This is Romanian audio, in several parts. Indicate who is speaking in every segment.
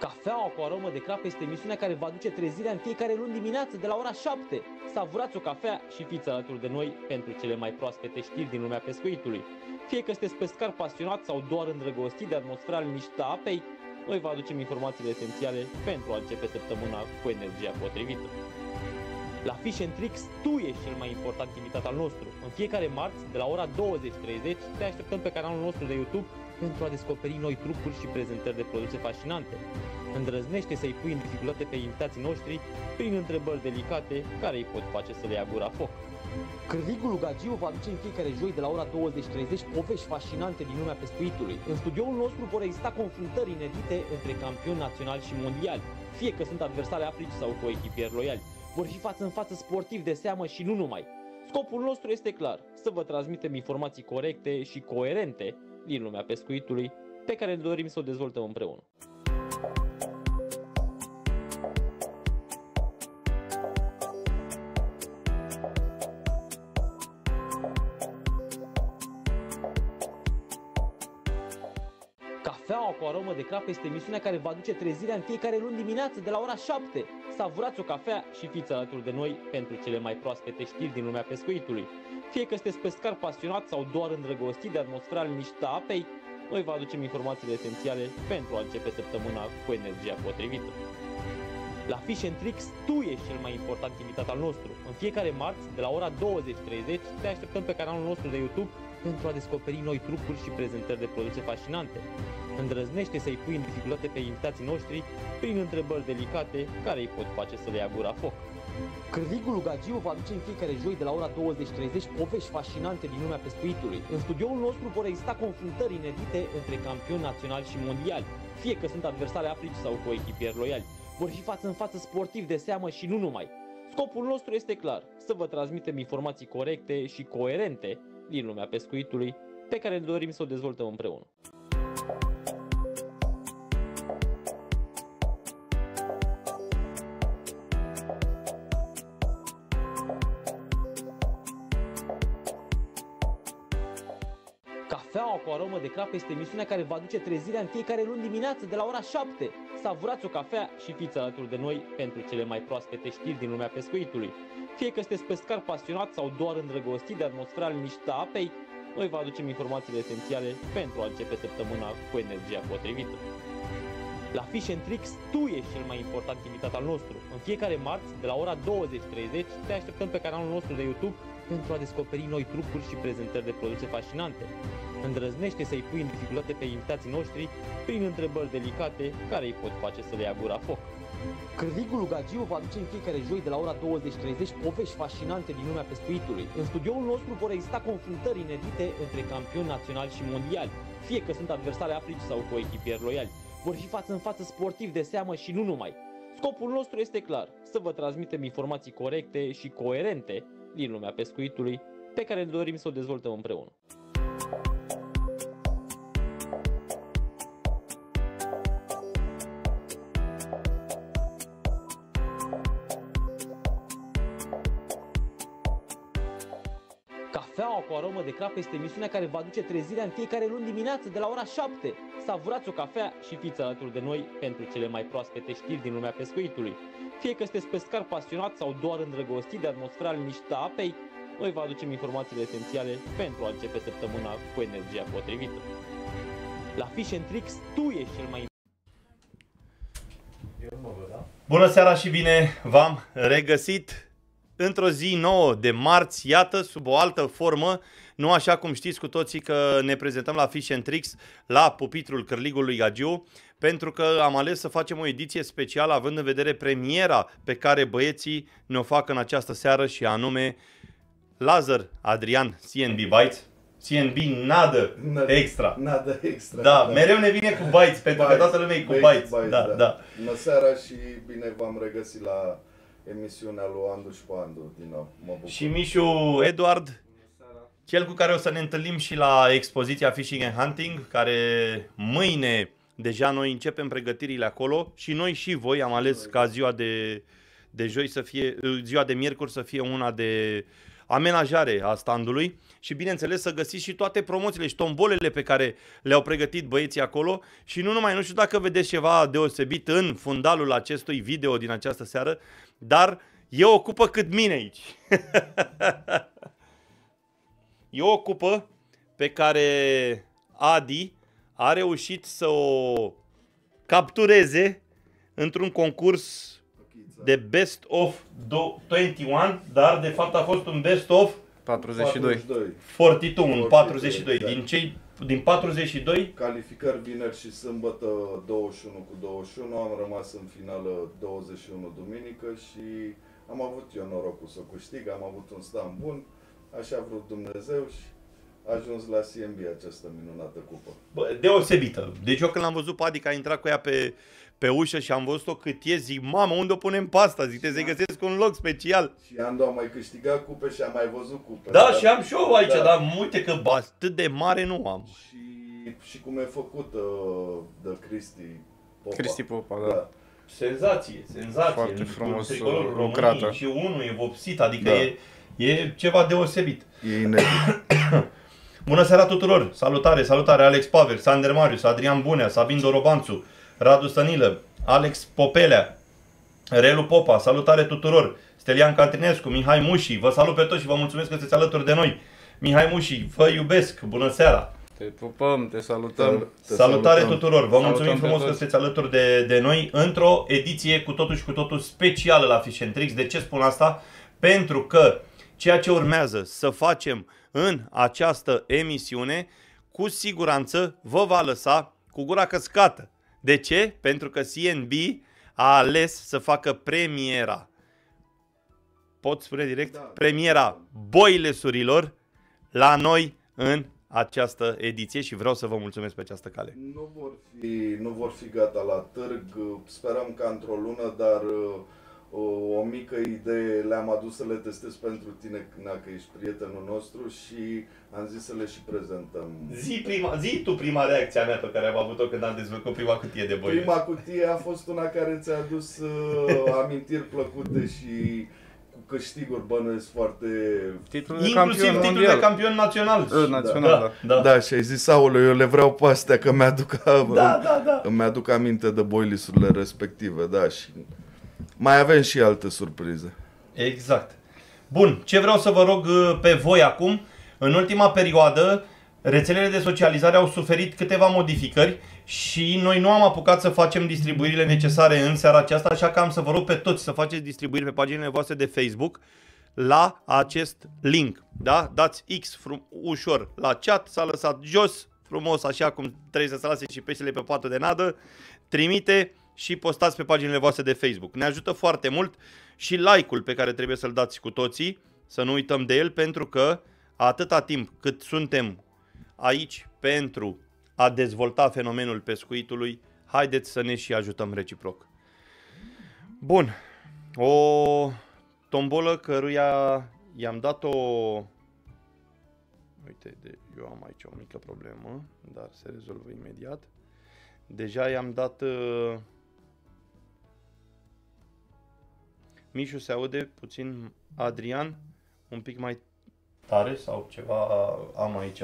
Speaker 1: Cafeaua cu aromă de crap este emisiunea care vă aduce trezirea în fiecare luni dimineață de la ora 7. Savurați o cafea și fiți alături de noi pentru cele mai proaspete știri din lumea pescuitului. Fie că sunteți pescar pasionat sau doar îndrăgostit de atmosfera liniștită a apei, noi vă aducem informațiile esențiale pentru a începe săptămâna cu energia potrivită. La Fish and Tricks, tu ești cel mai important invitat al nostru. În fiecare marți, de la ora 20:30, te așteptăm pe canalul nostru de YouTube pentru a descoperi noi trucuri și prezentări de produse fascinante. Îndrăznește să-i pui în dificultate pe invitații noștri prin întrebări delicate care îi pot face să le ia gura foc. Cârligul Gagiu va aduce în fiecare joi de la ora 20:30 povești fascinante din lumea pescuitului. În studioul nostru vor exista confruntări inedite între campioni naționali și mondiali, fie că sunt adversari africi sau coechipieri loiali. Vor fi față în față sportivi de seamă și nu numai. Scopul nostru este clar, să vă transmitem informații corecte și coerente din lumea pescuitului, pe care ne dorim să o dezvoltăm împreună. Cafeaua cu aromă de crap este emisiunea care vă aduce trezirea în fiecare luni dimineață de la ora 7. Savurați o cafea și fiți alături de noi pentru cele mai proaspete știri din lumea pescuitului. Fie că sunteți pescar pasionat sau doar îndrăgostit de atmosfera liniștită a apei, noi vă aducem informațiile esențiale pentru a începe săptămâna cu energia potrivită. La Fish and Tricks, tu ești cel mai important invitat al nostru. În fiecare marți, de la ora 20:30, te așteptăm pe canalul nostru de YouTube pentru a descoperi noi trucuri și prezentări de produse fascinante. Îndrăznește să-i pui în dificultate pe invitații noștri prin întrebări delicate care îi pot face să le ia gura foc. Cârligul Gagiu va aduce în fiecare joi de la ora 20:30 povești fascinante din lumea pescuitului. În studioul nostru vor exista confruntări inedite între campioni naționali și mondiali, fie că sunt adversari africi sau coechipieri loiali. Vor fi față în față sportivi de seamă și nu numai. Scopul nostru este clar, să vă transmitem informații corecte și coerente din lumea pescuitului, pe care ne dorim să o dezvoltăm împreună. Cafeaua cu aromă de crap este emisiunea care vă aduce trezirea în fiecare luni dimineață de la ora 7. Savurați o cafea și fiți alături de noi pentru cele mai proaspete știri din lumea pescuitului. Fie că sunteți pescar pasionat sau doar îndrăgostit de atmosfera liniștită a apei, noi vă aducem informațiile esențiale pentru a începe săptămâna cu energia potrivită. La Fish and Tricks, tu ești cel mai important invitat al nostru. În fiecare marți, de la ora 20:30, te așteptăm pe canalul nostru de YouTube pentru a descoperi noi trucuri și prezentări de produse fascinante. Îndrăznește să-i pui în dificultate pe invitații noștri prin întrebări delicate care îi pot face să le ia gura foc. Cârligul Gagiu va aduce în fiecare joi de la ora 20:30 povești fascinante din lumea pescuitului. În studioul nostru vor exista confruntări inedite între campioni naționali și mondiali, fie că sunt adversari africi sau coechipieri loiali. Vor fi față în față sportivi de seamă și nu numai. Scopul nostru este clar, să vă transmitem informații corecte și coerente din lumea pescuitului, pe care ne dorim să o dezvoltăm împreună. Cafeaua cu aromă de crap este emisiunea care vă aduce trezirea în fiecare luni dimineață de la ora 7. Savurați o cafea și fiți alături de noi pentru cele mai proaspete știri din lumea pescuitului. Fie că sunteți pescar pasionat sau doar îndrăgostit de atmosfera liniștită a apei, noi vă aducem informațiile esențiale pentru a începe săptămâna cu energia potrivită. La Fish and Tricks, tu ești cel mai...
Speaker 2: Bună seara și bine v-am regăsit într-o zi nouă de marți, iată, sub o altă formă, nu așa cum știți cu toții că ne prezentăm la Fish and Tricks, la pupitrul Cârligului Gagiu, pentru că am ales să facem o ediție specială având în vedere premiera pe care băieții ne-o fac în această seară și anume Lazar Adrian CNB Bites. CNB nada extra.
Speaker 3: Nada extra.
Speaker 2: Da, mereu ne vine cu bites, pentru că toată lumea e cu bites. Da.
Speaker 3: Bună seara și bine v-am regăsit la emisiunea lui Andu și cu Andu din nou. Mă bucur.
Speaker 2: Și Mișu Eduard, cel cu care o să ne întâlnim și la expoziția Fishing and Hunting, care mâine deja noi începem pregătirile acolo și noi și voi am ales ca ziua de joi să fie, ziua de miercuri să fie una de amenajare a standului și bineînțeles să găsiți și toate promoțiile și tombolele pe care le-au pregătit băieții acolo și nu numai, nu știu dacă vedeți ceva deosebit în fundalul acestui video din această seară, dar e o cupă cât mine aici. E o cupă pe care Adi a reușit să o captureze într-un concurs de Best of 21, dar de fapt a fost un Best of
Speaker 4: 42.
Speaker 2: 42, 42. Din 42
Speaker 3: calificări vineri și sâmbătă 21 cu 21, am rămas în finală 21 duminică și am avut eu norocul să câștig, am avut un stand bun, așa a vrut Dumnezeu și a ajuns la CMB această minunată cupă.
Speaker 2: Bă, deosebită. Deci eu când l-am văzut pe Adi că a intrat cu ea pe ușă și am văzut-o cât e, zic, mamă, unde o punem pe asta? Zic, să-i găsesc un loc special.
Speaker 3: Și Andu a mai câștigat cupe și am mai văzut cupe.
Speaker 2: Da, și am și eu aici, dar uite că atât de mare nu am.
Speaker 3: Și cum e făcut de Cristi Popa.
Speaker 4: Cristi Popa, da.
Speaker 2: Senzație.
Speaker 4: Foarte frumos
Speaker 2: Tricolorul
Speaker 4: lucrată.
Speaker 2: României și unul e vopsit, adică
Speaker 4: Da.
Speaker 2: e ceva deosebit.
Speaker 3: E inedit.
Speaker 2: Bună seara tuturor! Salutare! Alex Paver, Sander Marius, Adrian Bunea, Sabin Dorobanțu, Radu Stănilă, Alex Popelea, Relu Popa, salutare tuturor! Stelian Catrinescu, Mihai Muși, vă salut pe toți și vă mulțumesc că sunteți alături de noi. Mihai Muși, vă iubesc, bună seara!
Speaker 4: Te pupăm, te salutăm.
Speaker 2: Salutare tuturor! Vă
Speaker 4: Salutăm
Speaker 2: mulțumim
Speaker 4: pe
Speaker 2: frumos că
Speaker 4: toți.
Speaker 2: sunteți alături de noi într-o ediție cu totul și cu totul specială la Fish and Tricks. De ce spun asta? Pentru că ceea ce urmează să facem în această emisiune, cu siguranță vă va lăsa cu gura căscată. De ce? Pentru că CNB a ales să facă premiera. Pot spune direct?
Speaker 3: Da.
Speaker 2: Premiera boilesurilor la noi în această ediție și vreau să vă mulțumesc pe această cale.
Speaker 3: Nu vor fi gata la târg, sperăm ca într-o lună, dar o mică idee le-am adus să le testez pentru tine, că ești prietenul nostru și am zis să le și prezentăm.
Speaker 2: Zi tu prima reacție a mea pe care am avut-o când am dezvăluit prima cutie de boile.
Speaker 3: Prima cutie a fost una care ți-a adus amintiri plăcute și cu câștiguri bănuiesc foarte...
Speaker 4: Titlul de
Speaker 2: Inclusiv
Speaker 4: campion
Speaker 2: titlul de
Speaker 4: mondial.
Speaker 2: campion național.
Speaker 4: Național, da.
Speaker 3: Da, și ai zis, aoleu, eu le vreau pe astea, că
Speaker 2: Da.
Speaker 3: îmi aduc aminte de boilisurile respective, da, și mai avem și alte surprize.
Speaker 2: Exact. Bun, ce vreau să vă rog pe voi acum, în ultima perioadă, rețelele de socializare au suferit câteva modificări și noi nu am apucat să facem distribuirile necesare în seara aceasta, așa că am să vă rog pe toți să faceți distribuiri pe paginile voastre de Facebook la acest link. Da? Dați X ușor la chat, s-a lăsat jos, frumos, așa cum trebuie să se lase și peștele pe patul de nadă, trimite și postați pe paginile voastre de Facebook. Ne ajută foarte mult și like-ul pe care trebuie să-l dați cu toții, să nu uităm de el, pentru că atâta timp cât suntem aici pentru a dezvolta fenomenul pescuitului, haideți să ne și ajutăm reciproc. Bun, o tombolă căruia i-am dat-o... Uite, eu am aici o mică problemă, dar se rezolvă imediat. Deja i-am dat... Mișu, se aude puțin Adrian, un pic mai tare sau ceva am aici...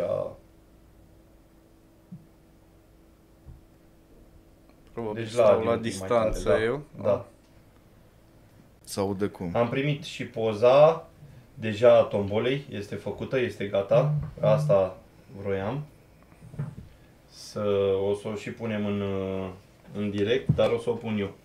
Speaker 4: Probabil
Speaker 2: Deci
Speaker 4: stau la
Speaker 2: un pic
Speaker 4: distanță
Speaker 2: mai tare,
Speaker 4: eu.
Speaker 2: Da.
Speaker 3: Sau de cum?
Speaker 2: Am primit și poza deja a tombolei, este făcută, este gata. Asta vroiam. O să o și punem în direct, dar o să o pun eu.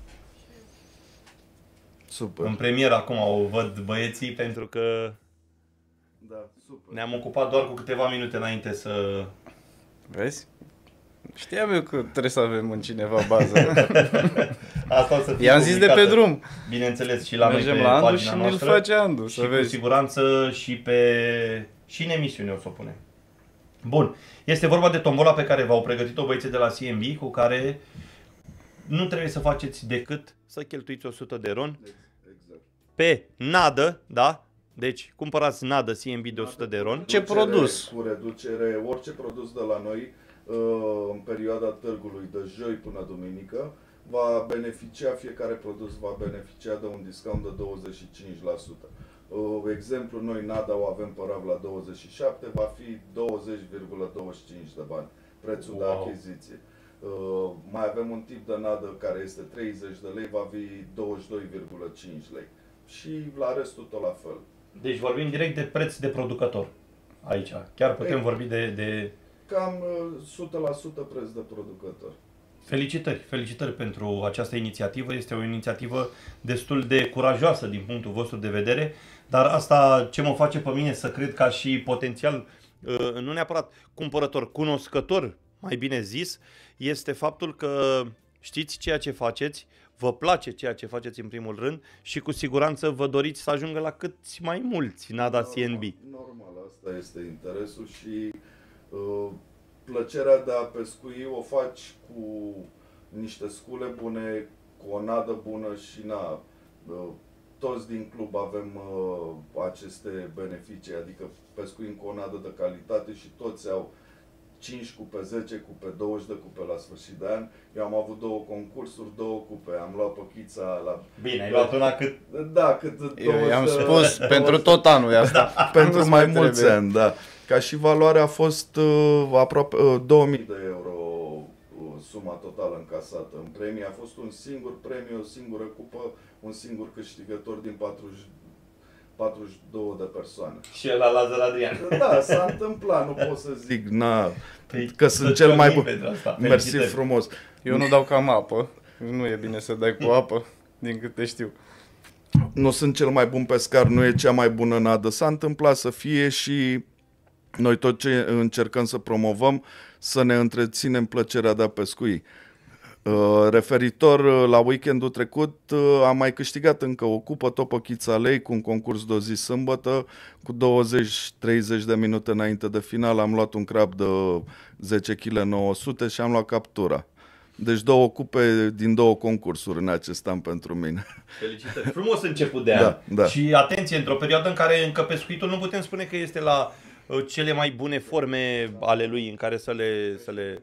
Speaker 3: Super.
Speaker 2: În premieră acum o văd băieții pentru că
Speaker 3: Da, super.
Speaker 2: ne-am ocupat doar cu câteva minute înainte să...
Speaker 4: Vezi? Știam eu că trebuie să avem în cineva bază.
Speaker 2: Asta o să fie
Speaker 4: I-am zis de pe
Speaker 2: publicată,
Speaker 4: drum.
Speaker 2: bineînțeles, și la noi
Speaker 4: Mergem
Speaker 2: pe
Speaker 4: la Andu
Speaker 2: pagina
Speaker 4: și ne-l
Speaker 2: noastră.
Speaker 4: face Andu,
Speaker 2: Și
Speaker 4: să
Speaker 2: cu
Speaker 4: vezi.
Speaker 2: siguranță și în emisiune o să o punem. Bun. Este vorba de tombola pe care v-au pregătit-o băieții de la CMB, cu care nu trebuie să faceți decât să cheltuiți 100 de ron
Speaker 3: Exact.
Speaker 2: pe nadă, da? Deci cumpărați nadă CMB de 100 de ron.
Speaker 4: Ce produs?
Speaker 3: Cu reducere, orice produs de la noi în perioada târgului de joi până duminică va beneficia, fiecare produs va beneficia de un discount de 25%. Exemplu, noi NADA o avem pe RAV la 27, va fi 20,25 de bani, prețul de achiziție. Mai avem un tip de NADA care este 30 de lei, va fi 22,5 lei. Și la restul tot la fel.
Speaker 2: Deci vorbim direct de preț de producător aici. Chiar putem vorbi de...
Speaker 3: Cam 100% preț de producător.
Speaker 2: Felicitări pentru această inițiativă. Este o inițiativă destul de curajoasă din punctul vostru de vedere, dar asta ce mă face pe mine să cred ca și potențial, nu neapărat cumpărător, cunoscător, mai bine zis, este faptul că știți ceea ce faceți, vă place ceea ce faceți în primul rând și cu siguranță vă doriți să ajungă la câți mai mulți NADA CNB.
Speaker 3: Normal, asta este interesul și plăcerea de a pescui o faci cu niște scule bune, cu o nadă bună și toți din club avem aceste beneficii, adică pescuim cu o nadă de calitate și toți au 5 cupe, 10 cupe, 20 de cupe la sfârșit de an. Eu am avut 2 concursuri, 2 cupe, am luat păchița la...
Speaker 2: Bine, ai luat una cât...
Speaker 3: Da, cât 20
Speaker 4: Eu i-am spus pentru tot anul e asta.
Speaker 3: Pentru mai mulți ani, da. Ca și valoare a fost aproape 2000 de euro suma totală încasată. În premie a fost un singur premiu, o singură cupă, un singur câștigător din 42 de persoane.
Speaker 2: Și la Lazar Adrian.
Speaker 3: Da, s-a întâmplat, nu pot să zic că sunt cel mai bun. Mersi frumos.
Speaker 4: Eu nu dau cam apă. Nu e bine să dai cu apă, din câte știu.
Speaker 3: Nu sunt cel mai bun pescar, nu e cea mai bună nadă. S-a întâmplat să fie și noi tot ce încercăm să promovăm, să ne întreținem plăcerea de a pescui. Referitor la weekendul trecut, am mai câștigat încă o cupă, tot pe Chițalei, cu un concurs de o zi sâmbătă, cu 20-30 de minute înainte de final, am luat un crab de 10 kg 900 și am luat captura. Deci 2 cupe din 2 concursuri în acest an pentru mine.
Speaker 2: Felicitări! Frumos început de an.
Speaker 3: Da.
Speaker 2: Și atenție, într-o perioadă în care încă pescuitul nu putem spune că este la cele mai bune forme ale lui în care să le...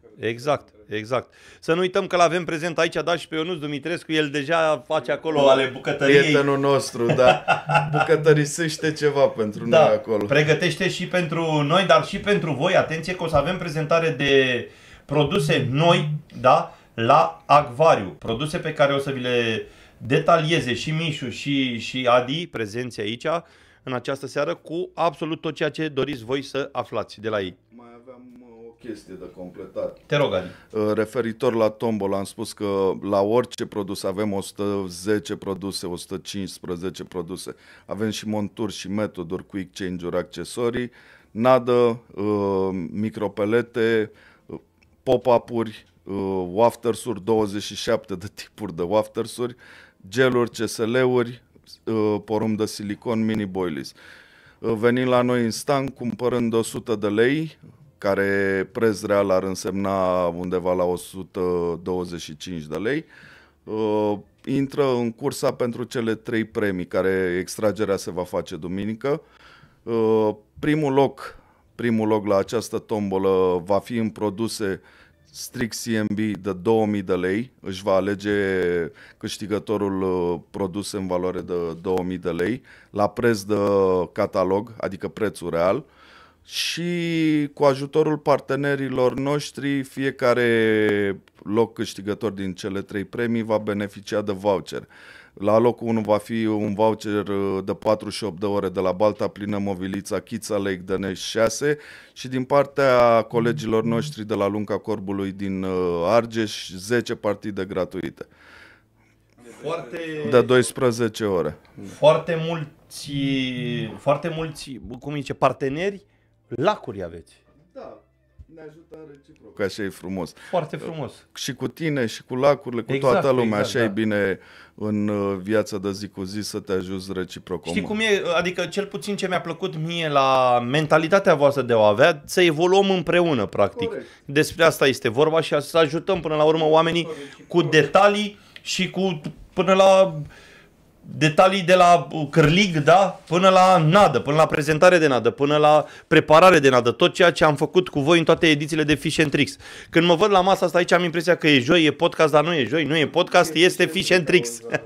Speaker 2: Exact. Să nu uităm că l-avem prezent aici, da, și pe Ionuț Dumitrescu, el deja face acolo ale bucătăriei.
Speaker 3: Prietenul nostru, da. Bucătărisește ceva pentru noi acolo.
Speaker 2: Pregătește și pentru noi, dar și pentru voi. Atenție că o să avem prezentare de produse noi, da, la acvariu. Produse pe care o să vi le detalieze și Mișu și Adi, prezenți aici în această seară, cu absolut tot ceea ce doriți voi să aflați de la ei.
Speaker 3: Mai aveam o chestie de completat.
Speaker 2: Te rog, Adi.
Speaker 3: Referitor la tombola, am spus că la orice produs avem 110 produse, 115 produse. Avem și monturi și metoduri, quick change-uri, accesorii, nadă, micropelete, pop-up-uri, wafters-uri, 27 de tipuri de wafters-uri, geluri, CSL-uri, porumb de silicon, mini boilies. Venind la noi în stand, cumpărând 100 de lei, care preț real ar însemna undeva la 125 de lei, intră în cursa pentru cele 3 premii, care extragerea se va face duminică. Primul loc la această tombolă va fi în produse strict CNB de 2000 de lei. Își va alege câștigătorul produse în valoare de 2000 de lei la preț de catalog, adică prețul real. Și cu ajutorul partenerilor noștri, fiecare loc câștigător din cele 3 premii va beneficia de voucher. La locul 1 va fi un voucher de 48 de ore de la Balta Plină Movilița Chița Lake de Nești 6 și din partea colegilor noștri de la Lunca Corbului din Argeș 10 partide gratuite. De 12 ore.
Speaker 2: Foarte mulți, cum zice, parteneri, lacuri aveți.
Speaker 3: Da, ne ajută reciproc. Așa e frumos.
Speaker 2: Foarte frumos.
Speaker 3: Și cu tine, și cu lacurile, cu toată lumea. Așa e bine în viața de zi cu zi să te ajuți reciproc.
Speaker 2: Știi cum e? Adică cel puțin ce mi-a plăcut mie la mentalitatea voastră de a o avea, să evoluăm împreună, practic. Corect. Despre asta este vorba și să ajutăm până la urmă oamenii cu detalii și cu până la detalii de la cârlig, da, până la nadă, până la prezentare de nadă, până la preparare de nadă, tot ceea ce am făcut cu voi în toate edițiile de Fish and Tricks. Când mă văd la masa asta aici am impresia că e joi, e podcast, dar nu e joi, nu e podcast, este Fish and Tricks.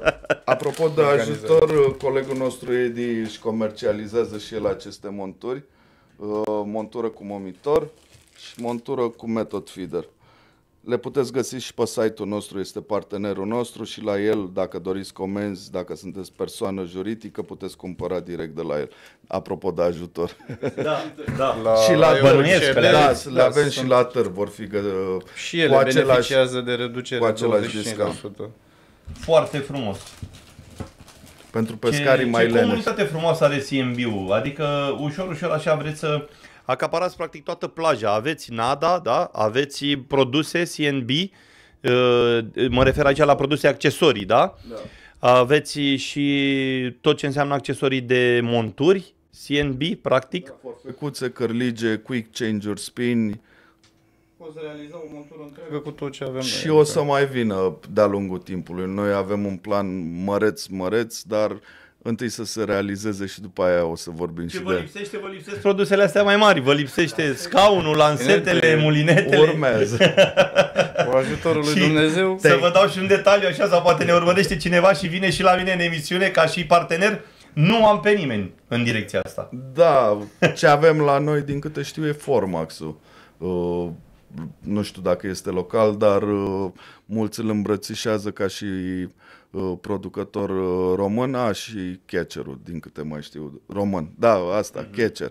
Speaker 3: Apropo de ajutor, colegul nostru Edi își comercializează și el aceste monturi. Montură cu momitor și montură cu method feeder. Le puteți găsi și pe site-ul nostru, este partenerul nostru și la el, dacă doriți comenzi, dacă sunteți persoană juridică, puteți cumpăra direct de la el. Apropo de ajutor.
Speaker 2: Da.
Speaker 3: Și la
Speaker 2: bănuiesc că
Speaker 3: le avem și la târg, vor fi
Speaker 4: și ele beneficiază de reducere
Speaker 3: cu același
Speaker 4: 25%.
Speaker 2: Foarte frumos.
Speaker 3: Pentru pescarii mai
Speaker 2: Ce
Speaker 3: leneși.
Speaker 2: comunitate frumoasă are CNB-ul. Adică ușor așa vreți să acaparați practic toată plaja. Aveți NADA, da? Aveți produse CNB, mă refer aici la produse accesorii, da?
Speaker 3: Da.
Speaker 2: Aveți și tot ce înseamnă accesorii de monturi, CNB, practic.
Speaker 3: Forfecuțe, cărlige, quick changer, spin
Speaker 4: Poți realiza o montură întreagă cu tot ce avem
Speaker 3: și
Speaker 4: noi.
Speaker 3: o să mai vină de-a lungul timpului. Noi avem un plan măreț, dar întâi să se realizeze și după aia o să vorbim și
Speaker 2: Ce vă
Speaker 3: de...
Speaker 2: lipsește? Vă lipsesc produsele astea mai mari. Vă lipsește scaunul, lansetele, mulinetele.
Speaker 3: Urmează.
Speaker 4: Cu ajutorul lui
Speaker 2: Și
Speaker 4: Dumnezeu.
Speaker 2: Să vă dau și un detaliu așa, sau poate ne urmărește cineva și vine și la mine în emisiune ca și partener. Nu am pe nimeni în direcția asta.
Speaker 3: Da, ce avem la noi, din câte știu, e Formax-ul. Nu știu dacă este local, dar mulți îl îmbrățișează ca și producător român, și Catcher-ul, din câte mai știu, român. Da, asta, Catcher.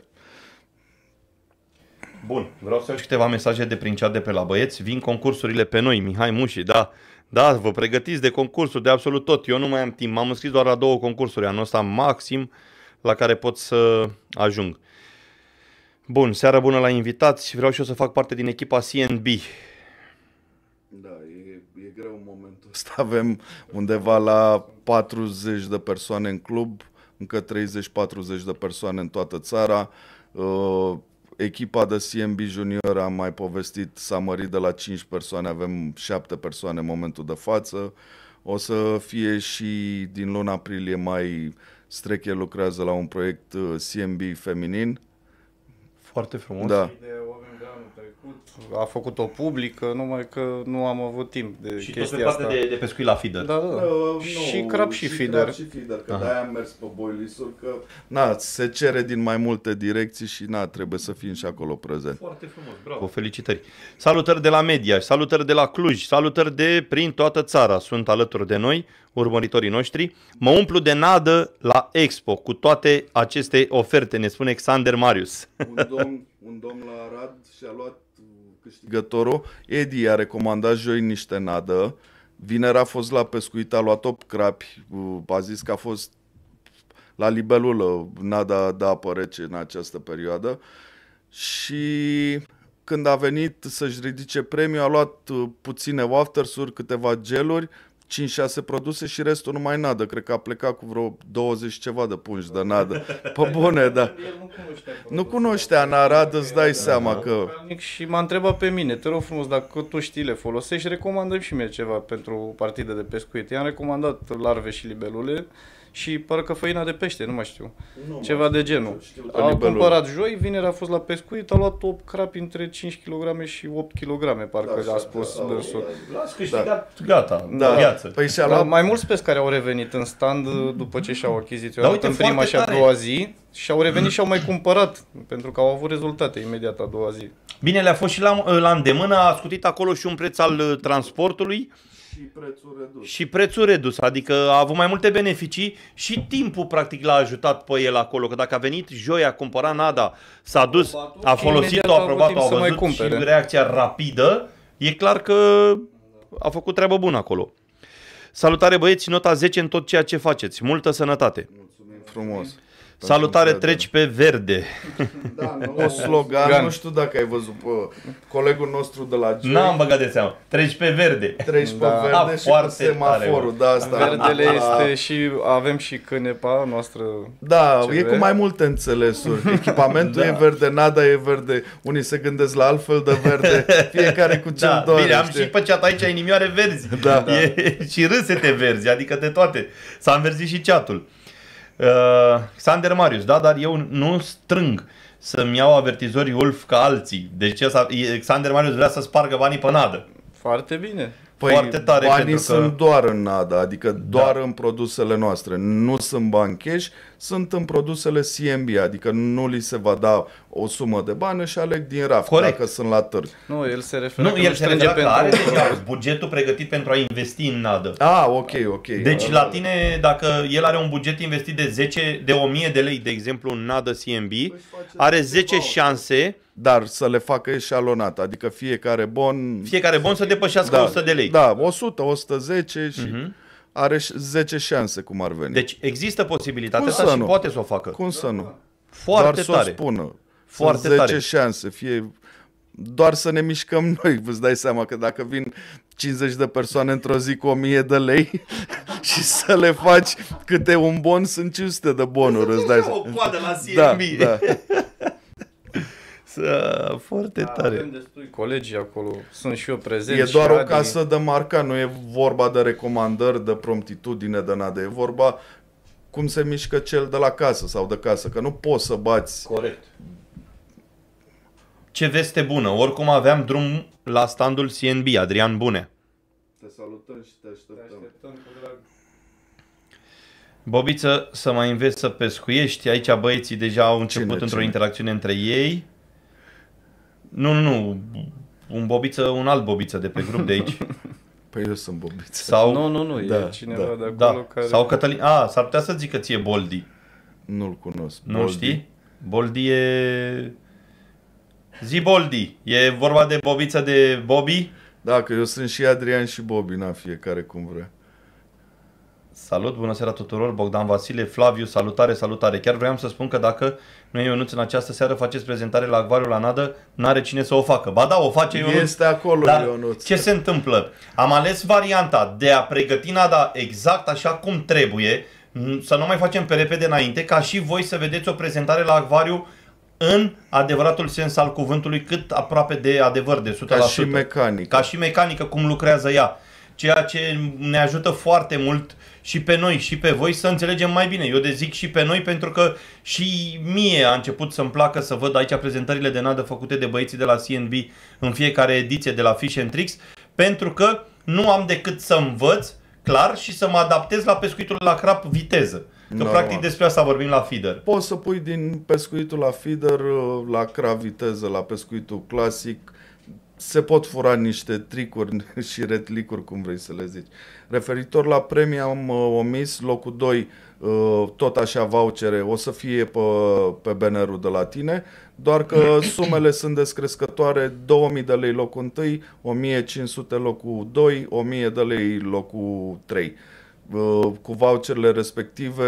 Speaker 2: Bun, vreau să iau și câteva mesaje de prin chat de pe la băieți. Vin concursurile pe noi, Mihai Muși, da. Da, vă pregătiți de concursuri, de absolut tot. Eu nu mai am timp, m-am înscris doar la 2 concursuri anul ăsta maxim la care pot să ajung. Bun, seară bună la invitați. Vreau și eu să fac parte din echipa CNB.
Speaker 3: Da, e greu în momentul ăsta. Avem undeva la 40 de persoane în club, încă 30-40 de persoane în toată țara. Echipa de CNB Junior, am mai povestit, s-a mărit de la 5 persoane, avem 7 persoane în momentul de față. O să fie și din luna aprilie mai Streche lucrează la un proiect CNB feminin.
Speaker 2: Foarte frumos.
Speaker 3: Da.
Speaker 4: A făcut-o publică, numai că nu am avut timp de
Speaker 2: Și tot pe
Speaker 4: chestia
Speaker 2: partea
Speaker 4: asta.
Speaker 2: de pescuit la feeder.
Speaker 4: Da, da. Și crab și feeder.
Speaker 3: Crab și feeder, că de-aia am mers pe boilisul, că se cere din mai multe direcții și trebuie să fim și acolo prezent.
Speaker 2: Foarte frumos, bravo. Felicitări. Salutări de la Mediaș, salutări de la Cluj, salutări de prin toată țara. Sunt alături de noi, urmăritorii noștri. Mă umplu de nadă la Expo cu toate aceste oferte, ne spune Xander Marius.
Speaker 3: Un domn la Arad și-a luat câștigătorul. Edi a recomandat joi niște nadă. Vineri a fost la pescuit, a luat 8 crapi. A zis că a fost la libelulă nada de apă rece în această perioadă. Și când a venit să-și ridice premiul, a luat puține wafters-uri, câteva geluri, 5-6 produse și restul numai nadă. Cred că a plecat cu vreo 20 ceva de pungi de nadă. Pe bune, da. Nu cunoștea în Arad, îți dai seama că...
Speaker 4: Și m-a întrebat pe mine, te rog frumos, dacă tu știi le folosești, recomandăm și mie ceva pentru partide de pescuit. I-am recomandat larve și libelule și parcă făina de pește, nu mai știu. Ceva de genul. A cumpărat joi, vineri a fost la pescuit, a luat 8 crapi între 5 kg și 8 kg, parcă a spus dânsul.
Speaker 2: L-ați câștigat, gata,
Speaker 3: da.
Speaker 2: Viață.
Speaker 3: Păi și-a luat...
Speaker 4: Mai mulți pescari au revenit în stand după ce și-au achiziționat
Speaker 2: uite,
Speaker 4: în prima
Speaker 2: foarte
Speaker 4: și a
Speaker 2: tare.
Speaker 4: doua zi și au revenit și au mai cumpărat, pentru că au avut rezultate imediat a doua zi.
Speaker 2: Bine, le-a fost și la îndemână, a scutit acolo și un preț al transportului și prețul redus, adică a avut mai multe beneficii și timpul practic l-a ajutat pe el acolo, că dacă a venit joi, a cumpărat nada, s-a dus, a folosit-o, a aprobat-o, a văzut și reacția rapidă, e clar că a făcut treabă bună acolo. Salutare băieți, nota 10 în tot ceea ce faceți, multă sănătate.
Speaker 3: Mulțumim frumos.
Speaker 2: Salutare, treci pe verde.
Speaker 3: Da, un slogan, nu știu dacă ai văzut pe colegul nostru de la Joy.
Speaker 2: N-am băgat de seamă. Treci pe verde.
Speaker 3: Treci pe verde și pe semaforul. Da, asta.
Speaker 4: Verdele este și avem și cânepa noastră.
Speaker 3: Da, e cu mai multe înțelesuri. Echipamentul e verde, nada e verde. Unii se gândesc la altfel de verde. Fiecare cu ce-mi doare.
Speaker 2: Bine, am și pe chat aici inimioare verzi. Și râsete verzi, adică de toate. S-a înverzit și chatul. Xander Marius, da, dar eu nu strâng să-mi iau avertizori Ulf ca alții. Deci Xander Marius vrea să spargă banii pe nadă.
Speaker 4: Foarte bine.
Speaker 3: Păi
Speaker 2: Foarte tare,
Speaker 3: banii
Speaker 2: pentru că-
Speaker 3: sunt doar în NADA, adică doar în produsele noastre. Nu sunt bani cash, sunt în produsele CMB, adică nu li se va da o sumă de bani și aleg din raft
Speaker 2: Corect.
Speaker 3: dacă sunt la târg.
Speaker 4: Nu, el se referă
Speaker 2: Nu,
Speaker 4: că
Speaker 2: el se
Speaker 4: strânge
Speaker 2: referă că are
Speaker 4: pentru...
Speaker 2: deja bugetul pregătit pentru a investi în nadă.
Speaker 3: Ok.
Speaker 2: Deci la tine, dacă el are un buget investit de 1000 de lei, de exemplu, în nadă CMB, are 10 șanse
Speaker 3: Dar să le facă eșalonat, adică fiecare bon...
Speaker 2: fiecare bon să depășească 100 de lei.
Speaker 3: Da, 100, 110 și are 10 șanse cum ar veni.
Speaker 2: Deci există posibilitatea
Speaker 3: Cum
Speaker 2: asta
Speaker 3: să
Speaker 2: și
Speaker 3: nu?
Speaker 2: poate să o facă.
Speaker 3: Cum să nu?
Speaker 2: Foarte
Speaker 3: Doar să
Speaker 2: tare.
Speaker 3: o spună.
Speaker 2: Foarte
Speaker 3: Sunt 10
Speaker 2: tare.
Speaker 3: șanse, doar să ne mișcăm noi. Îți dai seama că dacă vin 50 de persoane într-o zi cu 1000 de lei și să le faci câte un bon, sunt 500 de bonuri. Îți dai
Speaker 2: O
Speaker 3: seama.
Speaker 2: coadă la CMB.
Speaker 3: Da.
Speaker 2: Foarte tare.
Speaker 4: Avem destui colegi acolo, sunt și eu prezent.
Speaker 3: E doar
Speaker 4: și
Speaker 3: o
Speaker 4: Adi.
Speaker 3: casă de marcat, nu e vorba de recomandări, de promptitudine, de nada. E vorba cum se mișcă cel de la casă sau de casă, că nu poți să bați.
Speaker 2: Corect. Ce veste bună. Oricum aveam drum la standul CNB, Adrian Bune.
Speaker 3: Te salutăm și te așteptăm.
Speaker 2: Bobiță, să mai înveți să pescuiești. Aici băieții deja au început într-o interacțiune între ei. Nu. Un alt Bobiță de pe grup de aici.
Speaker 3: Păi eu sunt Bobiță.
Speaker 2: Sau,
Speaker 4: Nu,
Speaker 3: Da,
Speaker 4: e cineva
Speaker 3: da,
Speaker 4: de acolo
Speaker 2: da.
Speaker 4: care...
Speaker 2: Sau Cătălin. S-ar putea să zică ție Boldi.
Speaker 3: Nu-l cunosc.
Speaker 2: Nu
Speaker 3: Boldi.
Speaker 2: știi? Boldi e... Zi Boldi. E vorba de Bobiță de Bobby.
Speaker 3: Da, că eu sunt și Adrian și Bobby, fiecare cum vrea.
Speaker 2: Salut, bună seara tuturor, Bogdan Vasile, Flaviu, salutare. Chiar vreau să spun că dacă nu e Ionuț în această seară faceți prezentare la acvariu la nadă, n-are cine să o facă. Ba da, o face Ionuț.
Speaker 3: Este acolo,
Speaker 2: Dar
Speaker 3: Ionuț.
Speaker 2: ce se întâmplă? Am ales varianta de a pregăti nada exact așa cum trebuie, să nu mai facem pe repede înainte, ca și voi să vedeți o prezentare la acvariu în adevăratul sens al cuvântului, cât aproape de adevăr, de 100%.
Speaker 3: Ca și mecanică.
Speaker 2: Ca și mecanică, cum lucrează ea. Ceea ce ne ajută foarte mult și pe noi și pe voi să înțelegem mai bine. Eu zic și pe noi pentru că și mie a început să-mi placă să văd aici prezentările de nadă făcute de băieții de la CNB în fiecare ediție de la Fish and Tricks, pentru că nu am decât să învăț clar și să mă adaptez la pescuitul la crap viteză. Că
Speaker 3: Normal.
Speaker 2: practic despre asta vorbim la feeder.
Speaker 3: Poți să pui din pescuitul la feeder, la crav viteză, la pescuitul clasic. Se pot fura niște tricuri și retlicuri, cum vrei să le zici. Referitor la premii am omis locul 2, tot așa vouchere, o să fie pe bannerul de la tine, doar că sumele sunt descrescătoare, 2000 de lei locul 1, 1500 locul 2, 1000 de lei locul 3. Cu voucherele respective,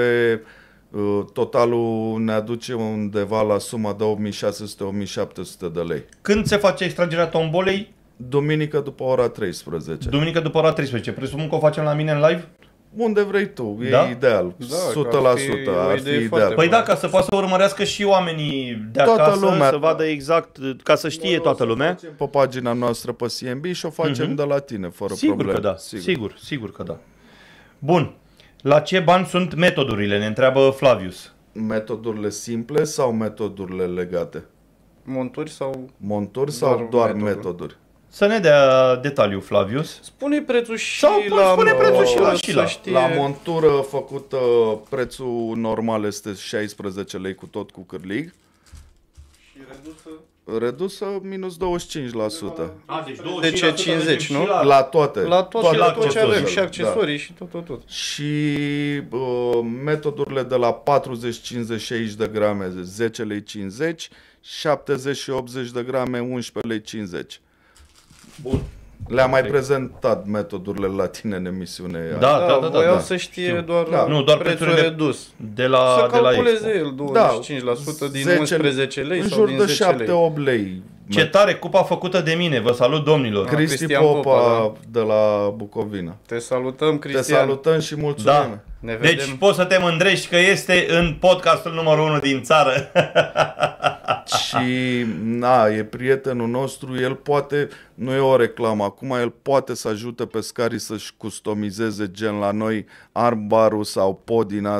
Speaker 3: totalul ne aduce undeva la suma de 8600-1700 de lei.
Speaker 2: Când se face extragerea tombolei?
Speaker 3: Duminică după ora 13.
Speaker 2: Duminică după ora 13. Presupun că o facem la mine în live?
Speaker 3: Unde vrei tu, e
Speaker 2: Da?
Speaker 3: ideal,
Speaker 4: Da,
Speaker 3: 100%,
Speaker 4: că ar
Speaker 3: ar
Speaker 4: fi
Speaker 3: fi
Speaker 4: o idee
Speaker 3: ideal.
Speaker 4: foarte
Speaker 2: Păi da, ca să poată să urmărească și oamenii de
Speaker 3: Toată
Speaker 2: acasă,
Speaker 3: lumea.
Speaker 2: să vadă exact, ca să știe toată lumea.
Speaker 3: Facem pe pagina noastră pe CMB și o facem de la tine, fără
Speaker 2: Sigur
Speaker 3: probleme.
Speaker 2: că da, sigur că da. Bun, la ce bani sunt metodurile, ne întreabă Flavius.
Speaker 3: Metodurile simple sau metodurile legate?
Speaker 4: Monturi sau...
Speaker 3: Monturi sau doar metoduri?
Speaker 2: Să ne dea detaliu Flavius.
Speaker 4: Spune prețul și
Speaker 2: Sau
Speaker 4: la...
Speaker 2: spune prețul și la-
Speaker 4: să
Speaker 2: și la.
Speaker 4: știe.
Speaker 3: La montură făcută, prețul normal este 16 lei cu tot cu cârlig.
Speaker 4: Și redusă...
Speaker 3: Redusă minus 25%.
Speaker 4: De ce 50, nu?
Speaker 3: La toate.
Speaker 4: La tot,
Speaker 3: toate
Speaker 4: la tot ce avem,
Speaker 3: produsele,
Speaker 4: și accesorii și tot.
Speaker 3: Și metodurile de la 40, 50, 60 de grame 10 lei 50, 70 și 80 de grame 11 lei 50.
Speaker 2: Bun.
Speaker 3: Le-am mai prezentat metodurile la tine în emisiune.
Speaker 2: Da,
Speaker 4: voiau
Speaker 2: da.
Speaker 4: să știe
Speaker 2: Știu.
Speaker 4: doar,
Speaker 3: Da.
Speaker 2: Nu, doar
Speaker 4: prețul
Speaker 2: prețurile
Speaker 4: redus.
Speaker 2: De la,
Speaker 4: Să
Speaker 2: de la
Speaker 4: calculeze
Speaker 2: Expo.
Speaker 4: el 25% din 11 lei
Speaker 3: în
Speaker 4: sau
Speaker 3: jur
Speaker 4: din
Speaker 3: de
Speaker 4: 10 lei.
Speaker 3: 7-8 lei.
Speaker 2: Ce tare, cupa făcută de mine, vă salut domnilor.
Speaker 3: Cristi
Speaker 4: Cristian
Speaker 3: Popa,
Speaker 4: Popa,
Speaker 3: de la Bucovina.
Speaker 4: Te salutăm,
Speaker 3: Te
Speaker 4: Cristian.
Speaker 3: salutăm și mulțumim.
Speaker 2: Da.
Speaker 4: Ne vedem.
Speaker 2: Deci poți să te mândrești că este în podcastul numărul 1 din țară.
Speaker 3: Și e prietenul nostru, el poate, nu e o reclamă, acum el poate să ajute pescarii să-și customizeze gen la noi armbarul sau podina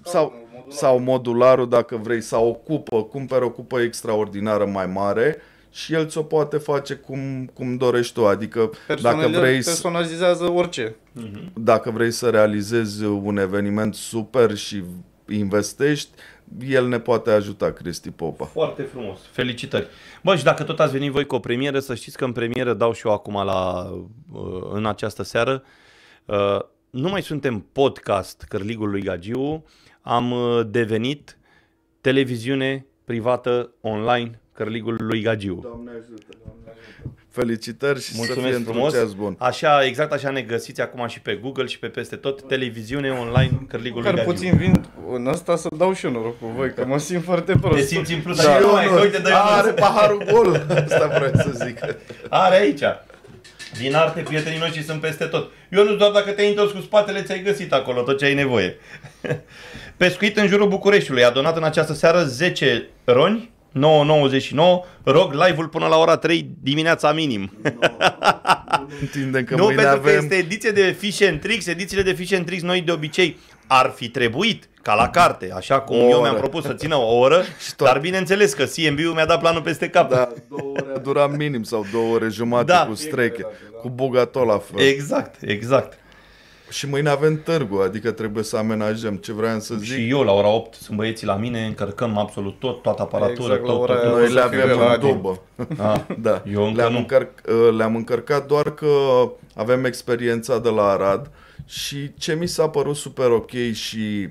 Speaker 3: sau modularul dacă vrei, sau o cupă, cumperi o cupă extraordinară mai mare și el ți-o poate face cum dorești tu. Adică dacă vrei
Speaker 4: personalizează orice.
Speaker 3: Dacă vrei să realizezi un eveniment super și investești, el ne poate ajuta, Cristi Popa.
Speaker 2: Foarte frumos. Felicitări. Bă, și dacă tot ați venit voi cu o premieră, să știți că în premieră dau și eu acum în această seară. Nu mai suntem podcast Cărligul lui Gagiu, am devenit televiziune privată online Cărligul lui Gagiu.
Speaker 3: Doamne ajută, Doamne ajută. Felicitări și
Speaker 2: mulțumesc
Speaker 3: să fie
Speaker 2: frumos.
Speaker 3: Bun.
Speaker 2: Așa, exact așa ne găsiți acum și pe Google și pe peste tot, televiziune online Cărligul lui
Speaker 4: Care
Speaker 2: Gagiu.
Speaker 4: puțin vin în ăsta să dau și eu noroc cu voi, că mă simt foarte prost.
Speaker 2: Te simți în plus,
Speaker 3: Da,
Speaker 2: așa, mai, uite, dă-i
Speaker 3: are paharul gol, asta vreau să zic.
Speaker 2: Are aici. Din arte, prietenii noștri sunt peste tot. Eu nu doar dacă te-ai întors cu spatele, ți-ai găsit acolo tot ce ai nevoie. Pescuit în jurul Bucureștiului. A donat în această seară 10 roni, 9,99. Rog live-ul până la ora 3 dimineața minim.
Speaker 3: Întindem că
Speaker 2: Nu,
Speaker 3: mâine
Speaker 2: pentru că
Speaker 3: avem...
Speaker 2: este ediție de Fish and Tricks. Edițiile de Fish and Tricks, noi de obicei ar fi trebuit ca la carte, așa cum
Speaker 3: O
Speaker 2: eu
Speaker 3: oră.
Speaker 2: mi-am propus să țină o oră, dar bineînțeles că CMB-ul mi-a dat planul peste cap.
Speaker 3: Da, 2 ore a durat minim sau 2 ore jumate
Speaker 2: Da.
Speaker 3: cu streche, cu buga tot la fel.
Speaker 2: Exact, exact.
Speaker 3: Și mâine avem târgu, adică trebuie să amenajăm. Ce vreau să zic?
Speaker 2: Și eu la ora 8 sunt băieții la mine, încărcăm absolut tot, toată aparatura,
Speaker 4: Exact, la
Speaker 2: tot,
Speaker 4: ora
Speaker 2: tot,
Speaker 4: aia.
Speaker 2: tot.
Speaker 3: Noi le
Speaker 4: să fie
Speaker 3: avem
Speaker 4: la
Speaker 3: în
Speaker 4: Adi.
Speaker 3: dubă.
Speaker 2: Ah,
Speaker 3: Da.
Speaker 2: eu încă nu.
Speaker 3: Le-am încărcat doar că avem experiența de la Arad și ce mi s-a părut super ok și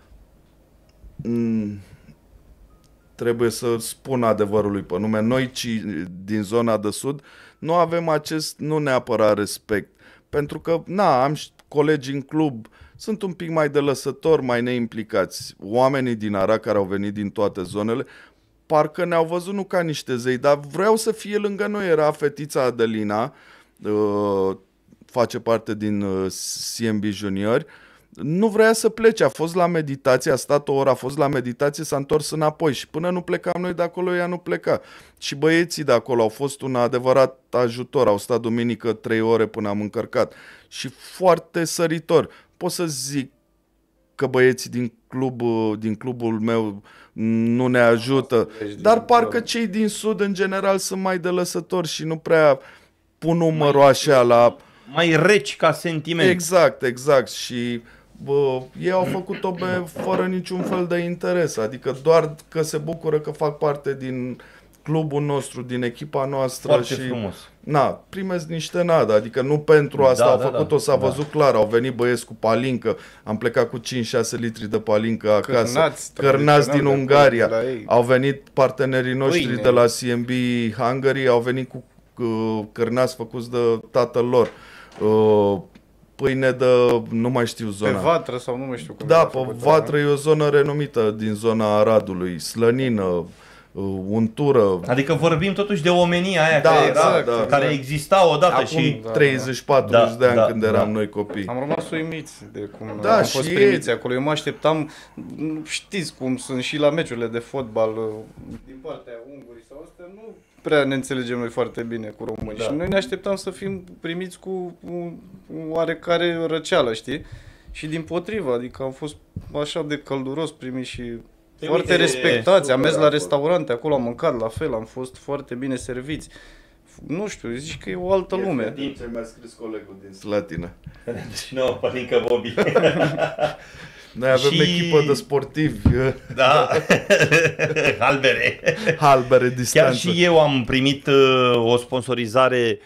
Speaker 3: trebuie să spun adevărului pe nume, noi din zona de sud nu avem acest, nu neapărat respect, pentru că, am colegi în club, sunt un pic mai de lăsători, mai neimplicați. Oamenii din Arad care au venit din toate zonele, parcă ne-au văzut nu ca niște zei, dar vreau să fie lângă noi. Era fetița Adelina, face parte din CMB Junior, nu vrea să plece, a fost la meditație, a stat o oră, a fost la meditație, s-a întors înapoi și până nu plecam noi de acolo, ea nu pleca. Și băieții de acolo au fost un adevărat ajutor, au stat duminică 3 ore până am încărcat și foarte săritor. Pot să zic că băieții din clubul meu nu ne ajută, dar parcă cei din sud în general sunt mai de lăsători și nu prea pun numărul așa la...
Speaker 2: Mai reci ca sentiment.
Speaker 3: Exact. Și ei au făcut-o fără niciun fel de interes, adică doar că se bucură că fac parte din clubul nostru, din echipa noastră.
Speaker 2: Foarte
Speaker 3: și
Speaker 2: frumos.
Speaker 3: primesc niște nada, adică nu pentru asta
Speaker 2: Da,
Speaker 3: au
Speaker 2: da,
Speaker 3: făcut-o,
Speaker 2: da.
Speaker 3: s-a văzut clar, au venit băieți cu palincă, am plecat cu 5-6 litri de palincă acasă, cărnați din Ungaria, au venit partenerii noștri
Speaker 4: Pâine.
Speaker 3: de la CMB Hungary, au venit cu cărnați făcuți de tatăl lor, pâine de, nu mai știu
Speaker 4: Pe
Speaker 3: zona.
Speaker 4: vatră sau nu mai știu cum.
Speaker 3: Da,
Speaker 4: era
Speaker 3: pe
Speaker 4: făcută,
Speaker 3: Vatră e o zonă renumită din zona Aradului, slănină, untură.
Speaker 2: Adică vorbim totuși de omenia aia
Speaker 3: Da,
Speaker 2: care
Speaker 3: exact.
Speaker 2: exista odată
Speaker 3: Acum
Speaker 2: și...
Speaker 3: 30-40 de ani când eram noi copii.
Speaker 4: Am rămas uimiți de cum
Speaker 3: Da,
Speaker 4: am fost
Speaker 3: și
Speaker 4: primiți acolo. Eu mă așteptam, știți cum sunt și la meciurile de fotbal din partea ungurii sau astea, nu prea ne înțelegem noi foarte bine cu români.
Speaker 2: Da.
Speaker 4: Și noi ne așteptam să fim primiți cu oarecare răceală, știi? Și dimpotrivă, adică am fost așa de călduros primiți și foarte respectați. Am mers la restaurante acolo, am mâncat la fel, am fost foarte bine serviți. Nu știu, zici că e o altă lume.
Speaker 3: Ce mi-a scris colegul din Slatina.
Speaker 2: Nu, părincă Bobby.
Speaker 3: Noi avem
Speaker 2: Și-
Speaker 3: echipă de sportivi,
Speaker 2: Da, Albere.
Speaker 3: halbere distanță.
Speaker 2: Chiar și eu am primit o sponsorizare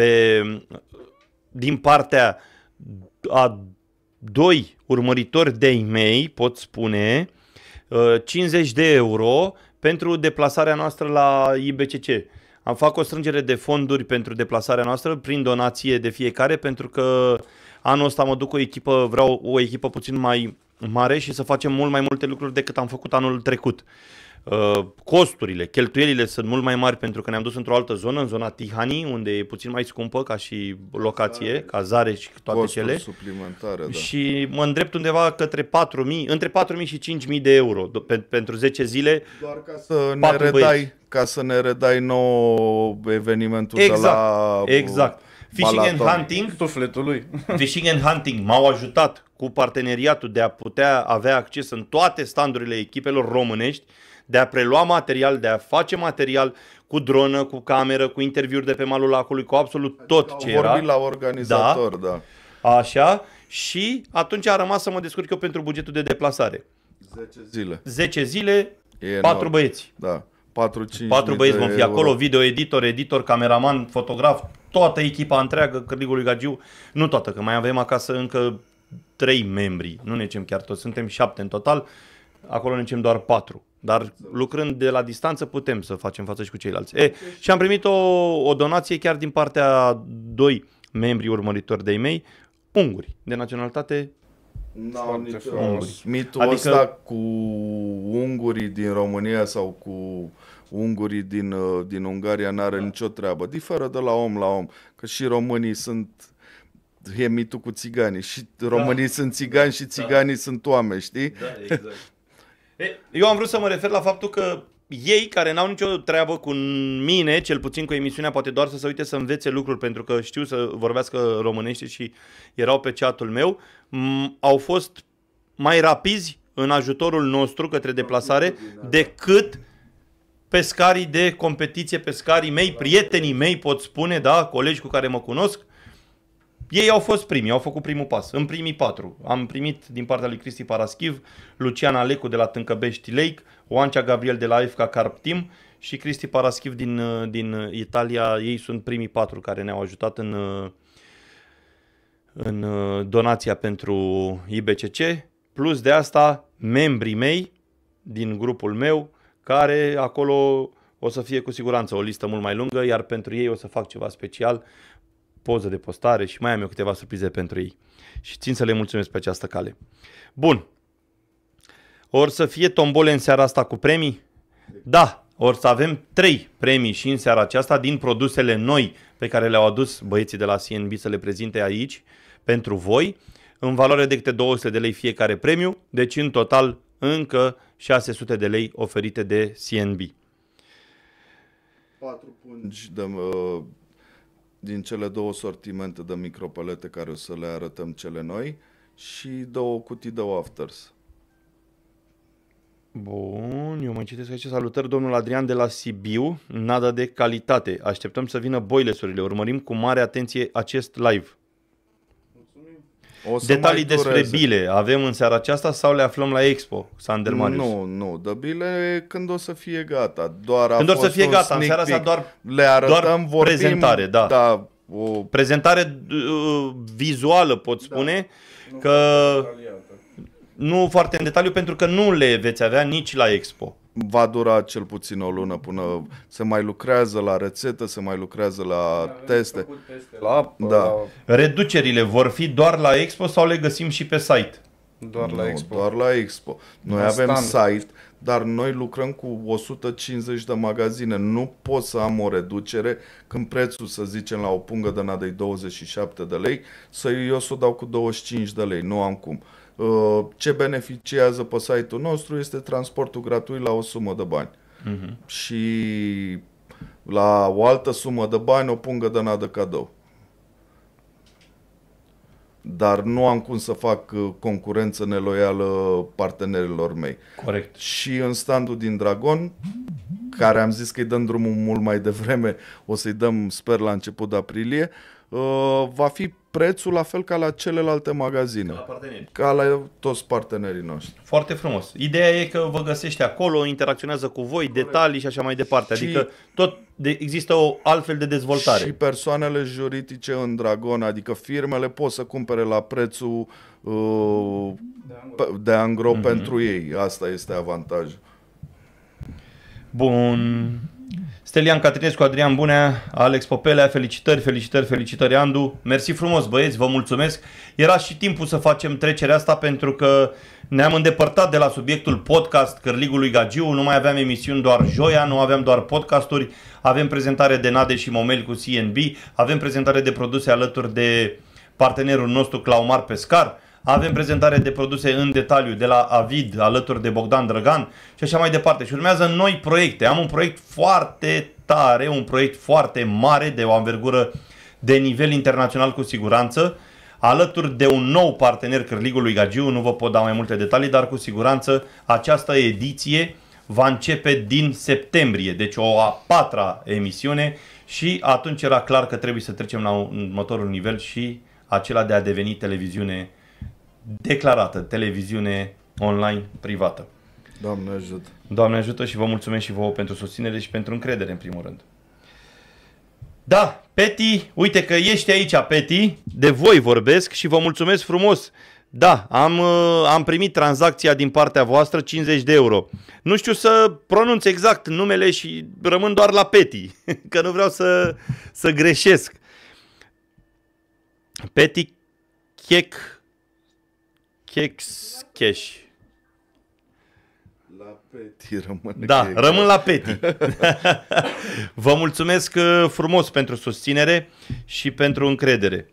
Speaker 2: din partea a 2 urmăritori de-ai mei, pot spune, 50 de euro pentru deplasarea noastră la IBCC. Am făcut o strângere de fonduri pentru deplasarea noastră prin donație de fiecare, pentru că anul ăsta mă duc cu o echipă, vreau o echipă puțin mai mare și să facem mult mai multe lucruri decât am făcut anul trecut. Costurile, cheltuielile sunt mult mai mari pentru că ne-am dus într-o altă zonă, în zona Tihani, unde e puțin mai scumpă ca și locație, cazare și toate
Speaker 3: Costuri
Speaker 2: cele.
Speaker 3: suplimentare, da.
Speaker 2: Și mă îndrept undeva către 4.000, între 4.000 și 5.000 de euro pentru 10 zile.
Speaker 3: Doar ca să ne
Speaker 2: 4
Speaker 3: redai,
Speaker 2: băieți.
Speaker 3: ca să ne redai nou evenimentul de la
Speaker 2: Exact. Fishing and
Speaker 3: Balaton.
Speaker 2: Hunting,
Speaker 4: Sufletul lui.
Speaker 2: Fishing and Hunting m-au ajutat cu parteneriatul de a putea avea acces în toate standurile echipelor românești. de a prelua material, de a face material cu dronă, cu cameră, cu interviuri de pe malul lacului, cu absolut tot ce era.
Speaker 3: Vorbit la organizator, da.
Speaker 2: Așa, și atunci a rămas să mă descurc eu pentru bugetul de deplasare.
Speaker 3: 10 zile.
Speaker 2: 10 zile,
Speaker 3: E
Speaker 2: 4
Speaker 3: enorm.
Speaker 2: băieți.
Speaker 3: Da.
Speaker 2: 4 băieți vom fi acolo, video editor, cameraman, fotograf, toată echipa întreagă Cârligului Gagiu. Nu toată, că mai avem acasă încă 3 membri, nu ne zicem chiar toți, suntem 7 în total, acolo ne zicem doar 4. Dar lucrând de la distanță putem să facem față și cu ceilalți. Și am primit o donație chiar din partea 2 membri urmăritori de-ai mei, unguri, de naționalitate.
Speaker 3: N-au nicio
Speaker 4: frumos.
Speaker 3: mitul
Speaker 2: Adică-
Speaker 3: ăsta cu ungurii din România sau cu ungurii din Ungaria n-are nicio treabă. Diferă de la om la om. Că și românii sunt... E mitul cu țiganii. Și românii sunt țigani și țiganii sunt oameni, știi?
Speaker 2: Da, exact. Eu am vrut să mă refer la faptul că ei care n-au nicio treabă cu mine, cel puțin cu emisiunea, poate doar să se uite să învețe lucruri, pentru că știu să vorbească românește și erau pe chatul meu, au fost mai rapizi în ajutorul nostru către deplasare decât pescarii de competiție, pescarii mei, prietenii mei, pot spune, da, colegi cu care mă cunosc. Ei au fost primii, au făcut primul pas, în primii 4. Am primit din partea lui Cristi Paraschiv, Lucian Alecu de la Tâncăbești Lake, Oancea Gabriel de la FK Carp Team și Cristi Paraschiv din Italia. Ei sunt primii 4 care ne-au ajutat în donația pentru IBCC. Plus de asta, membrii mei din grupul meu, care acolo o să fie cu siguranță o listă mult mai lungă, iar pentru ei o să fac ceva special, poză de postare și mai am eu câteva surprize pentru ei. Și țin să le mulțumesc pe această cale. Bun. Or să fie tombole în seara asta cu premii? Da. Or să avem 3 premii și în seara aceasta din produsele noi pe care le-au adus băieții de la CNB să le prezinte aici pentru voi, în valoare de câte 200 de lei fiecare premiu, deci în total încă 600 de lei oferite de CNB.
Speaker 3: 4 pungi din cele 2 sortimente de micropelete care o să le arătăm cele noi și 2 cutii de wafters.
Speaker 2: Bun, eu mai citesc aici. Salutări, domnul Adrian de la Sibiu, nada de calitate. Așteptăm să vină boilesurile. Urmărim cu mare atenție acest live.
Speaker 3: O să
Speaker 2: Detalii
Speaker 3: mai
Speaker 2: despre
Speaker 3: dureze.
Speaker 2: bile avem în seara aceasta sau le aflăm la Expo, Sander Marius?
Speaker 3: Nu, de bile când o să fie gata. Doar
Speaker 2: Când
Speaker 3: a
Speaker 2: o să
Speaker 3: fost
Speaker 2: fie
Speaker 3: un
Speaker 2: gata, în
Speaker 3: sneak
Speaker 2: seara asta
Speaker 3: peek.
Speaker 2: doar
Speaker 3: le arătăm,
Speaker 2: doar
Speaker 3: vorbim,
Speaker 2: prezentare, da.
Speaker 3: Da,
Speaker 2: prezentare vizuală, pot spune, că nu foarte în detaliu, pentru că nu le veți avea nici la Expo.
Speaker 3: va dura cel puțin o lună până se mai lucrează la rețetă, se mai lucrează la teste.
Speaker 4: La apă,
Speaker 3: Da.
Speaker 2: Reducerile vor fi doar la Expo sau le găsim și pe site?
Speaker 4: doar la
Speaker 3: Nu,
Speaker 4: Expo.
Speaker 3: doar la Expo. Noi
Speaker 4: La
Speaker 3: avem
Speaker 4: stand.
Speaker 3: site, dar noi lucrăm cu 150 de magazine. Nu pot să am o reducere când prețul, să zicem, la o pungă de nadă e 27 de lei, eu să o dau cu 25 de lei. Nu am cum. Ce beneficiază pe site-ul nostru este transportul gratuit la o sumă de bani. Și la o altă sumă de bani o pungă de nadă cadou. Dar nu am cum să fac concurență neloială partenerilor mei.
Speaker 2: Corect.
Speaker 3: Și în standul din Dragon, care am zis că îi dăm drumul mult mai devreme, o să-i dăm, sper, la început de aprilie, va fi prețul la fel ca la celelalte magazine.
Speaker 2: La parteneri.
Speaker 3: Ca la toți partenerii noștri.
Speaker 2: Foarte frumos. Ideea e că vă găsește acolo, interacționează cu voi, detalii și așa mai departe.
Speaker 3: Și-
Speaker 2: Adică există o altfel de dezvoltare.
Speaker 3: Și persoanele juridice în Dragon, adică firmele pot să cumpere la prețul de angro pentru ei. Asta este avantajul.
Speaker 2: Bun. Stelian Catrinescu, Adrian Bunea, Alex Popelea, felicitări Andu. Mersi frumos, băieți, vă mulțumesc. Era și timpul să facem trecerea asta pentru că ne-am îndepărtat de la subiectul podcast Cârligului Gagiu, nu mai aveam emisiuni doar joia, nu aveam doar podcasturi, avem prezentare de nade și momeli cu CNB, avem prezentare de produse alături de partenerul nostru Claumar Pescar, avem prezentare de produse în detaliu de la Avid alături de Bogdan Drăgan și așa mai departe. Și urmează noi proiecte. Am un proiect foarte tare, un proiect foarte mare, de o anvergură de nivel internațional cu siguranță, alături de un nou partener Cârligului Gagiu. Nu vă pot da mai multe detalii, dar cu siguranță această ediție va începe din septembrie, deci o a 4-a emisiune și atunci era clar că trebuie să trecem la următorul nivel și acela de a deveni televiziune declarată, televiziune online privată.
Speaker 3: Doamne ajută!
Speaker 2: Doamne ajută și vă mulțumesc și vouă pentru susținere și pentru încredere în primul rând. Da, Peti, uite că ești aici, Peti, de voi vorbesc și vă mulțumesc frumos. Da, am primit tranzacția din partea voastră, 50 de euro. Nu știu să pronunț exact numele și rămân doar la Peti, că nu vreau să greșesc. Peti Cash.
Speaker 3: La Peti rămâne.
Speaker 2: Da, rămân la Peti. Vă mulțumesc frumos pentru susținere și pentru încredere.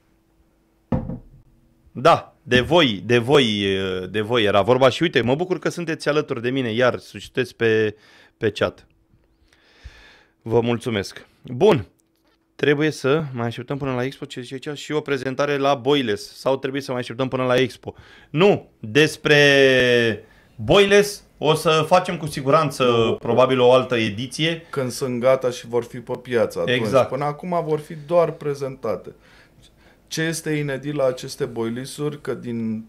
Speaker 2: Da, de voi era vorba și uite, mă bucur că sunteți alături de mine, iar sunteți pe chat. Vă mulțumesc. Bun, trebuie să mai așteptăm până la Expo, ce zice aici, și o prezentare la Boilers, sau trebuie să mai așteptăm până la Expo. Nu, despre Boilers o să facem cu siguranță probabil o altă ediție.
Speaker 3: Când sunt gata și vor fi pe piață atunci.
Speaker 2: Exact.
Speaker 3: Până acum vor fi doar prezentate. Ce este inedit la aceste boilisuri, că din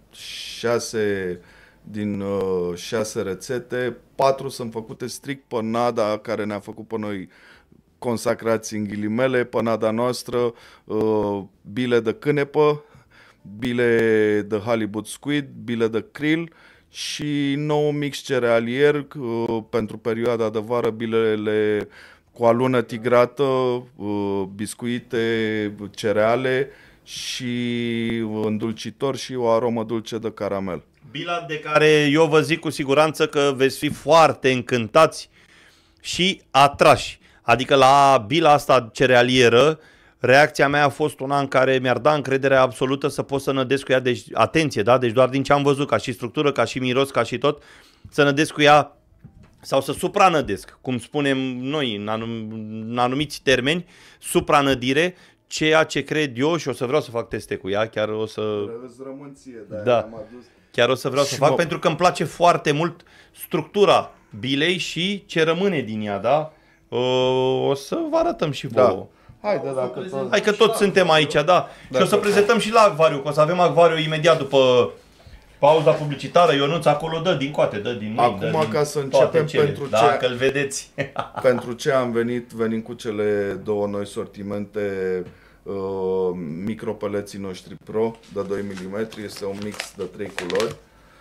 Speaker 3: 6 rețete, 4 sunt făcute strict pe nada care ne-a făcut pe noi consacrați în ghilimele, pe nada noastră, bile de cânepă, bile de halibut squid, bile de krill și nou mix cerealier pentru perioada de vară, bilele cu alună tigrată, biscuite, cereale și îndulcitor și o aromă dulce de caramel.
Speaker 2: Bila de care eu vă zic cu siguranță că veți fi foarte încântați și atrași. Adică la bila asta cerealieră, reacția mea a fost una în care mi-ar da încrederea absolută să pot să nădesc cu ea. Deci, atenție, da? Deci doar din ce am văzut, ca și structură, ca și miros, ca și tot, să nădesc cu ea sau să supranădesc, cum spunem noi în anumiți termeni, supranădire, ceea ce cred eu și o să vreau să fac teste cu ea, chiar o să... Da. Chiar o să vreau să fac, pentru că îmi place foarte mult structura bilei și ce rămâne din ea, da? O să vă arătăm și vouă. Hai că toți suntem aici, da. Și o să prezentăm și la acvariu, că o să avem acvariu imediat după pauza publicitară. Ionuț acolo dă din coate, dă din mâini.
Speaker 3: Acum ca să începem pentru
Speaker 2: dacă îl vedeți.
Speaker 3: Pentru ce venim cu cele două noi sortimente, micropeleții noștri Pro de 2 mm, este un mix de 3 culori.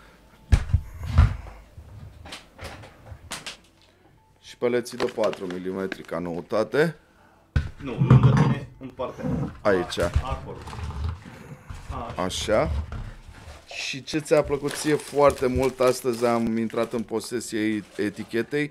Speaker 3: Și peleții de 4 mm ca noutate.
Speaker 2: Nu, lângă tine, în partea.
Speaker 3: Aici.
Speaker 2: Acolo.
Speaker 3: Așa. Și ce ți-a plăcut ție foarte mult, astăzi am intrat în posesie etichetei,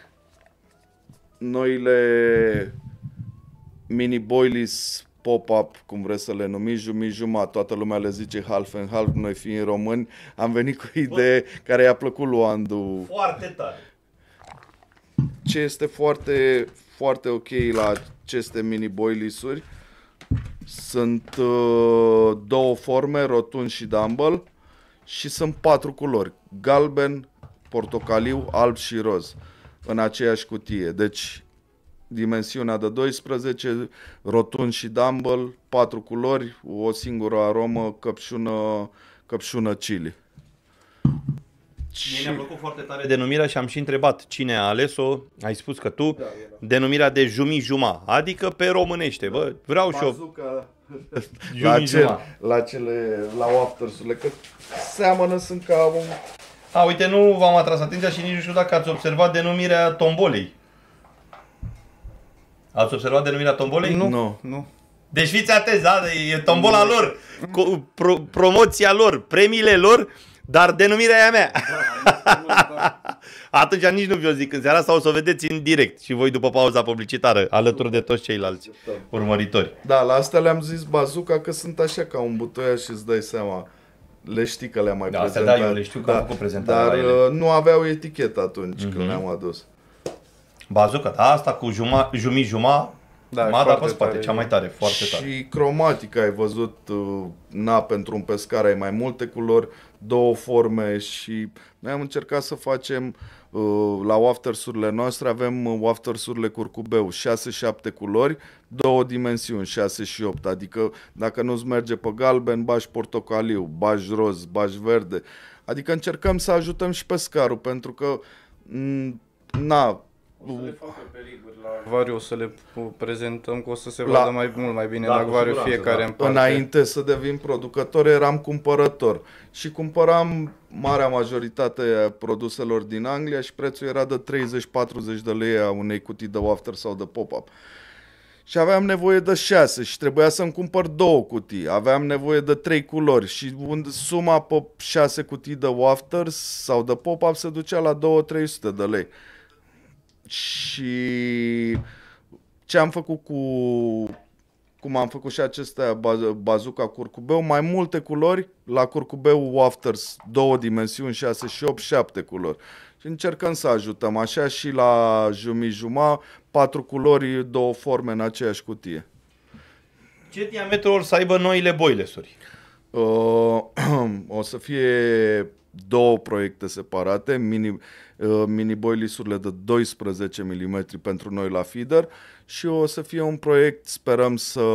Speaker 3: noile mini boilies pop-up, cum vreți să le numiți, jumătate, toată lumea le zice half and half, noi fiind români, am venit cu o idee care i-a plăcut lui Andu.
Speaker 2: Foarte tare.
Speaker 3: Ce este foarte, foarte ok la aceste mini boilies-uri, sunt două forme, rotund și dumbbell, și sunt 4 culori, galben, portocaliu, alb și roz, în aceeași cutie. Deci dimensiunea de 12, rotund și dumbbell, 4 culori, o singură aromă, căpșună chili.
Speaker 2: Mie mi-a plăcut foarte tare denumirea și am și întrebat cine a ales-o, ai spus că tu, denumirea de juma, adică pe românește, bă, vreau și eu.
Speaker 3: La wafters-urile, că seamănă, sunt ca un...
Speaker 2: Uite, nu v-am atras atenția și nici nu știu dacă ați observat denumirea tombolei. Ați observat denumirea tombolei?
Speaker 3: Nu.
Speaker 2: Deci fiți atenți, da? E tombola lor, promoția lor, premiile lor, dar denumirea e a mea. Atunci nici nu vi-o zic în seara, sau o să o vedeți în direct și voi după pauza publicitară, alături de toți ceilalți urmăritori.
Speaker 3: Da, la astea le-am zis bazooka, că sunt așa ca un butoiaș și îți dai seama. Le știi că le-am mai prezentat.
Speaker 2: Da, eu le știu că am făcut prezentarea.
Speaker 3: Dar nu aveau etichetă atunci când le-am adus.
Speaker 2: Bazooka, da, asta cu juma,
Speaker 4: Da,
Speaker 2: Mada pe
Speaker 4: foarte
Speaker 2: spate,
Speaker 4: tare.
Speaker 2: cea mai tare, foarte tare.
Speaker 3: Și cromatica, ai văzut, pentru un pescar ai mai multe culori, două forme și noi am încercat să facem la waftersurile noastre, avem waftersurile curcubeu, 6-7 culori, două dimensiuni, 6 și 8, adică dacă nu-ți merge pe galben, bași portocaliu, bași roz, bași verde, adică încercăm să ajutăm și pescarul, pentru că
Speaker 4: O să le facă pe riguri la acvariu, o să le prezentăm, că o să se
Speaker 3: La-
Speaker 4: vadă mult mai bine
Speaker 2: Da,
Speaker 4: în
Speaker 2: cu
Speaker 4: acvariu
Speaker 2: siguranță,
Speaker 4: fiecare
Speaker 2: da.
Speaker 4: în parte.
Speaker 3: Înainte să devin producător, eram cumpărător și cumpăram marea majoritate a produselor din Anglia și prețul era de 30-40 de lei a unei cutii de wafter sau de pop-up. Și aveam nevoie de 6 și trebuia să-mi cumpăr 2 cutii. Aveam nevoie de 3 culori și suma pe 6 cutii de wafter sau de pop-up se ducea la 200-300 de lei. Și ce am făcut cum am făcut și acestea, bazuca curcubeu, mai multe culori, la curcubeu wafters, 2 dimensiuni, 6 și 8, 7 culori. Și încercăm să ajutăm, așa și la juma, 4 culori, 2 forme în aceeași cutie.
Speaker 2: Ce diametru or să aibă noile boilesuri?
Speaker 3: O să fie 2 proiecte separate, mini boilisurile de 12 mm pentru noi la feeder și o să fie un proiect, sperăm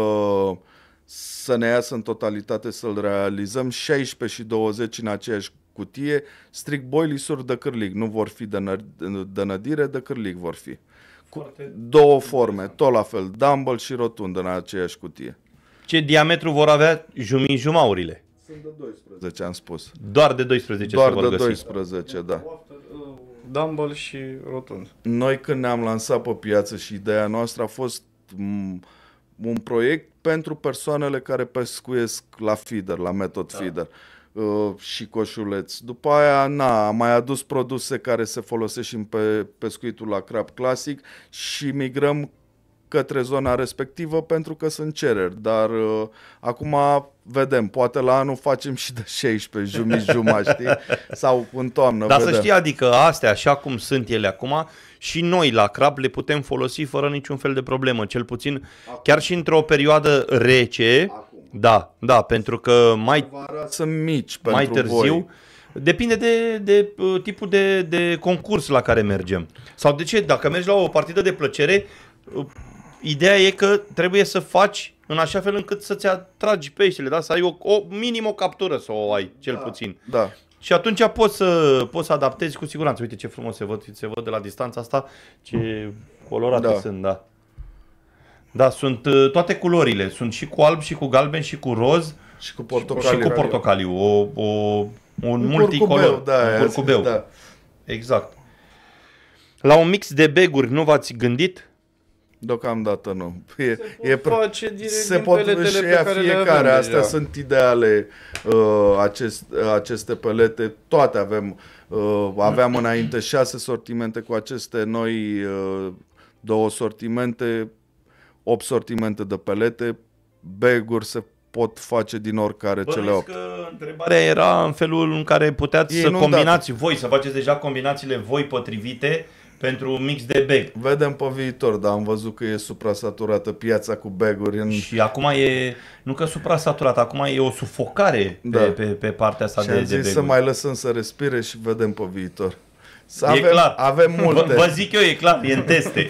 Speaker 3: să ne iasă în totalitate, să-l realizăm, 16 și 20 în aceeași cutie, strict boilisuri de cârlig, nu vor fi de nădire, de cârlig vor fi. Cu 2 forme, tot la fel, dumbbell și rotundă în aceeași cutie.
Speaker 2: Ce diametru vor avea jumaurile?
Speaker 3: Sunt de 12, am spus.
Speaker 2: Doar de 12
Speaker 3: Doar
Speaker 2: se vor
Speaker 3: de
Speaker 2: găsi.
Speaker 3: 12, da.
Speaker 4: Dumbbell și rotund.
Speaker 3: Noi când ne-am lansat pe piață și ideea noastră a fost un proiect pentru persoanele care pescuiesc la feeder, la method feeder și coșuleți. După aia, am mai adus produse care se folosesc și în pescuitul la crab clasic și migrăm către zona respectivă pentru că sunt cereri, dar acum vedem, poate la anul facem și de 16 jumătate, știi? Sau în toamnă,
Speaker 2: Dar
Speaker 3: vedem.
Speaker 2: să știi, adică astea, așa cum sunt ele acum, și noi la crab le putem folosi fără niciun fel de problemă, cel puțin chiar și într-o perioadă rece. Da, pentru că
Speaker 3: Vara sunt mici
Speaker 2: mai
Speaker 3: pentru
Speaker 2: târziu
Speaker 3: voi.
Speaker 2: depinde de tipul de concurs la care mergem. Sau de ce? Dacă mergi la o partidă de plăcere, ideea e că trebuie să faci în așa fel încât să-ți atragi peștele, da? Să ai minim o captură să o ai, cel puțin.
Speaker 3: Da.
Speaker 2: Și atunci poți să adaptezi cu siguranță. Uite ce frumos se văd de la distanța asta, ce colorate sunt, da. Da, sunt toate culorile. Sunt și cu alb, și cu galben, și cu roz,
Speaker 3: Și cu portocaliu.
Speaker 2: și cu portocaliu. Un multicolor.
Speaker 3: Curcubeu, da,
Speaker 2: un curcubeu.
Speaker 3: da.
Speaker 2: Exact. La un mix de beguri nu v-ați gândit?
Speaker 3: Deocamdată nu.
Speaker 4: Face direct
Speaker 3: Se
Speaker 4: din
Speaker 3: pot
Speaker 4: peletele
Speaker 3: și
Speaker 4: pe
Speaker 3: ia
Speaker 4: care le
Speaker 3: fiecare.
Speaker 4: avem
Speaker 3: Astea
Speaker 4: deja.
Speaker 3: sunt ideale, aceste pelete. Toate avem. Aveam înainte 6 sortimente cu aceste noi 2 sortimente, 8 sortimente de pelete. Baguri se pot face din oricare cele 8.
Speaker 2: Că întrebarea era în felul în care puteați
Speaker 3: E
Speaker 2: să
Speaker 3: inundat.
Speaker 2: combinați voi, să faceți deja combinațiile voi potrivite pentru un mix de bag.
Speaker 3: Vedem pe viitor, dar am văzut că e suprasaturată piața cu baguri.
Speaker 2: Și acum e, nu că supra-saturat, acum e o sufocare pe partea asta
Speaker 3: Și
Speaker 2: de
Speaker 3: am zis
Speaker 2: baguri.
Speaker 3: să mai lăsăm să respire și vedem pe viitor.
Speaker 2: E clar.
Speaker 3: Avem multe.
Speaker 2: Vă zic eu, e clar, e în teste.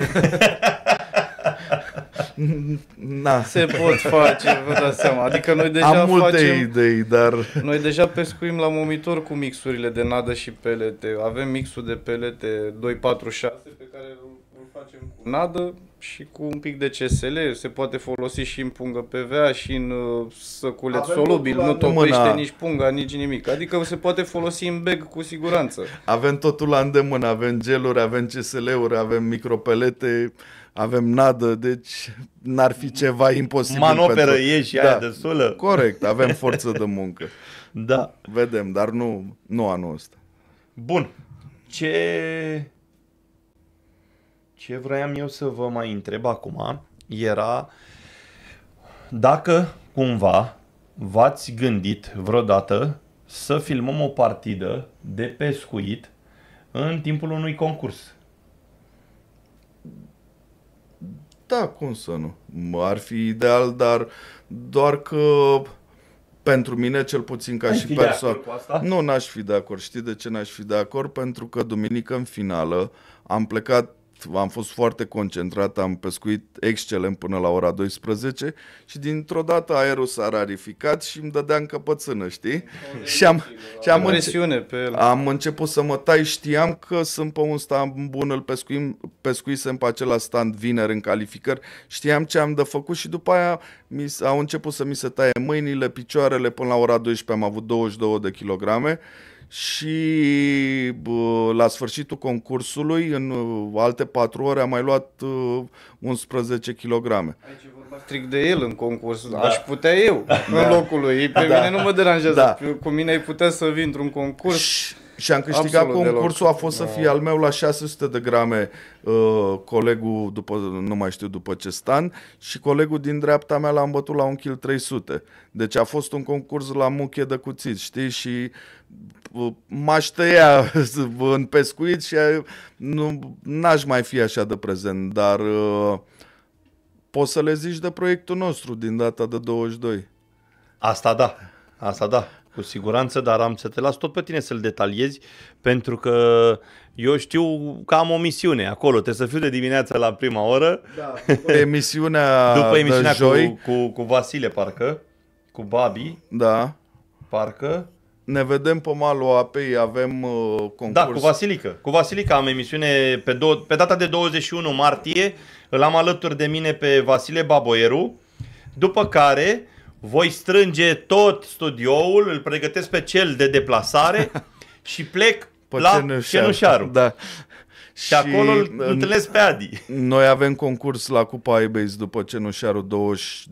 Speaker 3: Na.
Speaker 4: Se pot face, vă dați seama. Adică noi deja
Speaker 3: Am multe
Speaker 4: facem...
Speaker 3: idei, dar
Speaker 4: Noi deja pescuim la momitor cu mixurile de nadă și pelete. Avem mixul de pelete 246 pe care îl facem cu nadă și cu un pic de CSL. Se poate folosi și în pungă PVA și în săculeț
Speaker 3: Avem
Speaker 4: solubil.
Speaker 3: totul
Speaker 4: Nu
Speaker 3: la
Speaker 4: topește
Speaker 3: mână.
Speaker 4: nici punga, nici nimic. Adică se poate folosi în bag cu siguranță.
Speaker 3: avem totul la îndemână. Avem geluri, avem CSL-uri, avem micropelete, avem nadă, deci n-ar fi ceva imposibil.
Speaker 2: Manoperă
Speaker 3: pentru...
Speaker 2: e și aia de sulă.
Speaker 3: Corect, avem forță de muncă.
Speaker 2: Da.
Speaker 3: Vedem, dar nu anul ăsta.
Speaker 2: Bun. Ce vroiam eu să vă mai întreb acum era dacă cumva v-ați gândit vreodată să filmăm o partidă de pescuit în timpul unui concurs.
Speaker 3: Da, cum să nu? Ar fi ideal, dar doar că pentru mine, cel puțin ca și persoană, nu n-aș fi de acord. Știi de ce n-aș fi de acord? Pentru că duminică în finală am plecat, am fost foarte concentrat, am pescuit excelent până la ora 12 și dintr-o dată aerul s-a rarificat și îmi dădea încăpățână, știi? Și am început să mă tai, știam că sunt pe un stand bun, îl pescuisem pe acela stand vineri în calificări, știam ce am de făcut și după aia au început să mi se taie mâinile, picioarele, până la ora 12 am avut 22 de kilograme. Și la sfârșitul concursului, în alte 4 ore, am mai luat 11 kg.
Speaker 4: Aici e vorba strict de el în concurs. Da. Aș putea eu în locul lui. Pe mine nu mă deranjează. Da. Cu mine ai putea să vii într-un concurs.
Speaker 3: Și am câștigat concursul, a fost să fie al meu la 600 de grame, colegul, nu mai știu după ce stand, și colegul din dreapta mea l-am bătut la 1 kg 300. Deci a fost un concurs la muche de cuțit, știi? Și m-aș tăia în pescuit și n-aș mai fi așa de prezent, dar poți să le zici de proiectul nostru din data de 22.
Speaker 2: Asta da, cu siguranță, dar am să te las tot pe tine să-l detaliezi, pentru că eu știu că am o misiune acolo, trebuie să fiu de dimineață la prima oră.
Speaker 3: Da, după emisiunea de joi.
Speaker 2: Cu Vasile, parcă, cu Babi,
Speaker 3: da.
Speaker 2: Parcă.
Speaker 3: Ne vedem pe malul apei, avem concurs.
Speaker 2: Da, cu Vasilica am emisiune pe data de 21 martie, îl am alături de mine pe Vasile Baboieru, după care voi strânge tot studioul, îl pregătesc pe cel de deplasare și plec la Cenușaru. Da. Și acolo îl întâlnesc pe Adi.
Speaker 3: Noi avem concurs la Cupa iBase după Cenușaru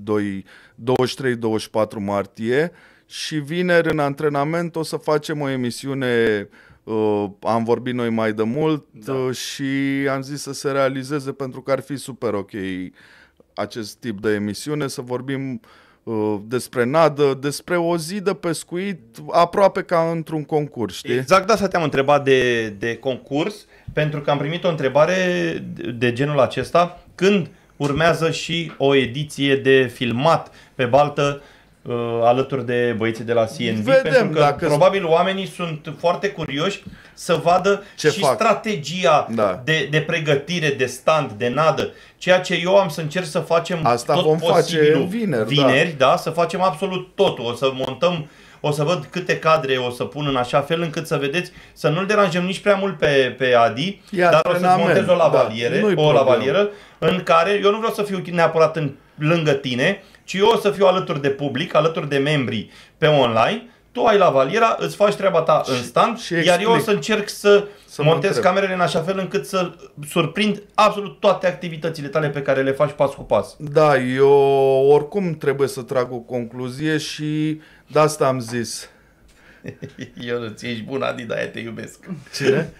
Speaker 3: 23-24 martie și vineri în antrenament o să facem o emisiune, am vorbit noi mai de mult, și am zis să se realizeze pentru că ar fi super ok acest tip de emisiune, să vorbim despre nadă, despre o zi de pescuit aproape ca într-un concurs, știi?
Speaker 2: Exact asta te-am întrebat de concurs, pentru că am primit o întrebare de genul acesta, când urmează și o ediție de filmat pe baltă alături de băieții de la CNB, pentru că probabil oamenii sunt foarte curioși să vadă strategia de pregătire, de stand, de nadă, ceea ce eu am să încerc să facem
Speaker 3: asta
Speaker 2: tot
Speaker 3: vom
Speaker 2: posibilul
Speaker 3: face
Speaker 2: vineri, da, să facem absolut totul, o să montăm, o să văd câte cadre o să pun în așa fel încât să vedeți, să nu-l deranjăm nici prea mult pe Adi, dar o să montez o lavalieră în care eu nu vreau să fiu neapărat lângă tine, ci eu o să fiu alături de public, alături de membri pe online, tu ai lavaliera, îți faci treaba ta în stand, iar eu o să încerc să montez camerele în așa fel încât să surprind absolut toate activitățile tale pe care le faci pas cu pas.
Speaker 3: Da, eu oricum trebuie să trag o concluzie și de asta am zis.
Speaker 2: Eu nu ți ești bun, Adi, de-aia te iubesc.
Speaker 3: Cine?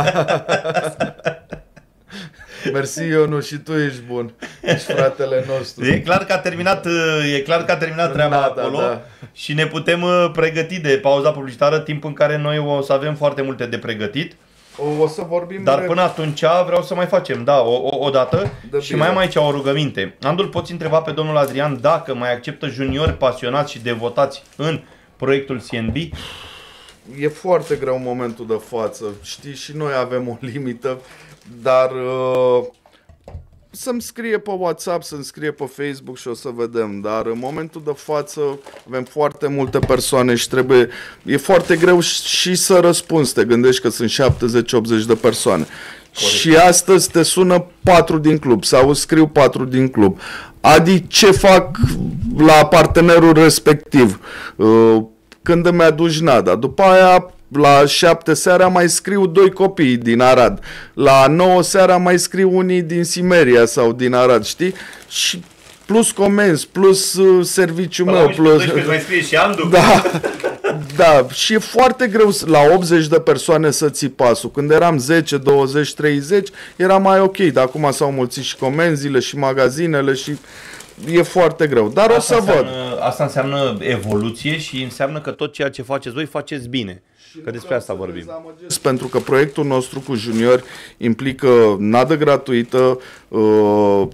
Speaker 3: Mersi, Ionu, și tu ești bun. Ești fratele nostru.
Speaker 2: E clar că a terminat treaba acolo și ne putem pregăti de pauza publicitară, timp în care noi o să avem foarte multe de pregătit.
Speaker 3: O să vorbim.
Speaker 2: Dar până atunci vreau să mai facem, o dată. Și mai am aici o rugăminte. Andul, poți întreba pe domnul Adrian dacă mai acceptă juniori pasionați și devotați în proiectul CNB?
Speaker 3: E foarte greu în momentul de față. Știi, și noi avem o limită. Dar să-mi scrie pe WhatsApp, să-mi scrie pe Facebook și o să vedem. Dar în momentul de față avem foarte multe persoane și e foarte greu și să răspunzi. Te gândești că sunt 70-80 de persoane. Corect. Și astăzi te sună 4 din club sau scriu 4 din club. Adi, ce fac la partenerul respectiv? Când îmi aduci nada? După aia la 7 seara mai scriu 2 copii din Arad. La 9 seara mai scriu unii din Simeria sau din Arad, știi? Și plus comenzi, plus serviciul meu, plus...
Speaker 2: mai scrie și Andu.
Speaker 3: Da, și e foarte greu la 80 de persoane să ții pasul. Când eram 10, 20, 30, era mai ok, dar acum s-au mulțit și comenzile și magazinele și... E foarte greu, dar o să văd.
Speaker 2: Asta înseamnă evoluție și înseamnă că tot ceea ce faceți voi, faceți bine. Că despre asta vorbim.
Speaker 3: Pentru că proiectul nostru cu juniori implică nadă gratuită,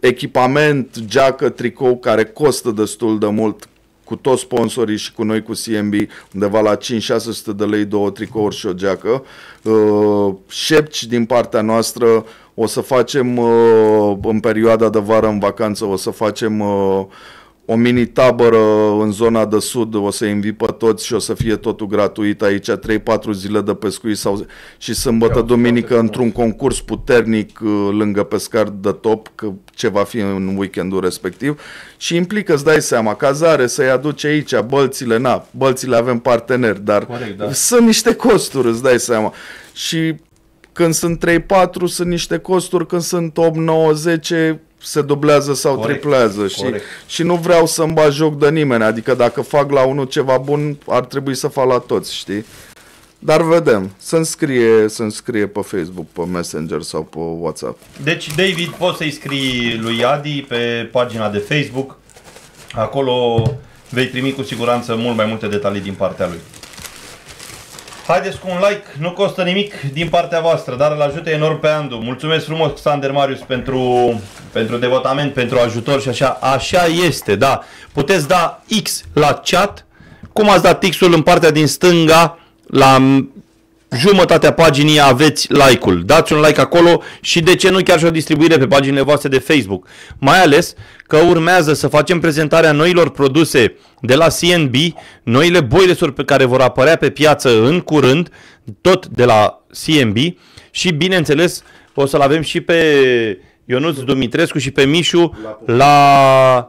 Speaker 3: echipament, geacă, tricou, care costă destul de mult, cu toți sponsorii și cu noi cu CMB, undeva la 5-600 de lei, 2 tricouri și o geacă. Șepci din partea noastră, o să facem în perioada de vară, în vacanță, o să facem o mini-tabără în zona de sud, o să invit pe toți și o să fie totul gratuit aici, 3-4 zile de pescuit și sâmbătă, duminică, într-un concurs puternic lângă pescar de top, ce va fi în weekendul respectiv. Și implică, îți dai seama, cazare, să-i aduce aici, bălțile avem parteneri, dar corect, sunt niște costuri, îți dai seama. Și când sunt 3-4 sunt niște costuri, când sunt 8-9-10 se dublează sau triplează. Și nu vreau să-mi bag joc de nimeni, adică dacă fac la unul ceva bun, ar trebui să fac la toți, știi? Dar vedem, să-mi scrie pe Facebook, pe Messenger sau pe WhatsApp.
Speaker 2: Deci, David, poți să-i scrii lui Adi pe pagina de Facebook, acolo vei primi cu siguranță mult mai multe detalii din partea lui. Haideți cu un like, nu costă nimic din partea voastră, dar îl ajută enorm pe Andu. Mulțumesc frumos, Sander Marius, pentru devotament, pentru ajutor și așa. Așa este, da. Puteți da X la chat, cum ați dat X-ul în partea din stânga, la jumătatea paginii aveți like-ul. Dați un like acolo și de ce nu chiar și o distribuire pe paginile voastre de Facebook. Mai ales că urmează să facem prezentarea noilor produse de la CNB, noile boilers-uri pe care vor apărea pe piață în curând, tot de la CNB și bineînțeles o să-l avem și pe Ionuț Dumitrescu și pe Mișu la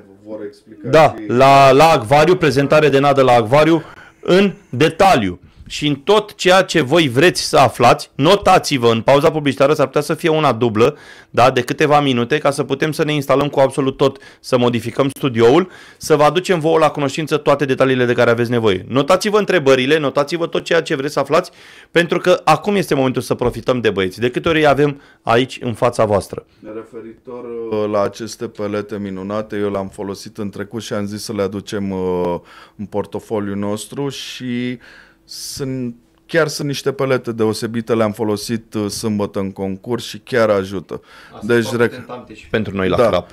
Speaker 2: acvariu, prezentare de nadă la acvariu în detaliu. Și în tot ceea ce voi vreți să aflați, notați-vă, în pauza publicitară s-ar putea să fie una dublă, da, de câteva minute, ca să putem să ne instalăm cu absolut tot, să modificăm studioul, să vă aducem vouă la cunoștință toate detaliile de care aveți nevoie. Notați-vă întrebările, notați-vă tot ceea ce vreți să aflați, pentru că acum este momentul să profităm de băieți. De câte ori îi avem aici în fața voastră.
Speaker 3: Referitor la aceste pelete minunate, eu le-am folosit în trecut și am zis să le aducem în portofoliul nostru și chiar sunt niște pelete deosebite, le-am folosit sâmbătă în concurs și chiar ajută.
Speaker 2: Asta deci și pentru noi la Crap.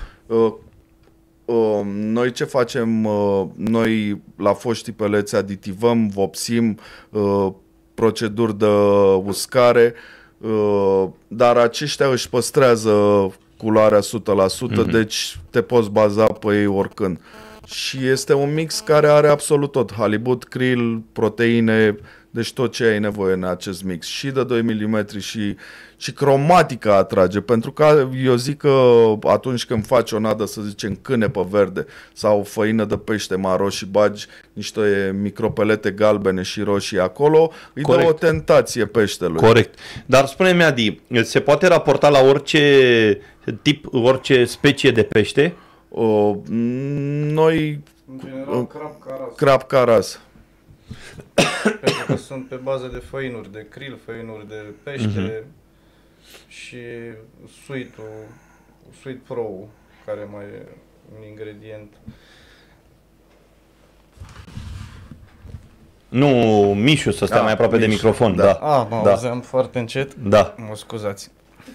Speaker 3: Noi ce facem? Noi la foștii peleți aditivăm, vopsim, proceduri de uscare, dar aceștia își păstrează culoarea 100%, deci te poți baza pe ei oricând. Și este un mix care are absolut tot, halibut, krill, proteine, deci tot ce ai nevoie în acest mix. Și de 2 mm și cromatica atrage, pentru că eu zic că atunci când faci o nadă, să zicem, cânepă verde sau făină de pește maro și bagi niște micropelete galbene și roșii acolo, îi dă o tentație peștelui.
Speaker 2: Corect. Dar spune-mi, Adi, se poate raporta la orice tip, orice specie de pește?
Speaker 3: Noi
Speaker 4: în general,
Speaker 3: crab caras.
Speaker 4: Pentru că sunt pe bază de făinuri de krill, făinuri de pește și Sweet Pro, care mai e un ingredient.
Speaker 2: Nu, Mișu, să stea mai aproape de microfon. Da.
Speaker 4: Mă auzeam foarte încet.
Speaker 2: Da.
Speaker 4: Mă scuzați.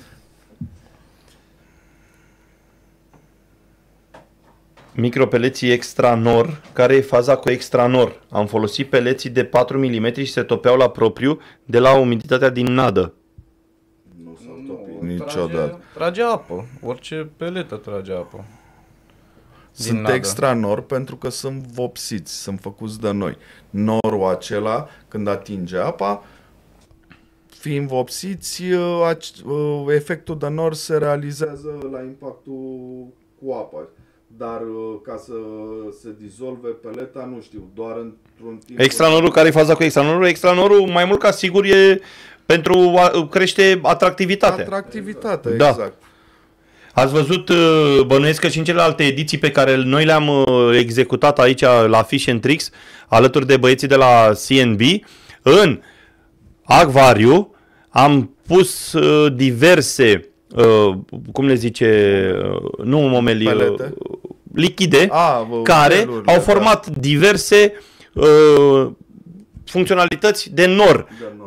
Speaker 2: Micropeleții Extra Nor. Care e faza cu Extra Nor? Am folosit peleții de 4 mm și se topeau la propriu de la umiditatea din nadă.
Speaker 3: Nu s-au topit niciodată.
Speaker 4: Trage apă. Orice peletă trage apă.
Speaker 3: Sunt Extra Nor pentru că sunt vopsiți, sunt făcuți de noi. Norul acela, când atinge apa, fiind vopsiți, efectul de nor se realizează la impactul cu apa. Dar ca să se dizolve peleta, nu știu, doar într-un timp...
Speaker 2: Extranorul, care e faza cu extranorul? Extranorul, mai mult ca sigur, e pentru a crește atractivitatea.
Speaker 3: Atractivitatea, exact. Da.
Speaker 2: Ați văzut, bănuiesc că și în celelalte ediții pe care noi le-am executat aici la Fish and Tricks, alături de băieții de la CNB, în acvariu am pus diverse, cum le zice, nu momeli, lichide, care au format diverse funcționalități de nor.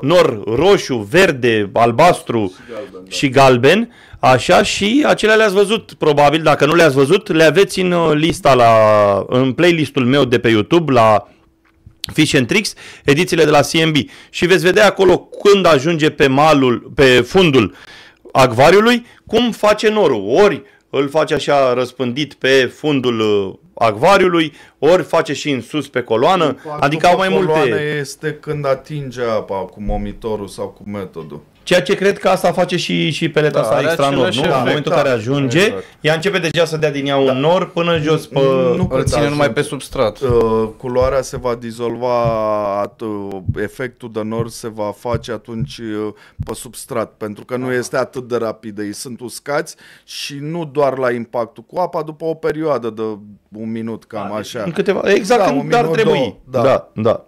Speaker 2: nor roșu, verde, albastru și galben, așa, și acelea le-ați văzut, probabil, dacă nu le-ați văzut, le aveți în lista în playlistul meu de pe YouTube, la Fish and Tricks, edițiile de la CMB. Și veți vedea acolo când ajunge pe fundul acvariului, cum face norul. Ori îl face așa răspândit pe fundul acvariului, ori face și în sus pe coloană.
Speaker 3: Impactul
Speaker 2: Adică au mai
Speaker 3: pe
Speaker 2: multe...
Speaker 3: coloană este când atinge apa cu momitorul sau cu metodul.
Speaker 2: Ceea ce cred că asta face și peleta
Speaker 4: Da,
Speaker 2: sa
Speaker 4: are
Speaker 2: extra nor, nu?
Speaker 4: același
Speaker 2: În
Speaker 4: efect.
Speaker 2: momentul în care ajunge,
Speaker 4: Exact.
Speaker 2: ea începe deja să dea din ea un nor până jos pe...
Speaker 3: Nu
Speaker 4: Îl
Speaker 3: cât
Speaker 4: ține numai
Speaker 3: ajunge.
Speaker 4: pe substrat.
Speaker 3: Culoarea se va dizolva, efectul de nor se va face atunci pe substrat, pentru că nu este atât de rapid. Ei sunt uscați și nu doar la impactul cu apa, după o perioadă de un minut, cam așa.
Speaker 2: În câteva, exact,
Speaker 3: Da,
Speaker 2: când
Speaker 3: un
Speaker 2: ar
Speaker 3: minut,
Speaker 2: trebui.
Speaker 3: două, da.
Speaker 2: Da.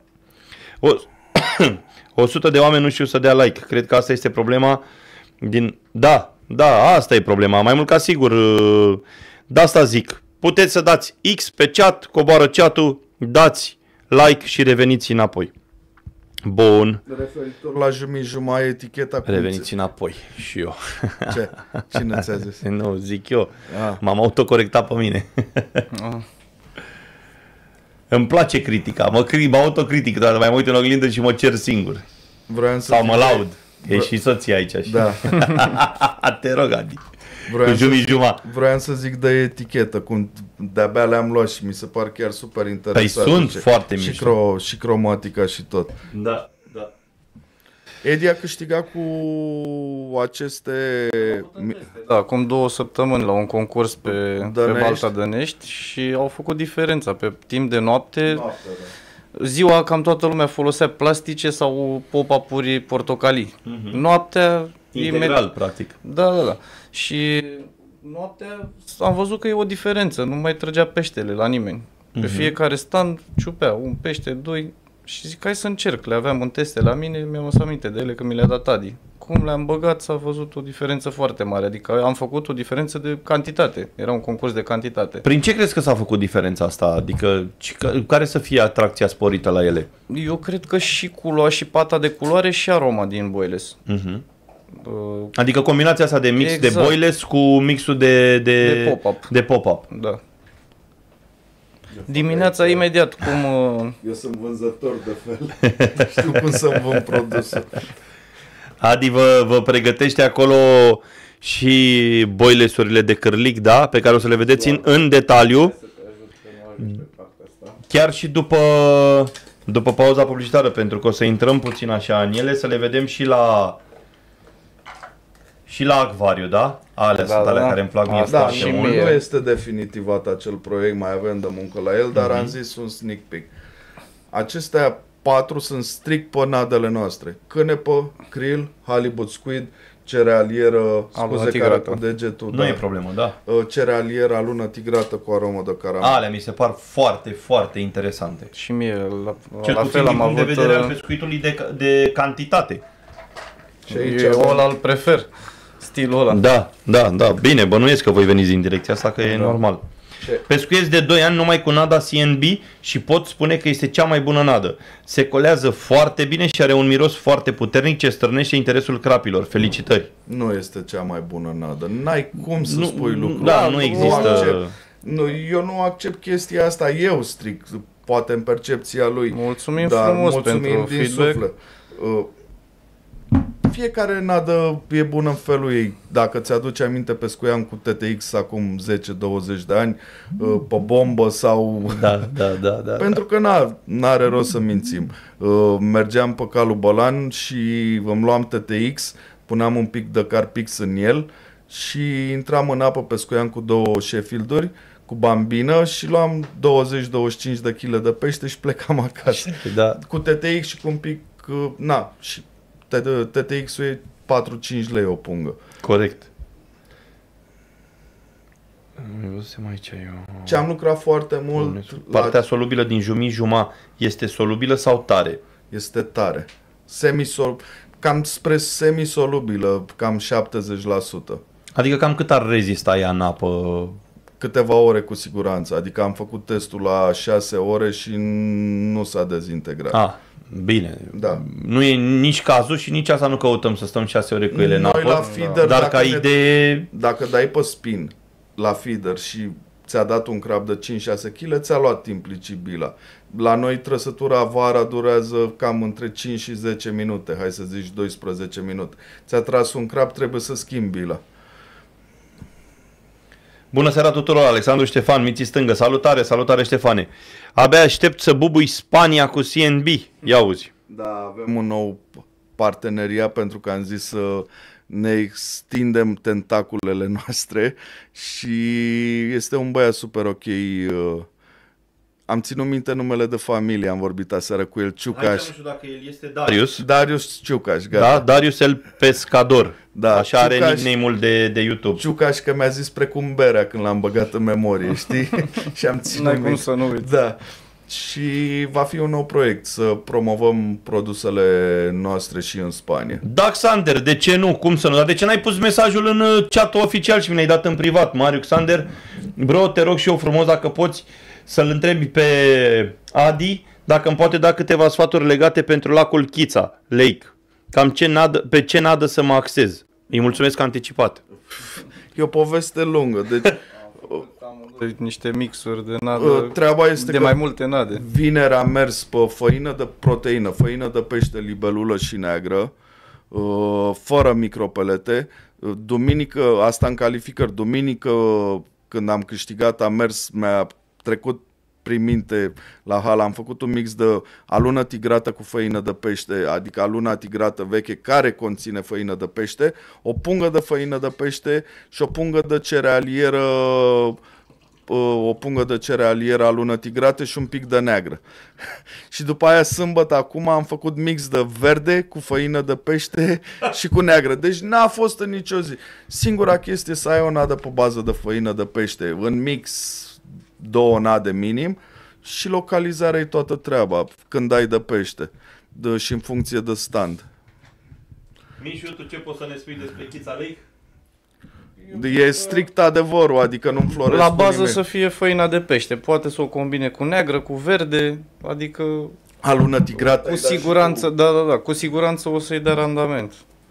Speaker 2: 100 de oameni nu știu să dea like. Cred că asta este problema din... Da, asta e problema. Mai mult ca sigur. De asta zic. Puteți să dați X pe chat, coboară chat-ul, dați like și reveniți înapoi. Bun.
Speaker 3: Referitor la jumătate, eticheta cum
Speaker 2: Reveniți înapoi. Și eu.
Speaker 3: Ce? Cine ți-a zis?
Speaker 2: Nu, zic eu.
Speaker 3: Ah.
Speaker 2: M-am autocorectat pe mine. Îmi place critica. Mă autocritic, dar mai mă uit în oglindă și mă cer singur.
Speaker 3: Vreau să
Speaker 2: Sau mă
Speaker 3: zic-
Speaker 2: laud. E și soția aici. Și...
Speaker 3: Da.
Speaker 2: Te rog, Adi.
Speaker 3: Vreau
Speaker 2: Cu
Speaker 3: să,
Speaker 2: juma.
Speaker 3: vreau să zic de etichetă, cum de-abia le-am luat și mi se par chiar super interesant.
Speaker 2: Păi sunt foarte
Speaker 3: și
Speaker 2: mișto.
Speaker 3: și cromatica și tot.
Speaker 2: Da.
Speaker 3: Edi a câștigat cu aceste...
Speaker 4: Da, acum 2 săptămâni la un concurs pe
Speaker 3: Dănești.
Speaker 4: Balta Dănești și au făcut diferența. Pe timp de noapte, ziua cam toată lumea folosea plastice sau pop-up-uri portocalii. Noaptea...
Speaker 2: Integral, practic.
Speaker 4: Da. Și noaptea am văzut că e o diferență, nu mai trăgea peștele la nimeni. Pe fiecare stand ciupea un pește, 2 și zic hai să încerc. Le aveam în teste la mine, mi-am adus aminte de ele că mi le-a dat Adi. Cum le-am băgat s-a văzut o diferență foarte mare, adică am făcut o diferență de cantitate, era un concurs de cantitate.
Speaker 2: Prin ce crezi că s-a făcut diferența asta? Adică care să fie atracția sporită la ele?
Speaker 4: Eu cred că și culoarea, și pata de culoare și aroma din boiles.
Speaker 2: Adică combinația asta de mix de
Speaker 4: Exact.
Speaker 2: boiles cu mixul de
Speaker 4: pop-up.
Speaker 2: De pop-up.
Speaker 4: Da. Dimineața imediat cum...
Speaker 3: Eu sunt vânzător de fel. Știu cum să-mi vând produsul.
Speaker 2: Adi vă pregătește acolo și boilesurile de cârlic, da? Pe care o să le vedeți în detaliu. Chiar și după pauza publicitară, pentru că o să intrăm puțin așa în ele, să le vedem și la acvariu, da? Alea sunt alea care îmi plac mie
Speaker 3: Da,
Speaker 2: foarte
Speaker 3: și
Speaker 2: mult.
Speaker 3: nu este definitivat acel proiect, mai avem de muncă la el, dar am zis un sneak peek. Acestea 4 sunt strict pe nadele noastre. Cânepă, krill, halibut squid, cerealieră, scuze care
Speaker 4: tigrată.
Speaker 3: cu degetul,
Speaker 2: Nu e problemă, da.
Speaker 3: cerealieră, alună tigrată cu aromă de caramel.
Speaker 2: Alea mi se par foarte, foarte interesante.
Speaker 4: Și mie,
Speaker 2: Cel
Speaker 4: la
Speaker 2: puțin
Speaker 4: fel
Speaker 2: din
Speaker 4: am
Speaker 2: punct de
Speaker 4: avut...
Speaker 2: vedere al pescuitului de cantitate.
Speaker 3: Și aici
Speaker 4: Eu
Speaker 3: avem-
Speaker 4: ăla îl prefer, stilul ăla.
Speaker 2: Da. Bine, bănuiesc că voi veniți din direcția asta, că e normal. Pescuiesc de 2 ani numai cu nada CNB și pot spune că este cea mai bună nadă. Se colează foarte bine și are un miros foarte puternic ce stârnește interesul crapilor. Felicitări!
Speaker 3: Nu este cea mai bună nadă. N-ai cum să spui lucrul.
Speaker 2: Da, nu există...
Speaker 3: accept. Eu nu accept chestia asta, eu strict, poate în percepția lui.
Speaker 4: Mulțumim frumos
Speaker 3: mulțumim
Speaker 4: pentru
Speaker 3: din
Speaker 4: feedback.
Speaker 3: suflet. Fiecare nadă e bună în felul ei. Dacă ți-aduce aminte, pescuiam cu TTX acum 10-20 de ani, pe bombă sau...
Speaker 2: Da.
Speaker 3: Pentru că n-are rost să mințim. Mergeam pe calul Bălan și îmi luam TTX, puneam un pic de carpix în el și intram în apă, pescuiam cu 2 Sheffield-uri, cu bambină și luam 20-25 de kg de pește și plecam acasă.
Speaker 2: Da.
Speaker 3: Cu TTX și cu un pic... și TTX-ul e 4-5 lei o pungă.
Speaker 2: Corect. Nu văzusem aici eu.
Speaker 3: Ce am lucrat foarte mult
Speaker 2: Partea solubilă din juma este solubilă sau tare?
Speaker 3: este tare. Cam spre semisolubilă, cam 70%.
Speaker 2: Adică cam cât ar rezista ea în apă?
Speaker 3: Câteva ore cu siguranță. Adică am făcut testul la 6 ore și nu s-a dezintegrat.
Speaker 2: Bine.
Speaker 3: Da.
Speaker 2: Nu e nici cazul și nici asta nu căutăm să stăm 6 ore cu ele în
Speaker 3: Noi
Speaker 2: apă.
Speaker 3: la feeder,
Speaker 2: Dar ca idee...
Speaker 3: Dacă dai pe spin la feeder și ți-a dat un crab de 5-6 kg, ți-a luat timp licibila. La noi trăsătura vara durează cam între 5 și 10 minute, hai să zici 12 minute. Ți-a tras un crab, trebuie să schimbi bila.
Speaker 2: Bună seara tuturor, Alexandru Ștefan, Miții Stângă, salutare, salutare Ștefane. Abia aștept să bubui Spania cu CNB, ia auzi.
Speaker 3: Da, avem un nou parteneriat pentru că am zis să ne extindem tentaculele noastre și este un băiat super ok. Am ținut minte numele de familie, am vorbit aseară cu el, Ciucaș.
Speaker 2: Aici nu știu dacă el este Darius.
Speaker 3: Darius Ciucaș, gata.
Speaker 2: Da, Darius el Pescador.
Speaker 3: Da,
Speaker 2: așa are
Speaker 3: Ciucaș,
Speaker 2: nickname-ul de YouTube.
Speaker 3: Ciucaș că mi-a zis precum berea când l-am băgat în memorie, știi? Și am ținut
Speaker 4: N-ai
Speaker 3: minte.
Speaker 4: cum să nu uiți.
Speaker 3: Da. Și va fi un nou proiect, să promovăm produsele noastre și în Spania.
Speaker 2: Daxander, de ce nu? Cum să nu? Dar de ce n-ai pus mesajul în chat-ul oficial și mi l-ai dat în privat? Mariu Xander, bro, te rog și eu frumos dacă poți să-l întrebi pe Adi dacă îmi poate da câteva sfaturi legate pentru lacul Chița, Lake. Cam pe ce nadă să mă axez. Îi mulțumesc anticipat.
Speaker 3: E o poveste lungă, deci
Speaker 4: Niște mixuri de nadă,
Speaker 3: treaba este
Speaker 4: de
Speaker 3: că
Speaker 4: mai multe nade.
Speaker 3: vineri am mers pe făină de proteină, făină de pește, libelulă și neagră, fără micropelete. Duminică, asta în calificări, duminică când am câștigat am mers, mi-a trecut prin minte la hal, am făcut un mix de alună tigrată cu făină de pește, adică aluna tigrată veche care conține făină de pește, o pungă de făină de pește și o pungă de cerealieră alună tigrată și un pic de neagră. Și după aia sâmbătă acum am făcut mix de verde cu făină de pește și cu neagră. Deci n-a fost în nicio zi. Singura chestie să ai o nadă pe bază de făină de pește, în mix 2 nade minim și localizarea e toată treaba când ai de pește și în funcție de stand.
Speaker 2: Mișu, tu ce poți să ne spui despre Chița Lake?
Speaker 3: E strict adevărul, adică nu înfloresc
Speaker 4: La
Speaker 3: cu
Speaker 4: bază
Speaker 3: nimeni.
Speaker 4: să fie făina de pește. Poate să o combine cu neagră, cu verde, adică
Speaker 3: Alună tigrată.
Speaker 4: cu siguranță, da, cu siguranță o să-i dea randament.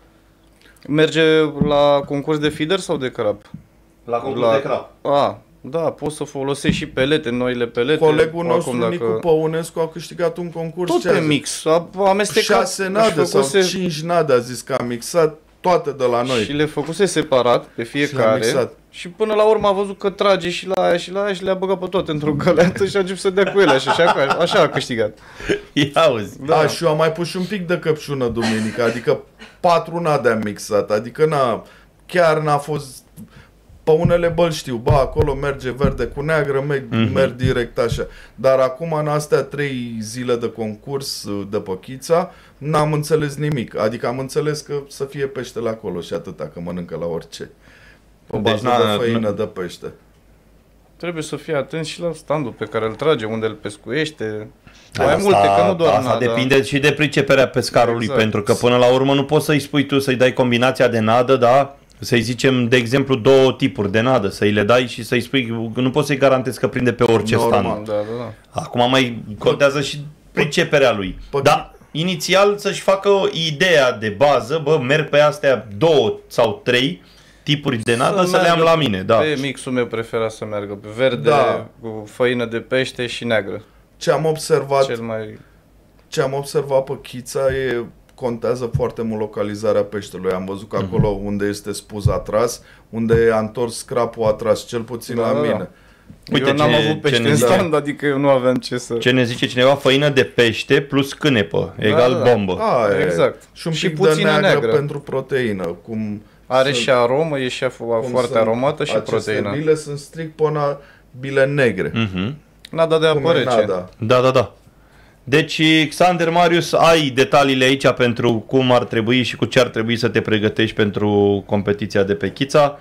Speaker 4: Merge la concurs de feeder sau de crab?
Speaker 2: La concurs de crab.
Speaker 4: Da, poți să folosești și pelete, noile pelete.
Speaker 3: Colegul nostru,
Speaker 4: Acum,
Speaker 3: Nicu Păunescu, a câștigat un concurs.
Speaker 4: tot
Speaker 3: ce
Speaker 4: pe
Speaker 3: a zis?
Speaker 4: mix, a amestecat.
Speaker 3: 6 nade sau 5 nade a zis că a mixat toate de la noi.
Speaker 4: Și le făcuse separat pe fiecare
Speaker 3: mixat.
Speaker 4: și până la urmă a văzut că trage și la aia și la aia și le-a băgat pe toate într-o găleată și a început să dea cu ele așa a câștigat.
Speaker 2: Ia auzi.
Speaker 3: Da, și eu am mai pus și un pic de căpșună duminică, adică 4 nade am mixat, adică chiar n-a fost. Pe unele băli știu, acolo merge verde cu neagră, merg direct așa. Dar acum în astea 3 zile de concurs de pe Chița, n-am înțeles nimic. Adică am înțeles că să fie peștele acolo și atâta, că mănâncă la orice. Pe
Speaker 2: Deci
Speaker 3: bază de făină de pește.
Speaker 4: Trebuie să fii atent și la standul pe care îl trage, unde îl pescuiește. Mai multe, că nu doar
Speaker 2: asta
Speaker 4: nada.
Speaker 2: depinde și de priceperea pescarului,
Speaker 4: Exact.
Speaker 2: pentru că până la urmă nu poți să-i spui tu să-i dai combinația de nadă, da? Să-i zicem, de exemplu, 2 tipuri de nadă, să-i le dai și să-i spui, nu poți să-i garantezi că prinde pe orice
Speaker 3: Normal.
Speaker 2: stand.
Speaker 4: Da.
Speaker 2: Acum mai contează și priceperea lui.
Speaker 3: Păi-
Speaker 2: Dar inițial să-și facă o ideea de bază, merg pe astea 2 sau 3 tipuri de nadă să le am
Speaker 4: meargă
Speaker 2: la mine. Da.
Speaker 4: Pe mixul meu preferat să meargă pe verde,
Speaker 3: Da.
Speaker 4: cu făină de pește și neagră.
Speaker 3: Ce am observat
Speaker 4: Cel mai...
Speaker 3: Ce am observat pe Chița contează foarte mult localizarea peștelui. Am văzut că acolo unde este spuz atras, unde a întors scrapul atras, cel puțin la mine.
Speaker 2: Uite
Speaker 4: eu n-am
Speaker 2: ce-
Speaker 4: avut
Speaker 2: ce
Speaker 4: pește
Speaker 2: ne
Speaker 4: în
Speaker 2: zice.
Speaker 4: stand, adică eu nu aveam ce să...
Speaker 2: Ce ne zice cineva? Făină de pește plus cânepă, egal
Speaker 4: da.
Speaker 2: bombă.
Speaker 4: Exact.
Speaker 3: Și un
Speaker 4: Și
Speaker 3: pic de
Speaker 4: puțină
Speaker 3: neagră,
Speaker 4: neagră.
Speaker 3: pentru proteină. Cum
Speaker 4: Are
Speaker 3: sunt-
Speaker 4: și aromă, e și
Speaker 3: cum
Speaker 4: foarte
Speaker 3: sunt
Speaker 4: aromată și
Speaker 3: aceste
Speaker 4: proteină.
Speaker 3: bile sunt strict până bile negre.
Speaker 2: Mhm.
Speaker 4: Nada de
Speaker 3: Cum
Speaker 4: apă
Speaker 3: e
Speaker 4: rece.
Speaker 3: nada.
Speaker 2: Da. Deci, Xander Marius, ai detaliile aici pentru cum ar trebui și cu ce ar trebui să te pregătești pentru competiția de pe Chița.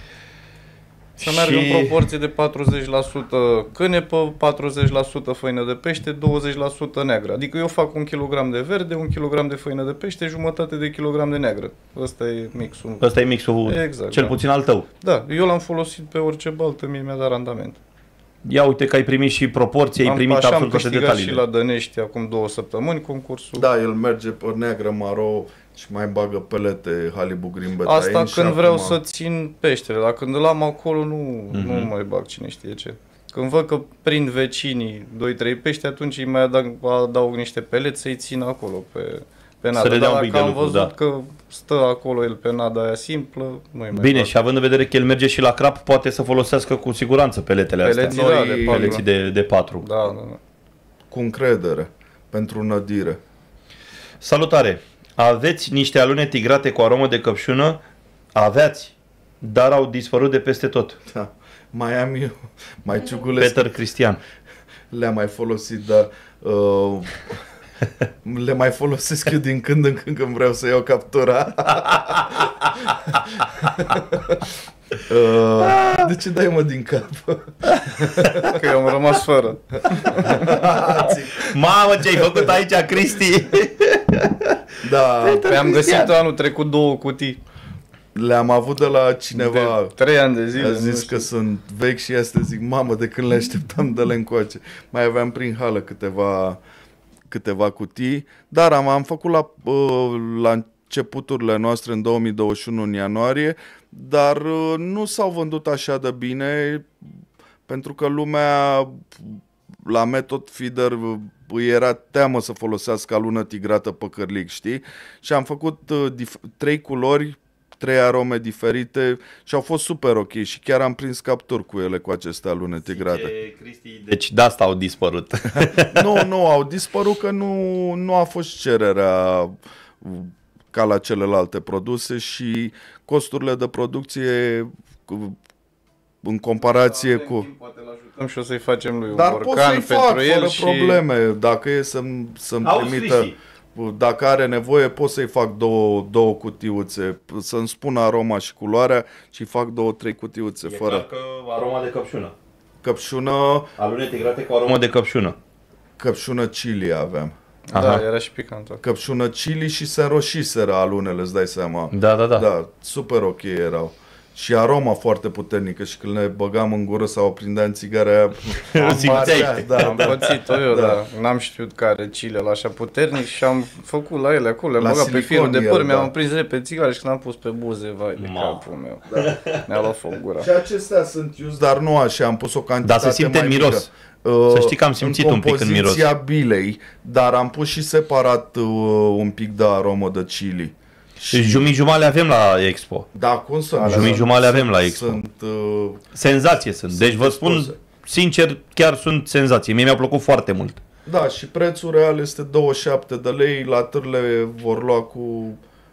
Speaker 4: Să meargă în proporție de 40% cânepă, 40% făină de pește, 20% neagră. Adică eu fac 1 kg de verde, 1 kg de făină de pește, jumătate de kilogram de neagră. Ăsta e mixul.
Speaker 2: Ăsta e mixul,
Speaker 4: Exact,
Speaker 2: cel
Speaker 4: da.
Speaker 2: puțin al tău.
Speaker 4: Da, eu l-am folosit pe orice baltă, mie mi-a dat randament.
Speaker 2: Ia uite că ai primit și proporții, ai primit absolut toate detaliile.
Speaker 4: Și la Dănești acum 2 săptămâni concursul.
Speaker 3: Da, el merge pe neagră maro și mai bagă pelete Halibu Green Betaine.
Speaker 4: Asta când vreau să țin peștele, dar când îl am acolo nu mai bag cine știe ce. Când văd că prind vecinii 2-3 pești, atunci îi mai adaug niște pelete să-i țin acolo pe nadă.
Speaker 2: Să le dea un
Speaker 4: Dar
Speaker 2: pic
Speaker 4: dacă
Speaker 2: de
Speaker 4: am
Speaker 2: lucru,
Speaker 4: văzut
Speaker 2: da.
Speaker 4: că stă acolo el pe nada aia simplă, nu-i mai
Speaker 2: Bine,
Speaker 4: bag.
Speaker 2: și având în vedere că el merge și la crap, poate să folosească cu siguranță peletele astea.
Speaker 4: Peleții, da, de patru.
Speaker 2: Peleții de 4.
Speaker 4: Da.
Speaker 3: Cu încredere, pentru nădire.
Speaker 2: Salutare! Aveți niște alune tigrate cu aromă de căpșună? Aveați, dar au dispărut de peste tot.
Speaker 3: Da. Mai am eu, mai ciugulesc.
Speaker 2: Peter Cristian.
Speaker 3: Le-am mai folosit, dar le mai folosesc eu din când în când când vreau să iau captura. De ce dai mă din cap?
Speaker 4: Că eu am rămas fără.
Speaker 2: Mamă, ce ai făcut aici, Cristi?
Speaker 3: Da,
Speaker 4: Păi am găsit anul trecut 2 cutii.
Speaker 3: le-am avut de la cineva.
Speaker 4: De 3 ani de zile.
Speaker 3: A
Speaker 4: nu
Speaker 3: zis
Speaker 4: știu.
Speaker 3: că sunt vechi și astea zic, mamă, de când le așteptam de le încoace. Mai aveam prin hală câteva cutii, dar am făcut la începuturile noastre în 2021, în ianuarie, dar nu s-au vândut așa de bine, pentru că lumea la Method Feeder îi era teamă să folosească alună tigrată pe cărlic, știi? Și am făcut 3 culori, 3 arome diferite și au fost super ok și chiar am prins capturi cu ele, cu aceste alune tigrate.
Speaker 2: Cristi, deci de asta au dispărut.
Speaker 3: Nu, au dispărut că nu a fost cererea ca la celelalte produse și costurile de producție în comparație cu...
Speaker 4: Și o să-i facem lui un
Speaker 3: Dar pot
Speaker 4: borcan
Speaker 3: să-i fac
Speaker 4: pentru el
Speaker 3: fără
Speaker 4: și...
Speaker 3: probleme. Dacă e să-mi trimită... Dacă are nevoie, pot să-i fac două cutiuțe, să-mi spună aroma și culoarea și fac 2-3 cutiuțe fără
Speaker 2: Că aroma de căpșună.
Speaker 3: căpșună.
Speaker 2: Alune tigrate cu aromă de căpșună.
Speaker 3: Căpșună chili aveam.
Speaker 4: Da,
Speaker 2: Aha.
Speaker 4: era și picant.
Speaker 3: Căpșună chili și se înroșiseră alunele, îți dai seama.
Speaker 2: Da.
Speaker 3: Da, super ok erau. Și aroma foarte puternică și când le băgam în gură sau o prindeam țigarea,
Speaker 2: Simțeai.
Speaker 4: Am pățit-o eu, da. N-am știut care chile la așa puternic și am făcut la ele acolo, le-am
Speaker 3: La
Speaker 4: băgat pe firul de
Speaker 3: silicon
Speaker 4: păr,
Speaker 3: el,
Speaker 4: mi-am
Speaker 3: da.
Speaker 4: prins repede țigare și când am pus pe buze, vai de capul meu. Mi-a luat foc gura.
Speaker 3: și acestea sunt use, dar nu așa, am pus o cantitate
Speaker 2: Dar se simte
Speaker 3: mai
Speaker 2: în miros.
Speaker 3: mică.
Speaker 2: Să știi că am simțit un pic în miros.
Speaker 3: compoziția bilei, dar am pus și separat un pic de aromă de chili.
Speaker 2: Și jumii-jumale avem la Expo.
Speaker 3: Da, cum să nu?
Speaker 2: Jumii-jumale avem la Expo.
Speaker 3: Sunt
Speaker 2: Senzație sunt. Deci vă spun,
Speaker 3: expuse.
Speaker 2: sincer, chiar sunt senzații. Mie mi-a plăcut foarte mult.
Speaker 3: Da, și prețul real este 27 de lei, la târle vor lua cu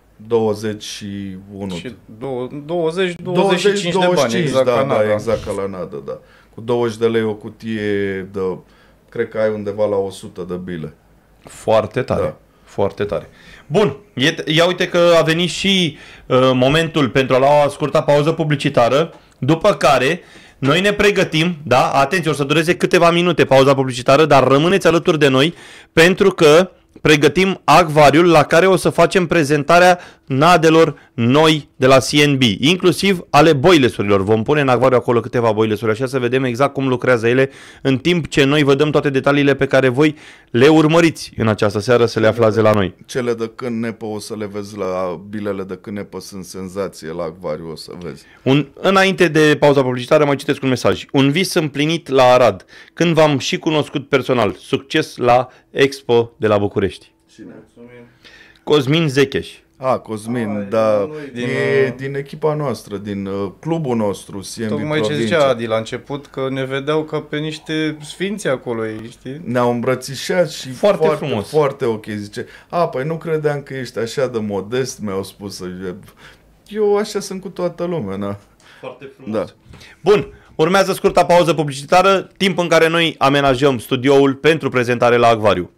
Speaker 3: 21.
Speaker 4: Și 20-25 de bani, exact
Speaker 3: da,
Speaker 4: ca nada.
Speaker 3: exact ca la nadă, da. Cu 20 de lei o cutie de, cred că ai undeva la 100 de bile.
Speaker 2: Foarte tare.
Speaker 3: Da.
Speaker 2: Foarte tare. Bun, ia uite că a venit și momentul pentru a lua o scurtă pauză publicitară, după care noi ne pregătim, da, atenție, o să dureze câteva minute pauza publicitară, dar rămâneți alături de noi pentru că pregătim acvariul la care o să facem prezentarea nadelor noi de la CNB, inclusiv ale boilesurilor. Vom pune în acvariu acolo câteva boilesuri, așa să vedem exact cum lucrează ele, în timp ce noi vă dăm toate detaliile pe care voi le urmăriți în această seară să le aflați de la noi.
Speaker 3: Cele de cânnepă o să le vezi la bilele de cânnepă, sunt senzație la acvariu, o să vezi.
Speaker 2: Înainte de pauza publicitară mai citesc un mesaj. Un vis împlinit la Arad, când v-am și cunoscut personal. Succes la Expo de la București.
Speaker 3: Cine?
Speaker 2: Cosmin Zecheș.
Speaker 3: Cosmin, da,
Speaker 4: noi
Speaker 3: e din echipa noastră, din clubul nostru, CNB
Speaker 4: Tocmai ce
Speaker 3: Provincia.
Speaker 4: zicea Adi la început, că ne vedeau ca pe niște sfinți acolo, știi?
Speaker 3: Ne-au îmbrățișat și
Speaker 2: Foarte frumos.
Speaker 3: Foarte ok. Zice, păi nu credeam că ești așa de modest, mi-au spus. Eu așa sunt cu toată lumea, na.
Speaker 2: Foarte frumos.
Speaker 3: Da.
Speaker 2: Bun, urmează scurta pauză publicitară, timp în care noi amenajăm studioul pentru prezentare la acvariu.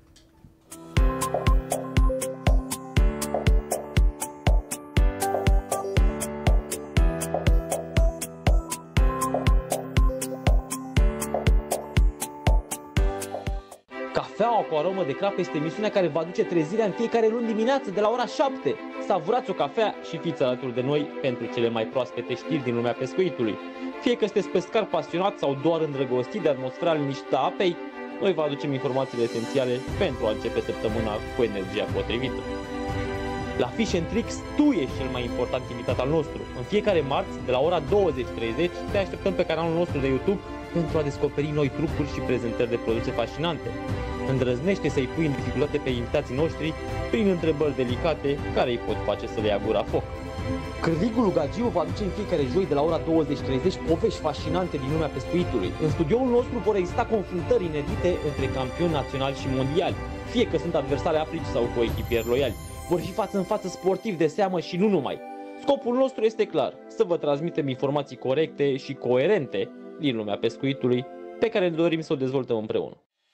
Speaker 1: Cafeaua cu aromă de crap este emisiunea care vă aduce trezirea în fiecare luni dimineață de la ora 7. Savurați o cafea și fiți alături de noi pentru cele mai proaspete știri din lumea pescuitului. Fie că sunteți pescar pasionat sau doar îndrăgostit de atmosfera liniștită a apei, noi vă aducem informațiile esențiale pentru a începe săptămâna cu energia potrivită. La Fish and Tricks, tu ești cel mai important invitat al nostru. În fiecare marți, de la ora 20:30, te așteptăm pe canalul nostru de YouTube pentru a descoperi noi trucuri și prezentări de produse fascinante. Îndrăznește să-i pui în dificultate pe invitații noștri prin întrebări delicate care îi pot face să le ia gura foc. Cârligul lui Gagiu va aduce în fiecare joi de la ora 20:30 povești fascinante din lumea pescuitului. În studioul nostru vor exista confruntări inedite între campioni naționali și mondiali, fie că sunt adversari aprici sau coechipieri loiali. Vor fi față în față sportivi de seamă și nu numai. Scopul nostru este clar, să vă transmitem informații corecte și coerente din lumea pescuitului, pe care ne dorim să o dezvoltăm împreună.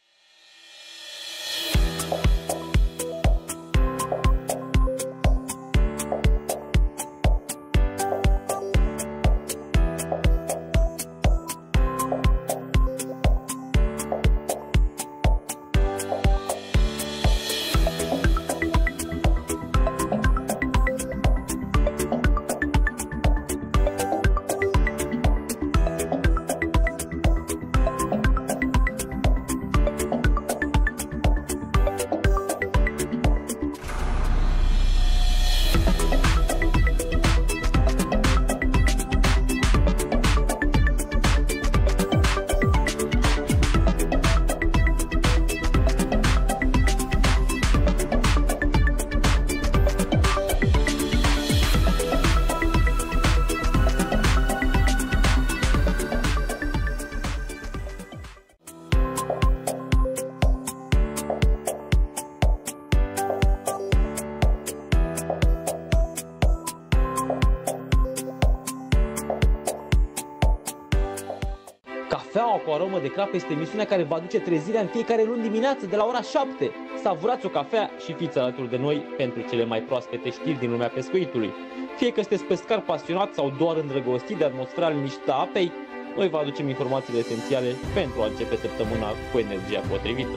Speaker 1: Cafeaua cu aromă de crap este emisiunea care vă aduce trezirea în fiecare luni dimineață de la ora 7. Savurați o cafea și fiți alături de noi pentru cele mai proaspete știri din lumea pescuitului. Fie că sunteți pescar pasionat sau doar îndrăgostit de atmosfera liniștită a apei, noi vă aducem informațiile esențiale pentru a începe săptămâna cu energia potrivită.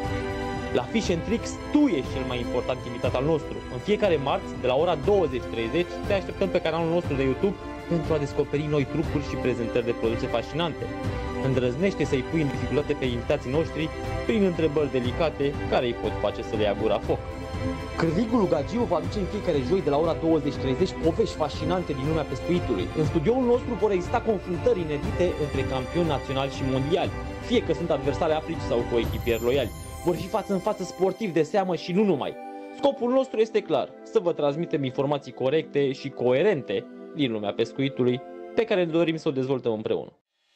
Speaker 1: La Fish and Tricks, tu ești cel mai important invitat al nostru. În fiecare marți, de la ora 20:30, te așteptăm pe canalul nostru de YouTube pentru a descoperi noi trucuri și prezentări de produse fascinante. Îndrăznește să-i pui în dificultate pe invitații noștri prin întrebări delicate care îi pot face să le ia gura foc. Cârligul lui Gagiu va aduce în fiecare joi de la ora 20:30 povești fascinante din lumea pescuitului. În studioul nostru vor exista confruntări inedite între campioni naționali și mondiali, fie că sunt adversari aprici sau coechipieri loiali. Vor fi față în față sportivi de seamă și nu numai. Scopul nostru este clar, să vă transmitem informații corecte și coerente din lumea pescuitului, pe care ne dorim să o dezvoltăm împreună.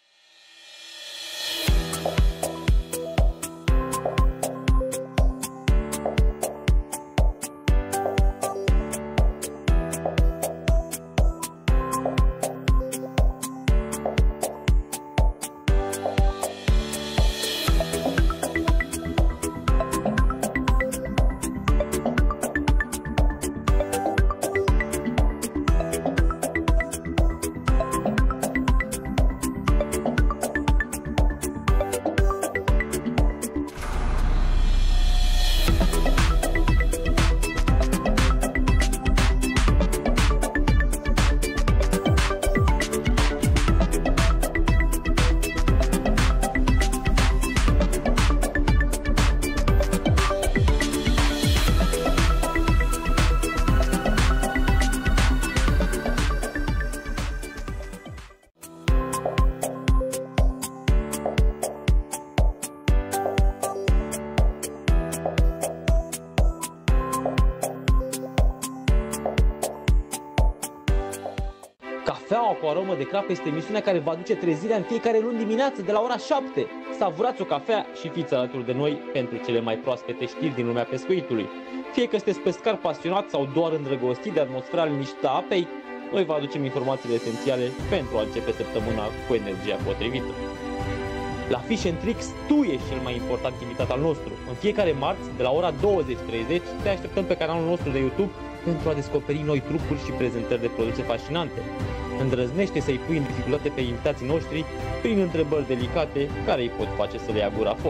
Speaker 1: Cafeaua cu aromă de crap este emisiunea care vă aduce trezirea în fiecare luni dimineață de la ora 7. Savurați o cafea și fiți alături de noi pentru cele mai proaspete știri din lumea pescuitului. Fie că sunteți pescar pasionat sau doar îndrăgostit de atmosfera liniștită a apei, noi vă aducem informațiile esențiale pentru a începe săptămâna cu energia potrivită. La Fish and Tricks, tu ești cel mai important invitat al nostru. În fiecare marți, de la ora 20:30, te așteptăm pe canalul nostru de YouTube pentru a descoperi noi trucuri și prezentări de produse fascinante. Îndrăznește să-i pui în dificultate pe invitații noștri prin întrebări delicate care îi pot face să le ia gura foc.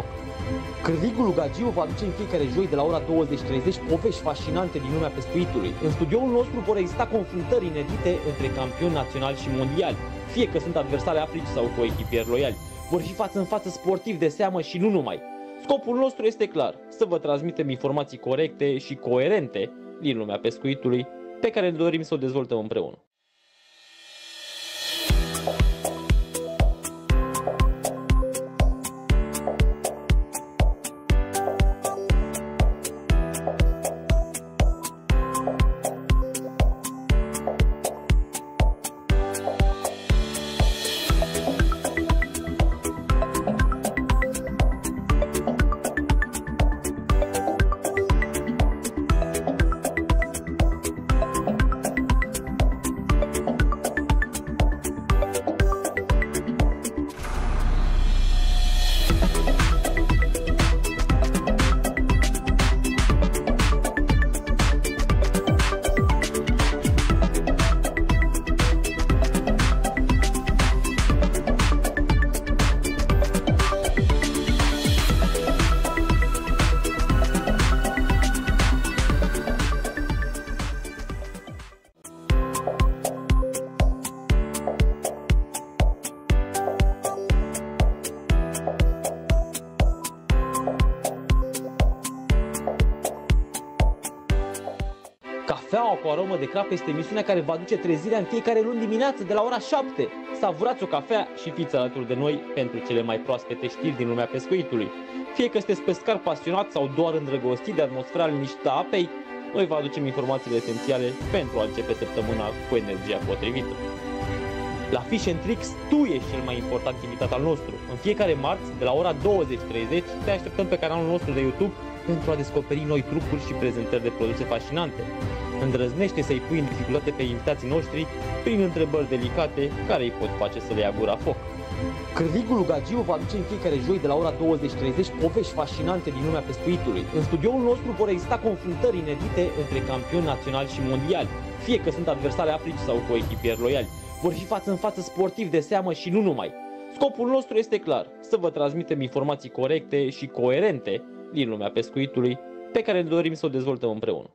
Speaker 1: Cârligul Lugagiu va aduce în fiecare joi de la ora 20:30 povești fascinante din lumea pescuitului. În studioul nostru vor exista confruntări inedite între campioni naționali și mondiali, fie că sunt adversari africi sau coechipieri loiali. Vor fi față în față sportivi de seamă și nu numai. Scopul nostru este clar, să vă transmitem informații corecte și coerente din lumea pescuitului, pe care ne dorim să o dezvoltăm împreună. Cafeaua cu aromă de crap este emisiunea care va aduce trezirea în fiecare luni dimineață de la ora 7. Savurați o cafea și fiți alături de noi pentru cele mai proaspete știri din lumea pescuitului. Fie că sunteți pescar pasionat sau doar îndrăgostit de atmosfera liniștită a apei, noi vă aducem informațiile esențiale pentru a începe săptămâna cu energia potrivită. La Fish & Tricks, tu ești cel mai important invitat al nostru. În fiecare marți, de la ora 20:30, te așteptăm pe canalul nostru de YouTube pentru a descoperi noi trucuri și prezentări de produse fascinante. Îndrăznește să-i pui în dificultate pe invitații noștri prin întrebări delicate care îi pot face să le ia gura foc. Cârligul Lugagiu va aduce în fiecare joi de la ora 20:30 povești fascinante din lumea pescuitului. În studioul nostru vor exista confruntări inedite între campioni naționali și mondiali, fie că sunt adversari africi sau coechipieri loiali. Vor fi față în față sportivi de seamă și nu numai. Scopul nostru este clar, să vă transmitem informații corecte și coerente din lumea pescuitului, pe care ne dorim să o dezvoltăm împreună.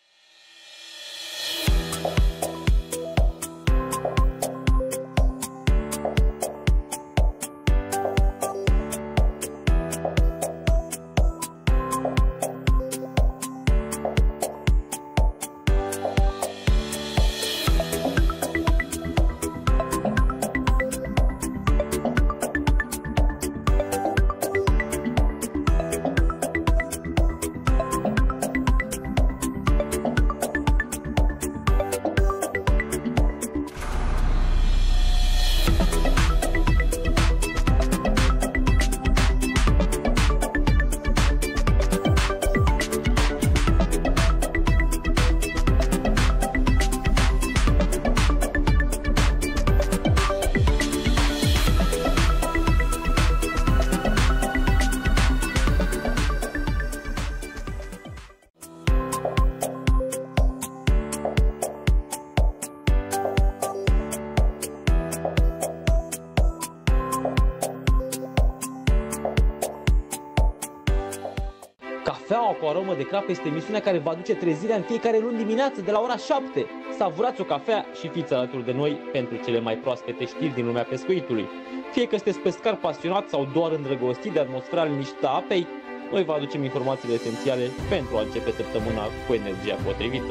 Speaker 1: Cafeaua cu aromă de crap este emisiunea care va aduce trezirea în fiecare luni dimineață de la ora 7. Savurați o cafea și fiți alături de noi pentru cele mai proaspete știri din lumea pescuitului. Fie că sunteți pescar pasionat sau doar îndrăgostit de atmosfera liniștită a apei, noi vă aducem informațiile esențiale pentru a începe săptămâna cu energia potrivită.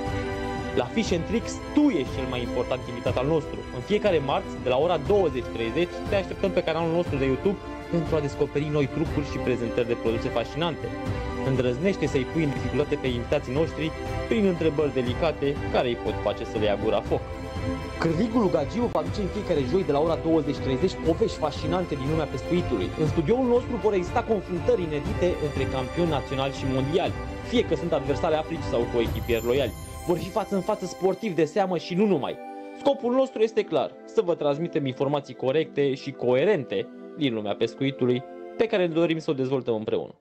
Speaker 1: La Fish & Tricks, tu ești cel mai important invitat al nostru. În fiecare marți, de la ora 20:30, te așteptăm pe canalul nostru de YouTube pentru a descoperi noi trucuri și prezentări de produse fascinante. Îndrăznește să-i pui în dificultate pe invitații noștri prin întrebări delicate care îi pot face să le ia gura foc. Cârligul Lugagiu va aduce în fiecare joi de la ora 20:30 povești fascinante din lumea pescuitului. În studioul nostru vor exista confruntări inedite între campioni naționali și mondiali, fie că sunt adversari africi sau coechipieri loiali. Vor fi față în față sportivi de seamă și nu numai. Scopul nostru este clar, să vă transmitem informații corecte și coerente din lumea pescuitului, pe care ne dorim să o dezvoltăm împreună.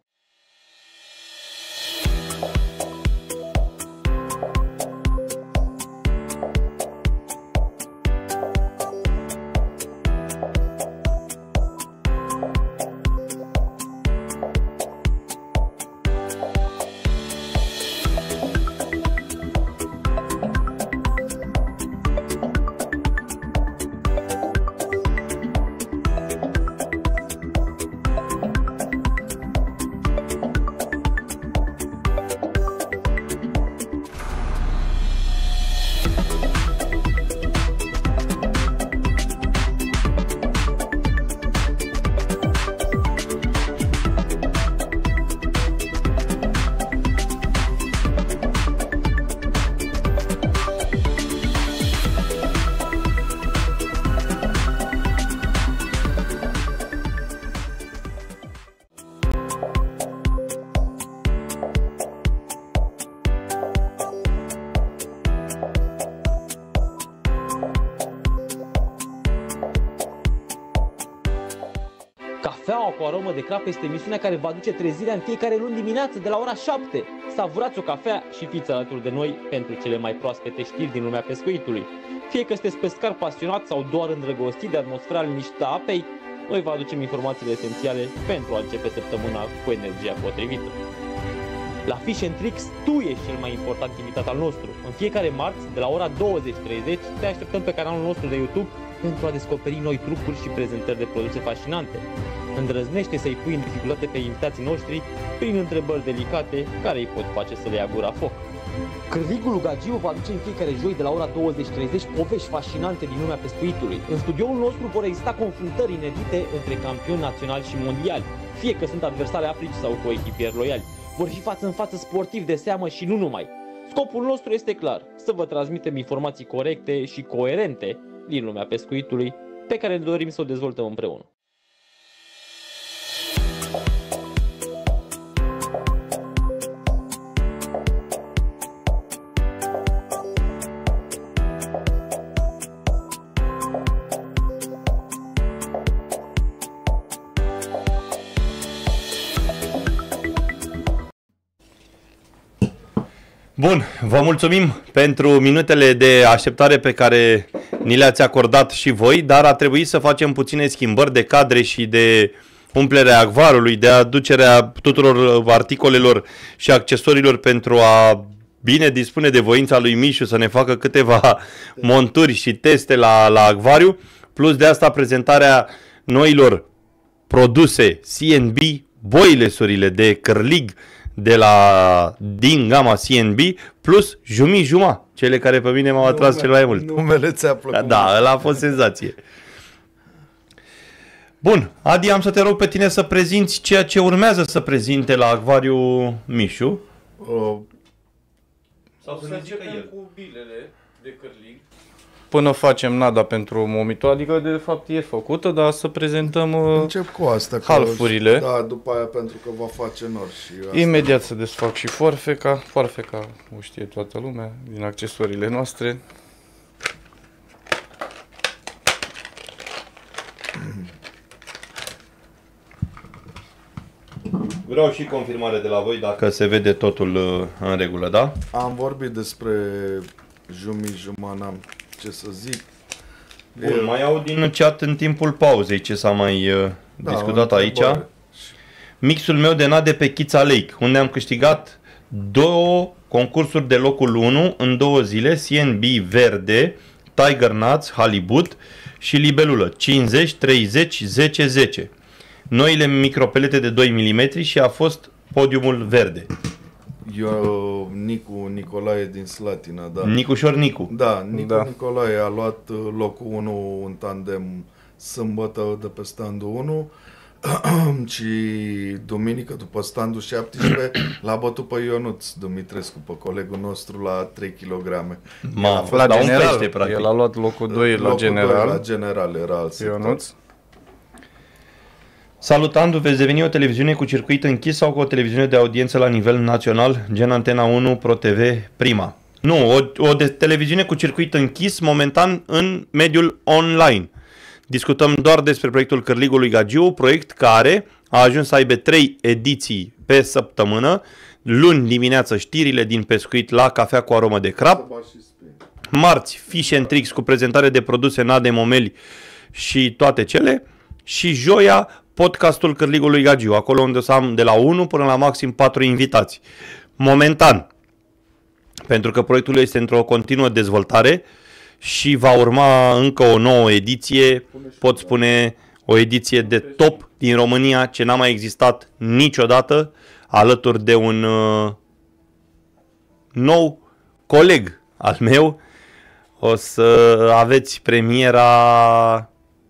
Speaker 1: Cafeaua cu aromă de crap este emisiunea care vă aduce trezirea în fiecare luni dimineață de la ora 7. Savurați o cafea și fiți alături de noi pentru cele mai proaspete știri din lumea pescuitului. Fie că sunteți pescar pasionat sau doar îndrăgostit de atmosfera liniștită a apei, noi vă aducem informațiile esențiale pentru a începe săptămâna cu energia potrivită. La Fish and Tricks, tu ești cel mai important invitat al nostru. În fiecare marți, de la ora 20:30, te așteptăm pe canalul nostru de YouTube pentru a descoperi noi trucuri și prezentări de produse fascinante. Îndrăznește să-i pui în dificultate pe invitații noștri prin întrebări delicate care îi pot face să le ia gura foc. Cârligul lui Gagiu va aduce în fiecare joi de la ora 20:30 povești fascinante din lumea pescuitului. În studioul nostru vor exista confruntări inedite între campioni naționali și mondiali, fie că sunt adversari africi sau coechipieri loiali. Vor fi față în față sportivi de seamă și nu numai. Scopul nostru este clar, să vă transmitem informații corecte și coerente din lumea pescuitului, pe care ne dorim să o dezvoltăm împreună.
Speaker 2: Bun, vă mulțumim pentru minutele de așteptare pe care ni le-ați acordat și voi, dar a trebuit să facem puține schimbări de cadre și de umplerea acvarului, de aducerea tuturor articolelor și accesoriilor pentru a bine dispune de voința lui Mișu să ne facă câteva monturi și teste la acvariu, plus de asta prezentarea noilor produse CNB, boilesurile de cărlig din gama CNB, plus Juma, cele care pe mine m-au atras cel mai mult.
Speaker 3: Numele ți-a plăcut.
Speaker 2: Da, ăla a fost senzație. Bun, Adi, am să te rog pe tine să prezinți ceea ce urmează să prezinte la acvariu Mișu.
Speaker 4: Sau să începem cu bilele de cărlig. Până facem nada pentru momitor, adică de fapt e făcută, dar să prezentăm
Speaker 3: Încep cu asta,
Speaker 4: halfurile.
Speaker 3: Da, după aia pentru că va face nor și asta.
Speaker 4: Imediat să desfac și foarfeca. Foarfeca o știe toată lumea din accesoriile noastre.
Speaker 2: Vreau și confirmare de la voi dacă se vede totul în regulă, da?
Speaker 3: Am vorbit despre Juma, n-am ce să zic.
Speaker 2: Bun, mai aud din chat în timpul pauzei ce s-a mai discutat aici. Mixul meu de nade pe Chița Lake, unde am câștigat 2 concursuri de locul 1 în 2 zile, CNB verde, Tiger Nuts, Halibut și libelulă, 50, 30, 10, 10. Noile micropelete de 2 mm și a fost podiumul verde.
Speaker 3: Eu, Nicolae din Slatina, da.
Speaker 2: Nicușor Nicu.
Speaker 3: Da, Nicolae a luat locul 1 în tandem sâmbătă de pe standul 1 și duminică după standul 17 l-a bătut pe Ionuț Dumitrescu, pe colegul nostru la 3 kg.
Speaker 2: La general, pește, practic.
Speaker 4: El a luat locul 2 la general.
Speaker 3: La general era alt
Speaker 4: Ionuț.
Speaker 2: Salut, Andu, veți deveni o televiziune cu circuit închis sau cu o televiziune de audiență la nivel național, gen Antena 1, Pro TV, Prima? Nu, o televiziune cu circuit închis momentan în mediul online. Discutăm doar despre proiectul Cârligului Gagiu, proiect care a ajuns să aibă 3 ediții pe săptămână, luni dimineață știrile din pescuit la cafea cu aromă de crab, marți Fish and Tricks cu prezentare de produse nade, momeli și toate cele, și joia podcastul Cârligului Gagiu, acolo unde o să am de la 1 până la maxim 4 invitați. Momentan, pentru că proiectul este într-o continuă dezvoltare și va urma încă o nouă ediție, pot spune o ediție de top din România, ce n-a mai existat niciodată, alături de un nou coleg al meu. O să aveți premiera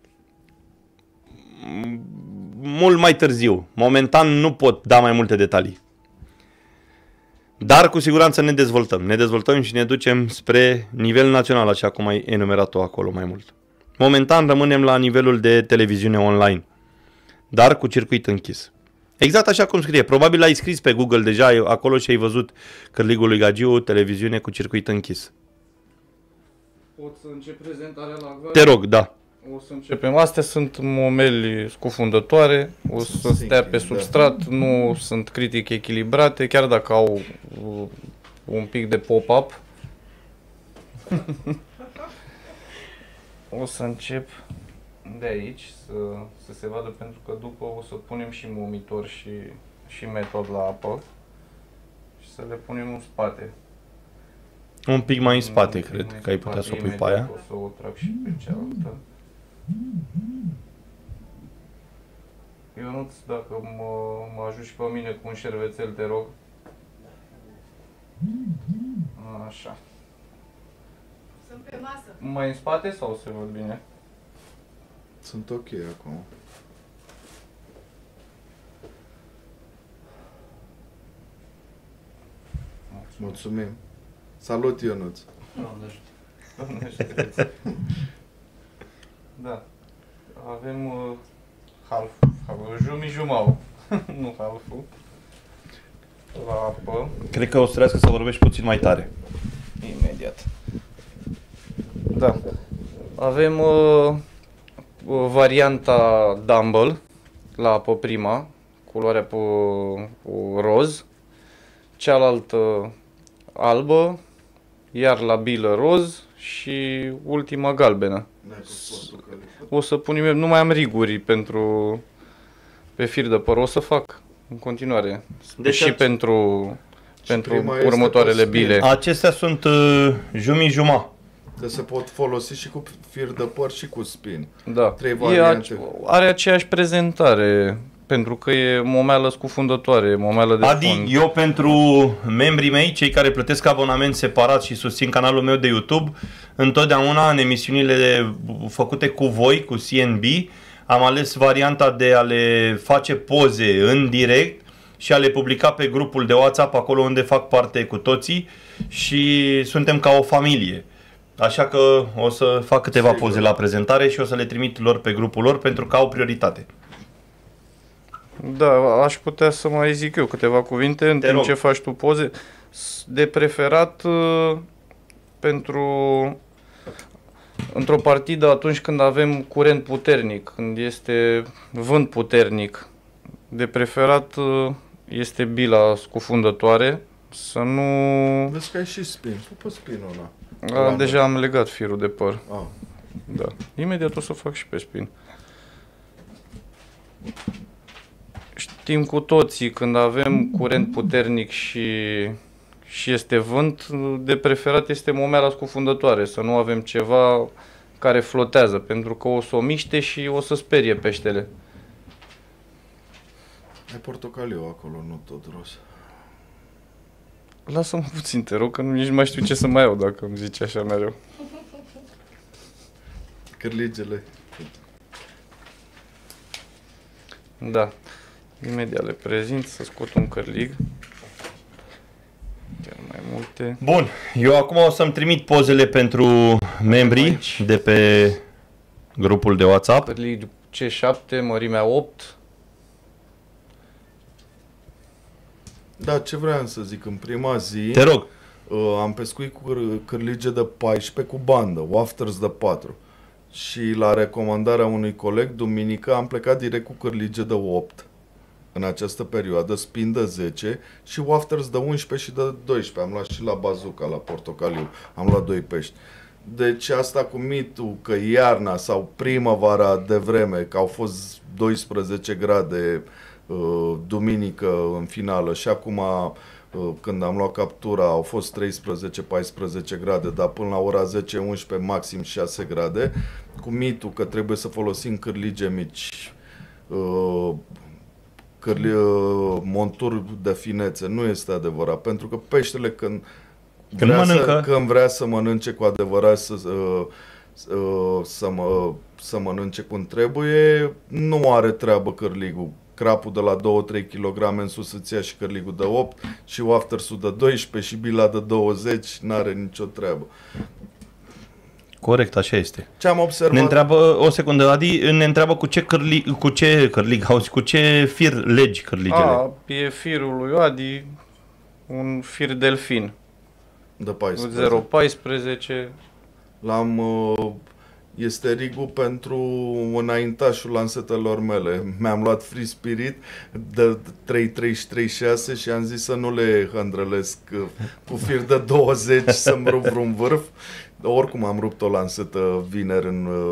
Speaker 2: mult mai târziu. Momentan nu pot da mai multe detalii. Dar cu siguranță ne dezvoltăm. Ne dezvoltăm și ne ducem spre nivel național, așa cum ai enumerat-o acolo mai mult. Momentan rămânem la nivelul de televiziune online, dar cu circuit închis. Exact așa cum scrie. Probabil ai scris pe Google deja acolo și ai văzut Cârligul lui Gagiu, televiziune cu circuit închis.
Speaker 4: Pot să încep prezentarea la acvariu?
Speaker 2: Te rog, da.
Speaker 4: O să începem. Astea sunt momeli scufundătoare, o să stea pe substrat, nu sunt critic echilibrate, chiar dacă au un pic de pop-up. O să încep de aici să se vadă, pentru că după o să punem și momitor și metod la apă și să le punem în spate.
Speaker 2: Un pic mai în spate, cred că ai putea să o pui pe aia.
Speaker 4: O să o trag și pe cealaltă. Ionuț, dacă mă ajut și pe mine cu un șervețel, te rog. Așa.
Speaker 5: Sunt pe masă.
Speaker 4: Mai în spate sau se văd bine?
Speaker 3: Sunt ok acum. Mulțumim. Salut, Ionuț.
Speaker 4: Doamne ajută. Da. Avem jumătate, nu halful. La apă.
Speaker 2: Cred că o să trească să vorbești puțin mai tare.
Speaker 4: Imediat. Da. Avem varianta Dumble la apă prima, culoarea pe roz, cealaltă albă, iar la bilă roz și ultima galbenă. O să punem, nu mai am riguri pe fir de păr, o să fac în continuare.
Speaker 2: Deci
Speaker 4: și pentru
Speaker 3: prima
Speaker 4: următoarele
Speaker 3: este pe
Speaker 4: bile.
Speaker 2: Acestea sunt jumii-juma.
Speaker 3: Se pot folosi și cu fir de păr și cu spin.
Speaker 4: Da.
Speaker 3: Trei variante.
Speaker 4: Are aceeași prezentare, pentru că e momeală scufundătoare, momeală de
Speaker 2: Adi,
Speaker 4: fund.
Speaker 2: eu pentru membrii mei, cei care plătesc abonament separat și susțin canalul meu de YouTube, întotdeauna în emisiunile făcute cu voi, cu CNB, am ales varianta de a le face poze în direct și a le publica pe grupul de WhatsApp, acolo unde fac parte cu toții, și suntem ca o familie. Așa că o să fac câteva poze la prezentare și o să le trimit lor pe grupul lor, pentru că au prioritate.
Speaker 4: Da, aș putea să mai zic eu câteva cuvinte în timp ce faci tu poze. De preferat într-o partidă, atunci când avem curent puternic, când este vânt puternic, de preferat este bila scufundătoare, să nu...
Speaker 3: Vezi că ai și spin. Pupă spinul ăla.
Speaker 4: Deja am legat firul de păr.
Speaker 3: Ah.
Speaker 4: Da. Imediat o să fac și pe spin. Știm cu toții, când avem curent puternic și este vânt, de preferat este momeala scufundătoare, să nu avem ceva care flotează, pentru că o să o miște și o să sperie peștele.
Speaker 3: Ai portocaliu acolo, nu tot roz.
Speaker 4: Lasă-mă puțin, te rog, că nici nu mai știu ce să mai iau dacă îmi zici așa mereu.
Speaker 3: Cârligele.
Speaker 4: Da. Imediat le prezint, să scot un cărlig. Chiar mai multe.
Speaker 2: Bun, eu acum o să-mi trimit pozele pentru membrii de pe grupul de WhatsApp.
Speaker 4: Cărlig C7, mărimea 8.
Speaker 3: Da, ce vreau să zic, în prima zi
Speaker 2: Te rog.
Speaker 3: am pescuit cu cârlige de 14 cu bandă, wafters de 4. Și la recomandarea unui coleg, duminică, am plecat direct cu cârlige de 8 în această perioadă, spin de 10 și wafters de 11 și de 12. Am luat și la bazuca, la portocaliu, am luat 2 pești. Deci asta cu mitul că iarna sau primăvara de vreme, că au fost 12 grade duminică în finală și acum când am luat captura au fost 13-14 grade, dar până la ora 10-11 maxim 6 grade, cu mitul că trebuie să folosim cârlige mici, monturi de finețe, nu este adevărat, pentru că peștele când vrea să mănânce cu adevărat, să mănânce cum trebuie, nu are treabă cârligul. Crapul de la 2-3 kg în sus îți ia și cârligul de 8 și waftersul de 12 și bila de 20, n-are nicio treabă.
Speaker 2: Corect, așa este.
Speaker 3: Ce am observat?
Speaker 2: Ne întreabă, o secundă, Adi, ne întreabă cu ce fir legi cârligele.
Speaker 4: E firul lui Adi, un fir delfin.
Speaker 3: De 14.
Speaker 4: 0,14.
Speaker 3: Este rigul pentru înaintașul lansetelor mele. Mi-am luat Free Spirit de 3.33.6 și am zis să nu le hândrălesc cu fir de 20 să-mi rup vreun vârf. Oricum am rupt o lansetă vineri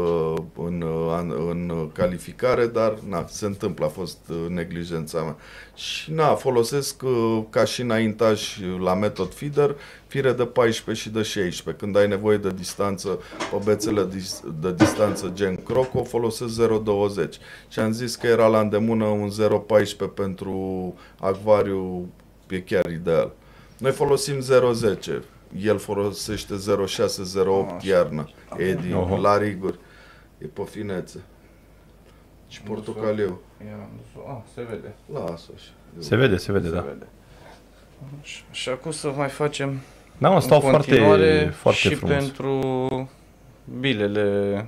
Speaker 3: în calificare, dar na, se întâmplă, a fost neglijența mea. Și na, folosesc ca și înaintaș la method feeder fire de 14 și de 16. Când ai nevoie de distanță pe bețele de distanță gen croco, folosesc 0.20. Și am zis că era la îndemână un 0.14 pentru acvariu, e chiar ideal. Noi folosim 0.10. El folosește 0.6-0.8 iarnă, Edi, la riguri. E pe finețe. Și portocaliu.
Speaker 4: Se vede.
Speaker 3: Lasă așa.
Speaker 2: Se vede, da.
Speaker 4: Și acum să mai facem
Speaker 2: Da, mă, stau foarte
Speaker 4: și
Speaker 2: frumos.
Speaker 4: pentru bilele.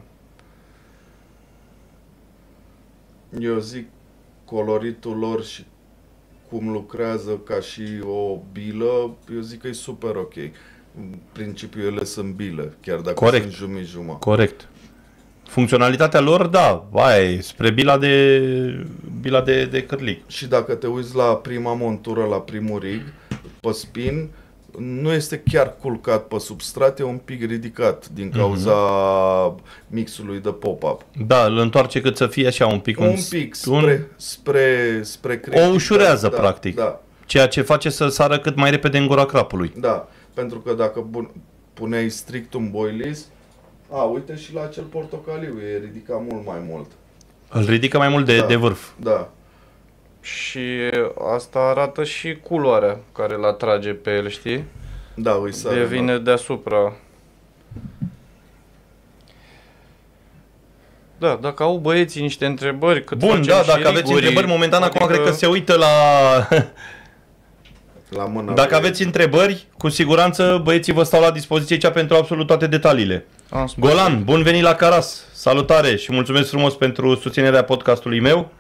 Speaker 3: Eu zic coloritul lor și cum lucrează ca și o bilă, eu zic că e super ok. În principiu ele sunt bile, chiar dacă
Speaker 2: Corect.
Speaker 3: sunt jumătate.
Speaker 2: Corect. Funcționalitatea lor, da, aia e, spre bila de cârlig.
Speaker 3: Și dacă te uiți la prima montură, la primul rig, pe spin, nu este chiar culcat pe substrat, e un pic ridicat din cauza mixului de pop-up.
Speaker 2: Da, îl întoarce cât să fie așa un pic.
Speaker 3: Un pic spre critic.
Speaker 2: O ușurează,
Speaker 3: da,
Speaker 2: practic.
Speaker 3: Da,
Speaker 2: Ceea ce face să sară cât mai repede în gura crapului.
Speaker 3: da, pentru că dacă puneai strict un boilies, uite și la acel portocaliu, e ridicat mult mai mult.
Speaker 2: Îl ridică mai mult de vârf.
Speaker 3: Da.
Speaker 4: Și asta arată și culoarea care îl atrage pe el, știi?
Speaker 3: Da, îi sare.
Speaker 4: Devine deasupra. Da, dacă au băieții niște întrebări, cât
Speaker 2: Bun,
Speaker 4: facem
Speaker 2: da,
Speaker 4: și
Speaker 2: dacă aveți
Speaker 4: riguri,
Speaker 2: întrebări, momentan acum cred că se uită la...
Speaker 3: La mână.
Speaker 2: Dacă aveți întrebări, cu siguranță băieții vă stau la dispoziție aici pentru absolut toate detaliile.
Speaker 4: Am spus.
Speaker 2: Golan, bun venit la Caras! Salutare și mulțumesc frumos pentru susținerea podcastului meu.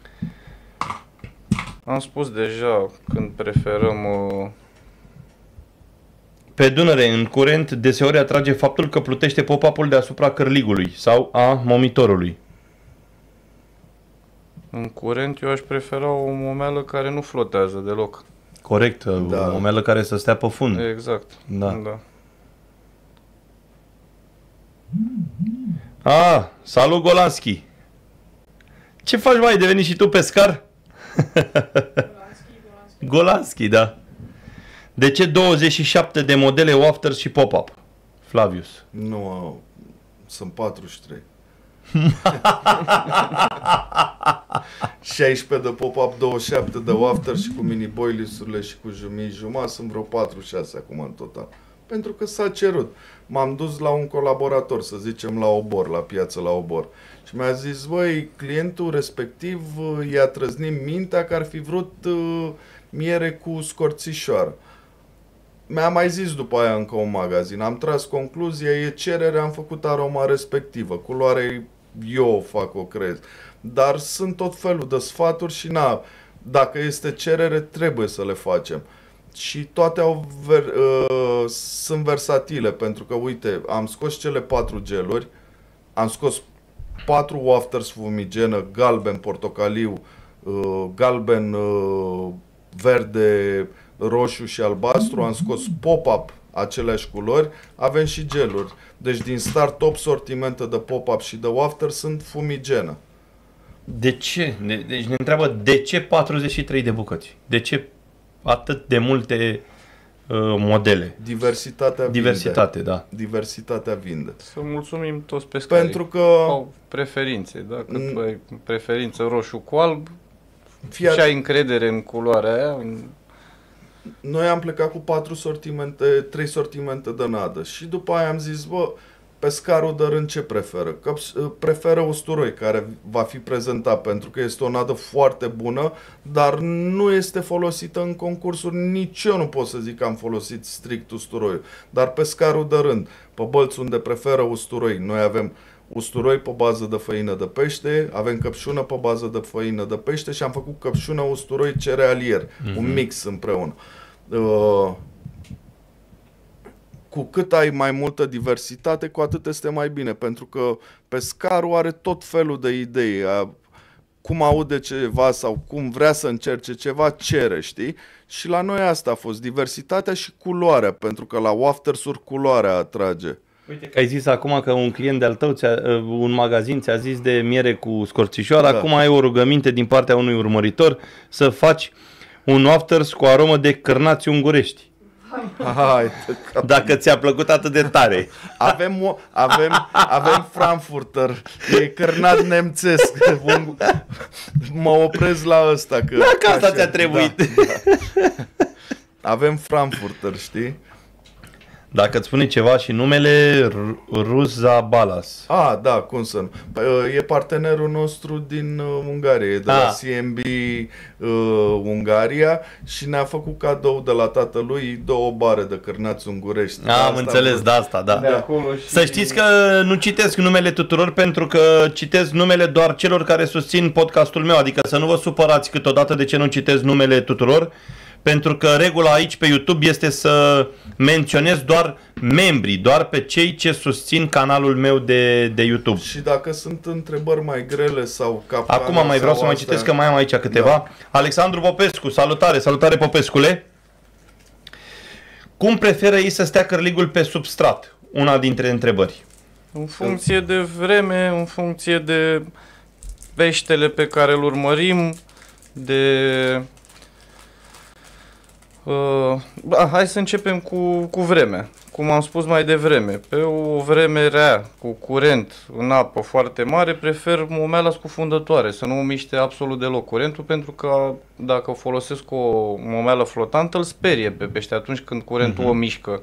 Speaker 4: Am spus deja când preferăm...
Speaker 2: Pe Dunăre, în curent, deseori atrage faptul că plutește pop-up-ul deasupra cârligului sau a momitorului.
Speaker 4: În curent eu aș prefera o momeală care nu flotează deloc.
Speaker 2: Corect,
Speaker 3: Da.
Speaker 2: o momelă care să stea pe fund.
Speaker 4: Exact.
Speaker 2: Da.
Speaker 4: Da.
Speaker 2: Salut Golanski! Ce faci, mai? Ai devenit și tu pescar? Golanski, da. De ce 27 de modele wafters și pop-up? Flavius.
Speaker 3: Nu, sunt 43. 16 de pop-up, 27 de wafter și cu mini boilies-urile și cu jumătate, sunt vreo 46 acum în total. Pentru că s-a cerut. M-am dus la un colaborator, să zicem, la Obor, la piață la Obor. Și mi-a zis, băi, clientul respectiv i-a trăznit mintea că ar fi vrut miere cu scorțișoară. Mi-a mai zis după aia încă un magazin. Am tras concluzia, e cerere, am făcut aroma respectivă. Culoarea eu o fac, o creez. Dar sunt tot felul de sfaturi și dacă este cerere, trebuie să le facem. Și toate sunt versatile, pentru că, uite, am scos cele 4 geluri, am scos 4 wafters fumigenă, galben, portocaliu, galben, verde, roșu și albastru, am scos pop-up aceleași culori, avem și geluri. Deci din start top sortimente de pop-up și de wafter sunt fumigenă.
Speaker 2: De ce? Deci ne întreabă de ce 43 de bucăți? De ce atât de multe modele?
Speaker 3: Diversitate,
Speaker 2: da.
Speaker 3: Diversitatea vinde.
Speaker 4: Să mulțumim toți pescarii.
Speaker 3: Pentru că
Speaker 4: au preferințe, da? Că tu ai preferință roșu cu alb și ai încredere în culoarea aia.
Speaker 3: Noi am plecat cu 3 sortimente de nadă și după aia am zis, pescarul de rând ce preferă? Că preferă usturoi, care va fi prezentat pentru că este o nadă foarte bună, dar nu este folosită în concursuri. Nici eu nu pot să zic că am folosit strict usturoiul, dar pescarul de rând, pe bălți unde preferă usturoi, noi avem usturoi pe bază de făină de pește, avem căpșună pe bază de făină de pește și am făcut căpșună, usturoi, cerealier, un mix împreună. cu cât ai mai multă diversitate, cu atât este mai bine, pentru că pescarul are tot felul de idei. Cum aude ceva sau cum vrea să încerce ceva, cere, știi? Și la noi asta a fost, diversitatea și culoarea, pentru că la wafters-uri culoarea atrage.
Speaker 2: Uite că ai zis acum că un client de-al tău, un magazin ți-a zis de miere cu scorțișoară, acum ai o rugăminte din partea unui urmăritor să faci un wafters cu aromă de cârnați ungurești.
Speaker 3: Hai,
Speaker 2: Dacă ți-a plăcut atât de tare.
Speaker 3: Avem Frankfurter, e cârnat nemțesc. Mă opresc la ăsta.
Speaker 2: Dacă asta ți-a trebuit.
Speaker 3: Da. Avem Frankfurter, știi?
Speaker 2: Dacă îți spune ceva și numele Ruza Balas.
Speaker 3: Da, cum să nu. E partenerul nostru din Ungaria, de la CMB Ungaria și ne-a făcut cadou de la tatălui 2 bare de cârnați ungurești.
Speaker 2: Am înțeles de asta, da.
Speaker 4: De acolo și...
Speaker 2: Să știți că nu citesc numele tuturor pentru că citesc numele doar celor care susțin podcastul meu, adică să nu vă supărați câteodată de ce nu citesc numele tuturor. Pentru că regula aici pe YouTube este să menționez doar membrii, doar pe cei ce susțin canalul meu de YouTube.
Speaker 3: Și dacă sunt întrebări mai grele sau capcane.
Speaker 2: Acum mai vreau să mai citesc că mai am aici câteva. Da. Alexandru Popescu, salutare, salutare Popescule. Cum preferă ei să stea cărligul pe substrat? Una dintre întrebări.
Speaker 4: În funcție de vreme, în funcție de peștele pe care îl urmărim, de... hai să începem cu vremea. Cum am spus mai devreme, pe o vreme rea, cu curent în apă foarte mare, prefer momeala scufundătoare, să nu miște absolut deloc curentul, pentru că dacă folosesc o momeală flotantă, îl sperie pe pește atunci când curentul o mișcă.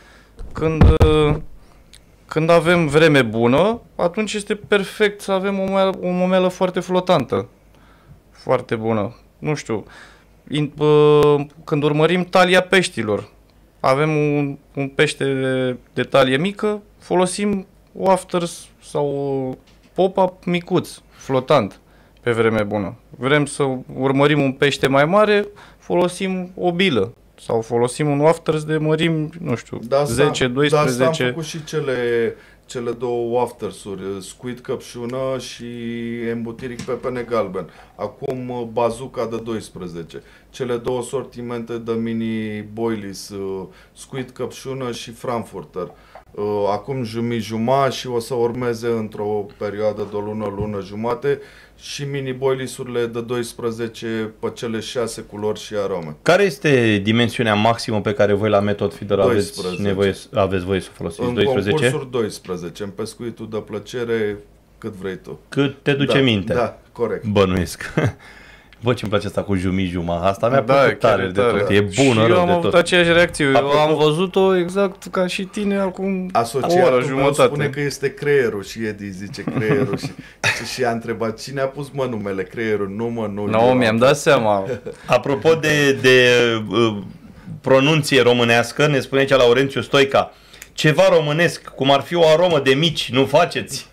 Speaker 4: Când avem vreme bună, atunci este perfect să avem o momeală foarte flotantă, foarte bună. Nu știu... Când urmărim talia peștilor, avem un pește de talie mică, folosim wafters sau pop-up micuț, flotant, pe vreme bună. Vrem să urmărim un pește mai mare, folosim o bilă sau folosim un wafters de mărimi, nu știu, 10, 12.
Speaker 3: Da, am făcut și cele 2 wafters-uri, squid căpșună și embutiric pepene galben. Acum bazooka de 12. Cele 2 sortimente de mini boilies, squid căpșună și frankfurter. Acum jumătate și o să urmeze într-o perioadă de o lună jumate și mini boilies-urile de 12 pe cele 6 culori și arome.
Speaker 2: Care este dimensiunea maximă pe care voi la Method Feeder aveți voie să folosiți?
Speaker 3: În 12? Concursuri 12, în pescuitul de plăcere cât vrei tu.
Speaker 2: Cât te duce mintea.
Speaker 3: Da, corect.
Speaker 2: Bănuiesc. Bă, ce-mi place asta cu juma. Asta mi-a plăcut tare de tot. E bună,
Speaker 4: și
Speaker 2: rău
Speaker 4: eu am
Speaker 2: de
Speaker 4: avut
Speaker 2: tot.
Speaker 4: aceeași reacție. Eu am văzut-o exact ca și tine acum o oră jumătate.
Speaker 3: Spune că este creierul și Edi zice creierul și a întrebat cine a pus numele creierul. Nu,
Speaker 4: mi-am dat seama.
Speaker 2: Apropo de pronunție românească, ne spune aici Laurențiu Stoica, ceva românesc, cum ar fi o aromă de mici, nu faceți?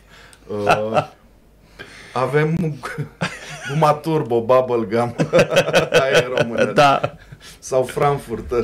Speaker 3: Avem guma turbo, bubblegum, aia e română.
Speaker 2: Da.
Speaker 3: Sau Frankfurter.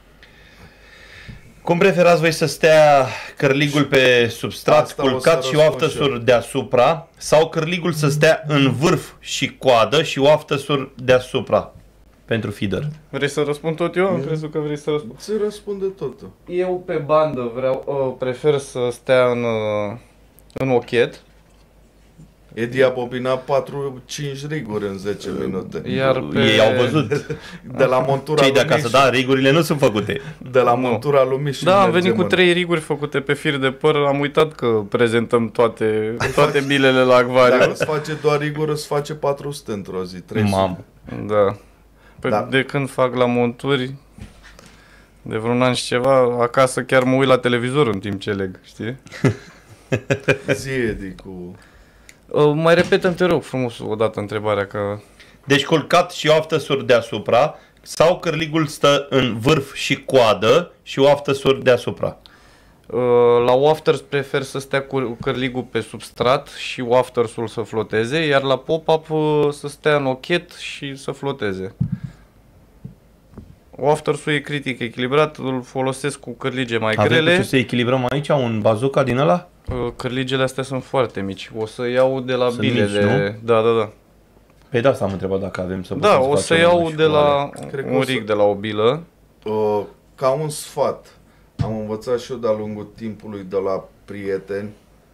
Speaker 2: Cum preferați voi să stea cărligul pe substrat, culcat și wafters-uri deasupra, sau cărligul să stea în vârf și coadă și wafters-uri deasupra pentru feeder?
Speaker 4: Vrei să răspund tot eu? Am crezut că vrei să răspund.
Speaker 3: Ți răspunde totul.
Speaker 4: Eu pe bandă prefer să stea în ochet.
Speaker 3: Edi a bobinat 4-5 riguri în 10 minute.
Speaker 4: Iar
Speaker 2: Ei au văzut.
Speaker 3: De la montura
Speaker 2: Cei de acasă, da, rigurile nu sunt făcute.
Speaker 3: De la montura lui Mișu.
Speaker 4: Da, am venit cu 3 riguri făcute pe fir de păr. Am uitat că prezentăm toate bilele la acvariu.
Speaker 3: Dacă îți face doar riguri, îți face 400 într-o zi, 300.
Speaker 2: Mamă.
Speaker 4: Da. De când fac la monturi, de vreun an și ceva, acasă chiar mă uit la televizor în timp ce leg, știi?
Speaker 3: Zi, Edi, cu...
Speaker 4: Mai repetăm, te rog frumos, o dată întrebarea că...
Speaker 2: Deci culcat și wafters-uri deasupra sau cărligul stă în vârf și coadă și wafters-uri deasupra?
Speaker 4: La wafters prefer să stea cu cărligul pe substrat și wafters-ul să floteze, iar la pop-up să stea în ochet și să floteze. Waftersul e critic echilibrat, îl folosesc cu cârlige mai
Speaker 2: Avem
Speaker 4: grele.
Speaker 2: ce să echilibrăm aici? Un bazooka din ăla?
Speaker 4: Cârligele astea sunt foarte mici. O să iau de la
Speaker 2: Sunt
Speaker 4: bilele.
Speaker 2: mici,
Speaker 4: Da, da, da.
Speaker 2: Păi da, am întrebat dacă avem să
Speaker 4: Da, o să iau de la
Speaker 3: Cred că
Speaker 4: un
Speaker 3: o să-
Speaker 4: rig de la o bilă.
Speaker 3: Ca un sfat, am învățat și eu de-a lungul timpului de la prieteni,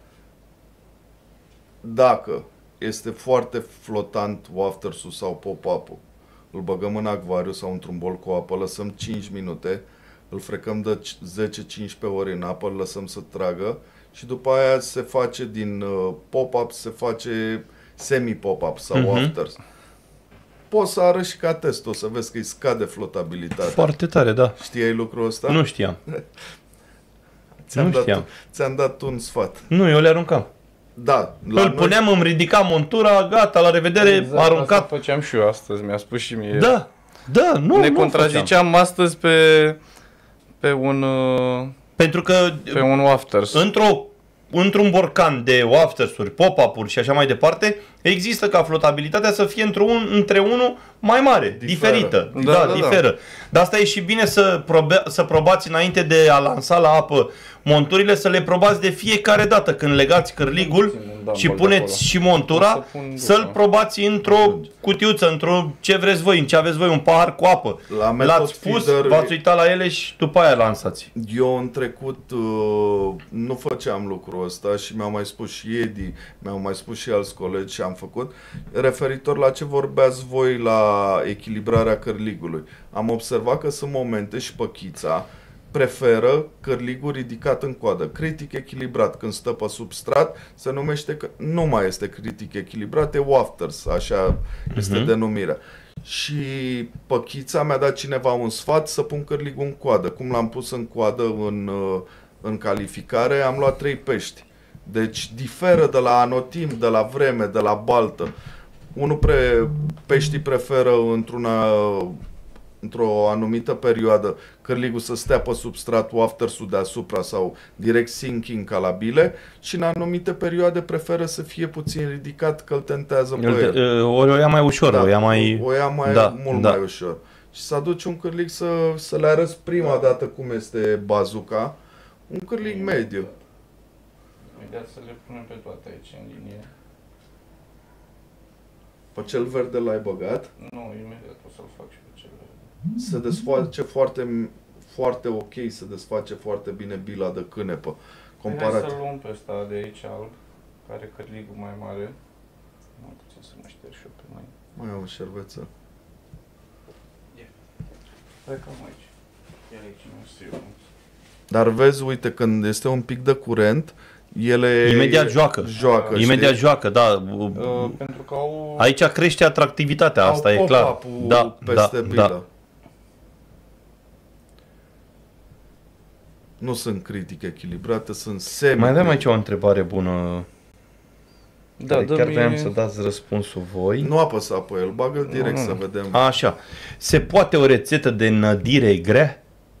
Speaker 3: dacă este foarte flotant waftersul sau pop-up-ul, îl băgăm în acvariu sau într-un bol cu apă, lăsăm 5 minute, îl frecăm de 10-15 ori în apă, îl lăsăm să tragă și după aia se face din pop-up, se face semi-pop-up sau wafters. Poți să arăți și ca test, o să vezi că îi scade flotabilitatea.
Speaker 2: Foarte tare, da.
Speaker 3: Știai lucrul ăsta?
Speaker 2: Nu știam.
Speaker 3: Ți-am
Speaker 2: nu
Speaker 3: dat,
Speaker 2: știam.
Speaker 3: ți-am dat un sfat.
Speaker 2: Nu, eu le aruncam.
Speaker 3: Da,
Speaker 2: Îl puneam, îmi ridicam montura, gata, la revedere, aruncat.
Speaker 4: Asta făceam și eu astăzi, mi-a spus și mie.
Speaker 2: Da, da, nu,
Speaker 4: Ne
Speaker 2: nu
Speaker 4: contraziceam
Speaker 2: făceam.
Speaker 4: astăzi pe un
Speaker 2: Pentru că
Speaker 4: wafters.
Speaker 2: într-un borcan de wafters-uri, pop-up-uri și așa mai departe, există ca flotabilitatea să fie între unul mai mare, diferită.
Speaker 4: Da,
Speaker 2: diferă. Dar asta e și bine să probați înainte de a lansa la apă monturile, să le probați de fiecare dată când legați cârligul și puneți și montura, să-l probați într-o cutiuță, într-o ce vreți voi, în ce aveți voi, un pahar cu apă. L-ați pus, v-ați uitat la ele și după aia lansați.
Speaker 3: Eu în trecut nu făceam lucrul ăsta și mi-au mai spus și Edi, mi-au mai spus și alți colegi și am făcut, referitor la ce vorbeați voi la echilibrarea cârligului. Am observat că sunt momente și păchița preferă cârligul ridicat în coadă, critic echilibrat. Când stă pe substrat, se numește că nu mai este critic echilibrat, e wafters, așa este denumirea. Și păchița mi-a dat cineva un sfat să pun cârligul în coadă. Cum l-am pus în coadă în calificare, am luat 3 pești. Deci diferă de la anotimp, de la vreme, de la baltă. Peștii preferă într-o anumită perioadă cârligul să stea pe substrat, waftersul deasupra sau direct sinking ca la bile și în anumite perioade preferă să fie puțin ridicat că îl tentează pe el.
Speaker 2: Ori o ia mai ușor,
Speaker 3: Da,
Speaker 2: o ia mai...
Speaker 3: o ia mult mai ușor. Și să aduci un cârlig să le arăți prima dată cum este bazuca, un cârlig mediu.
Speaker 4: Imediat să le punem pe toate aici în linie.
Speaker 3: Pe cel verde l-ai băgat,
Speaker 4: Nu, imediat o să-l fac și pe cel verde.
Speaker 3: se desface foarte ok, se desface foarte bine bila de cânepă.
Speaker 4: Hai
Speaker 3: Comparat.
Speaker 4: să-l luăm pe ăsta de aici alb, care are cârligul mai mare. Mai puțin să mă șterg și eu pe mâini.
Speaker 3: Mai am o șerveță.
Speaker 4: Plecăm aici. El aici nu știu.
Speaker 3: Dar vezi, uite, când este un pic de curent, ele
Speaker 2: Imediat joacă. Imediat
Speaker 3: știi?
Speaker 2: joacă, da.
Speaker 4: Pentru că au...
Speaker 2: Aici crește atractivitatea,
Speaker 3: Au
Speaker 2: asta e clar.
Speaker 3: pop-up-ul
Speaker 2: Da,
Speaker 3: peste
Speaker 2: da,
Speaker 3: bilă.
Speaker 2: da.
Speaker 3: Nu sunt critic echilibrate, sunt semi.
Speaker 2: Mai avem aici o întrebare bună.
Speaker 4: Da,
Speaker 2: Care chiar
Speaker 4: dă-mi-
Speaker 2: vreau să dați răspunsul voi.
Speaker 3: Nu apăsa pe el, bagă-l direct să vedem.
Speaker 2: Așa. Se poate o rețetă de nădire grea?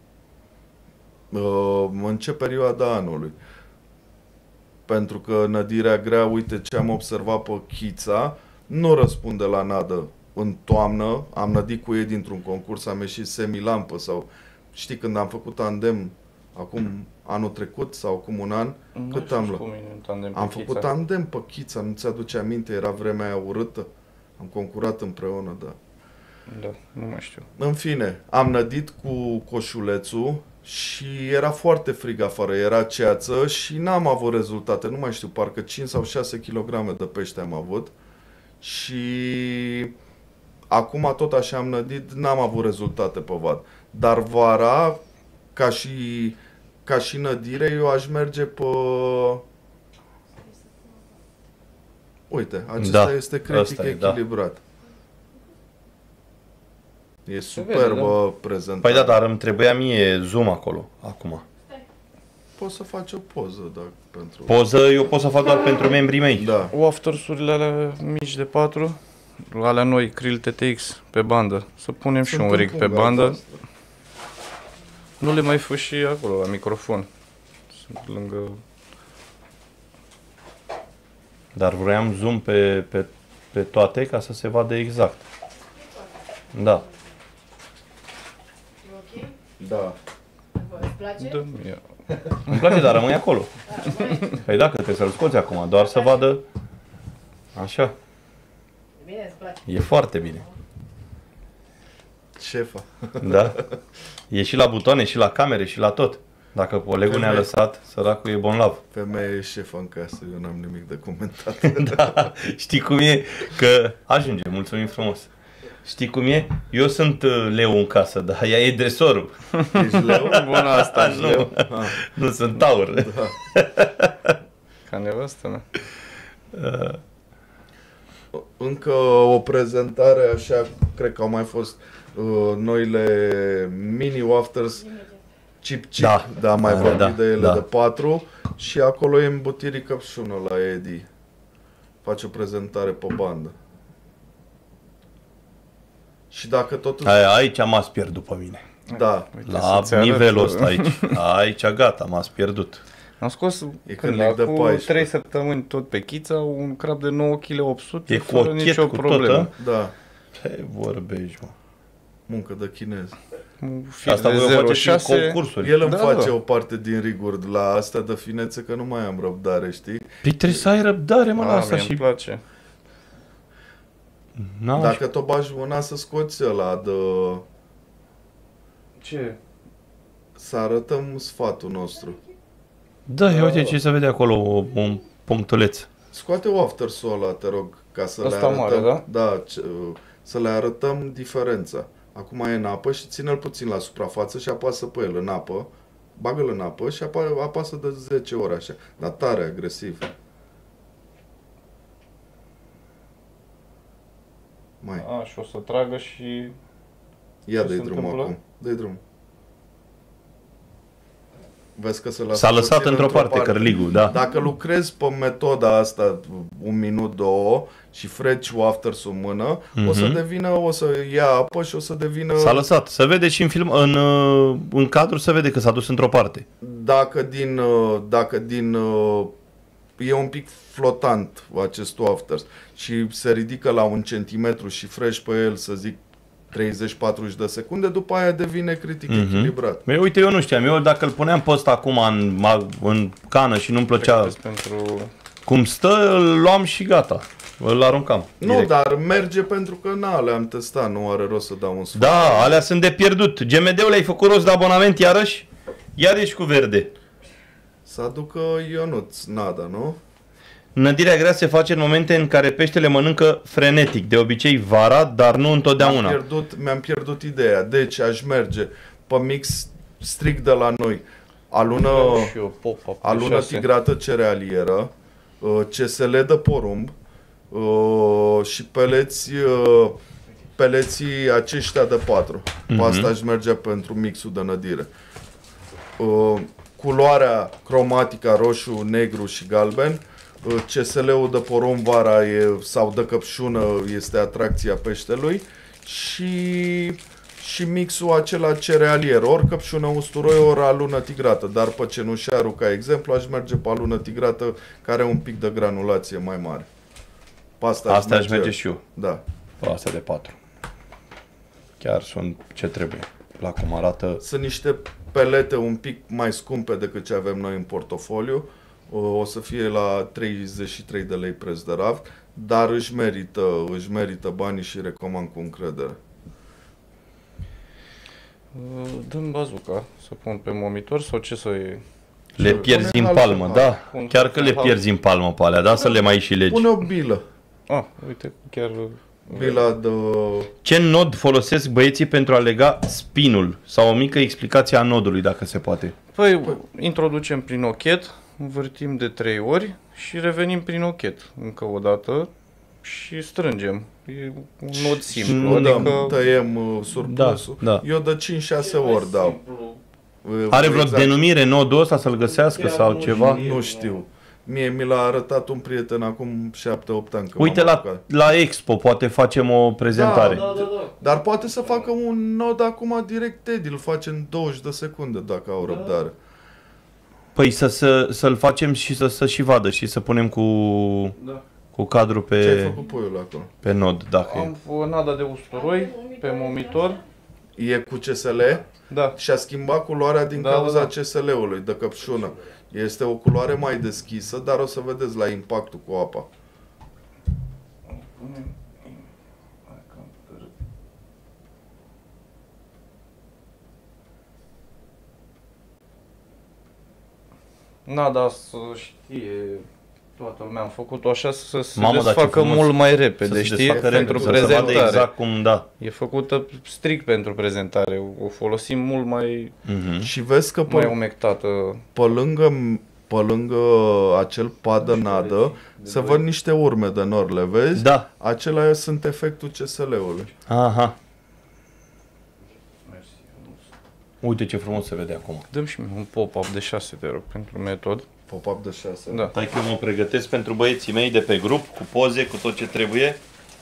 Speaker 3: În ce perioada anului? Pentru că nădirea grea, uite ce am observat pe Chița, nu răspunde la nadă în toamnă. Am nădit cu ei dintr-un concurs, am ieșit semi-lampă sau știi când am făcut tandem acum anul trecut sau acum un an,
Speaker 4: Nu
Speaker 3: cât
Speaker 4: știu
Speaker 3: am
Speaker 4: cu
Speaker 3: luat?
Speaker 4: mine în tandem pe
Speaker 3: Am
Speaker 4: Chița.
Speaker 3: făcut tandem pe Chița, nu ți-aduce aminte, era vremea aia urâtă. Am concurat împreună, da.
Speaker 4: Da, nu mai știu.
Speaker 3: În fine, am nădit cu coșulețul și era foarte frig afară, era ceață și n-am avut rezultate, nu mai știu, parcă 5 sau 6 kg de pește am avut și acum tot așa am nădit, n-am avut rezultate pe vad. Dar vara, ca și nădire, eu aș merge pe... Uite, acesta este critic
Speaker 2: ăsta e, da.
Speaker 3: echilibrat. E superbă prezentarea.
Speaker 2: Păi da, dar îmi trebuia mie zoom acolo, acum.
Speaker 3: Poți să faci o poză, dacă pentru...
Speaker 2: Eu pot să fac doar pentru membrii mei.
Speaker 3: Da.
Speaker 4: Waftersurile alea mici de 4, alea noi, Krill TTX pe bandă. Să punem și un rig pe bandă. Nu le mai fă și acolo, la microfon. Sunt lângă...
Speaker 2: Dar vroiam zoom pe toate ca să se vadă exact. Da.
Speaker 3: Da.
Speaker 5: Îți place?
Speaker 4: Dă-mi ea.
Speaker 2: Îmi place, dar rămâi acolo. Păi dacă trebuie să-l scoți acum, doar să vadă. Așa,
Speaker 5: Bine, îți place.
Speaker 2: e foarte bine.
Speaker 3: Șefa.
Speaker 2: Da? E și la butoane, și la camere, și la tot. Dacă colegul ne-a lăsat, săracul e bonlav.
Speaker 3: Femeia e șefa în casă, eu n-am nimic de comentat.
Speaker 2: Da, știi cum e? Că ajunge, mulțumim frumos. Știi cum e? Eu sunt leu în casă, dar ea e dresorul.
Speaker 3: Ești leu?
Speaker 4: Bună asta,
Speaker 2: Nu, nu sunt taur.
Speaker 3: Da.
Speaker 4: Ca nevastă mea.
Speaker 3: Încă o prezentare, așa, cred că au mai fost noile mini wafters Chip Chip, da, mai vorbit de ele, de 4 și acolo e îmbutirii căpșună la Edi. Face o prezentare pe bandă. Și dacă totuși...
Speaker 2: Aici m-ați pierdut pe mine.
Speaker 3: Da.
Speaker 4: Uite,
Speaker 2: La
Speaker 4: să-ți arăt,
Speaker 2: nivelul ăsta aici. Aici gata, m-ați pierdut.
Speaker 4: Am scos
Speaker 3: când de
Speaker 4: cu
Speaker 3: 14.
Speaker 4: 3 săptămâni tot pe chița, un crab de 9 kg 800
Speaker 2: E
Speaker 4: fără
Speaker 2: cochet
Speaker 4: nicio
Speaker 2: cu
Speaker 4: problemă.
Speaker 2: tot,
Speaker 3: Da.
Speaker 2: Ce vorbești, mă?
Speaker 3: Muncă de chinez.
Speaker 2: Asta voi o face și în concursuri.
Speaker 3: El îmi
Speaker 4: Da,
Speaker 3: face
Speaker 4: da.
Speaker 3: o parte din riguri la astea de finețe, că nu mai am răbdare, știi?
Speaker 2: Păi trebuie să ai răbdare, mă, la asta
Speaker 4: Mie
Speaker 2: și...
Speaker 4: îmi place.
Speaker 3: Dacă tot bagi mâna să scoți ăla de...
Speaker 4: Ce?
Speaker 3: Să arătăm sfatul nostru.
Speaker 2: Da, ia uite ce se vede acolo, un punctuleț.
Speaker 3: Scoate waftersul ăla, te rog, ca să
Speaker 4: Ăsta
Speaker 3: le arătăm.
Speaker 4: mare,
Speaker 3: Da, să le arătăm diferența. Acum e în apă și ține-l puțin la suprafață și apasă pe el în apă. Bagă-l în apă și apasă de 10 ore așa. Dar tare agresiv. Mai.
Speaker 4: A, și o să tragă și...
Speaker 3: Ia
Speaker 4: ce
Speaker 3: dă-i
Speaker 4: se
Speaker 3: drumul
Speaker 4: întâmplă?
Speaker 3: acum. Dă-i drumul. Vezi că se lasă
Speaker 2: S-a lăsat
Speaker 3: puțin
Speaker 2: într-o parte cărligul, da.
Speaker 3: Dacă lucrezi pe metoda asta 1 minut, 2 și freci wafters-ul în mână, o să devină, o să ia apă și o să devină...
Speaker 2: S-a lăsat. Se vede și în film, în cadru se vede că s-a dus într-o parte.
Speaker 3: Dacă din e un pic flotant acest wafters și se ridică la 1 centimetru și fresh pe el, să zic, 30-40 de secunde, după aia devine critic echilibrat.
Speaker 2: Băi, uite, eu nu știam. Eu dacă îl puneam pe ăsta acum în cană și nu-mi plăcea
Speaker 4: pentru...
Speaker 2: cum stă, îl luam și gata. Îl aruncam.
Speaker 3: Nu,
Speaker 2: direct.
Speaker 3: dar merge pentru că le-am testat, nu are rost să dau un sfat.
Speaker 2: Da, alea sunt de pierdut. GMD-ul ai făcut rost de abonament iarăși? Iar ești cu verde.
Speaker 3: Să aducă Ionuț Nada, nu?
Speaker 2: Nădirea grea se face în momente în care peștele mănâncă frenetic, de obicei vara, dar nu întotdeauna.
Speaker 3: Mi-am pierdut ideea, deci aș merge pe mix strict de la noi. Alună tigrată cerealieră, CSL de porumb și peleții aceștia de 4. Pe asta aș merge pentru mixul de nădire. Culoarea cromatică roșu, negru și galben. CSL-ul de porumb vara sau de căpșună este atracția peștelui și mixul acela cerealier, ori căpșună usturoi, ori alună tigrată, dar pe cenușarul, ca exemplu, aș merge pe alună tigrată care are un pic de granulație mai mare. Pe asta
Speaker 2: aș merge și eu.
Speaker 3: Da.
Speaker 2: Pe astea de 4. Chiar sunt ce trebuie. La cum arată.
Speaker 3: Sunt niște pelete un pic mai scumpe decât ce avem noi în portofoliu. O să fie la 33 de lei preț de raft, dar își merită banii și recomand cu încredere.
Speaker 4: Dăm bazuca să pun pe monitor sau ce să e?
Speaker 2: Le pierzi în palmă, da? Chiar că le pierzi în palmă pe alea, da? Să le mai și legi.
Speaker 3: Pune o bilă.
Speaker 4: Uite, chiar...
Speaker 3: Bila de...
Speaker 2: Ce nod folosesc băieții pentru a lega spinul? Sau o mică explicație a nodului, dacă se poate.
Speaker 4: Păi, introducem prin ochet, învârtim de 3 ori și revenim prin ochet încă o dată și strângem. E un nod simplu.
Speaker 3: Tăiem surplusul.
Speaker 2: Da.
Speaker 3: Eu de 5-6 ori dau.
Speaker 2: Are vreo denumire nodul ăsta să-l găsească sau ceva?
Speaker 3: Nu știu. Mie mi l-a arătat un prieten acum 7-8 ani.
Speaker 2: Uite, la Expo poate facem o prezentare.
Speaker 3: Da. Dar poate să facă un nod acum direct Edi, îl face în 20 de secunde dacă au răbdare.
Speaker 2: Păi să-l facem și să și vadă și să punem cu cadru
Speaker 3: Ce ai făcut puiul acolo?
Speaker 2: pe nod. Dacă
Speaker 4: Am nada de usturoi pe monitor
Speaker 3: E cu CSL
Speaker 4: Da.
Speaker 3: și a schimbat culoarea din
Speaker 4: Da,
Speaker 3: cauza
Speaker 4: da.
Speaker 3: CSL-ului de căpșună. Este o culoare mai deschisă, dar o să vedeți la impactul cu apa.
Speaker 4: Na, da, să știe toată lumea. Am făcut-o așa să se
Speaker 2: Mamă, dar ce
Speaker 4: desfacă
Speaker 2: frumos.
Speaker 4: mult mai
Speaker 2: Să
Speaker 4: repede,
Speaker 2: se
Speaker 4: știi?
Speaker 2: desfacă
Speaker 4: Pentru
Speaker 2: repede, să se vadă
Speaker 4: prezentare.
Speaker 2: exact cum, da.
Speaker 4: E făcută strict pentru prezentare. O folosim mult mai,
Speaker 3: Și vezi că
Speaker 4: mai umectată.
Speaker 3: pe lângă acel pad de nadă se văd niște urme de nor, le vezi?
Speaker 2: Da.
Speaker 3: Acelea sunt efectul CSL-ului.
Speaker 2: Aha. Uite ce frumos se vede acum.
Speaker 4: Dăm și mie un pop-up de 6, te rog, pentru metod.
Speaker 3: Pop-up de 6.
Speaker 4: Da.
Speaker 2: Stai că eu mă pregătesc pentru băieții mei de pe grup, cu poze, cu tot ce trebuie.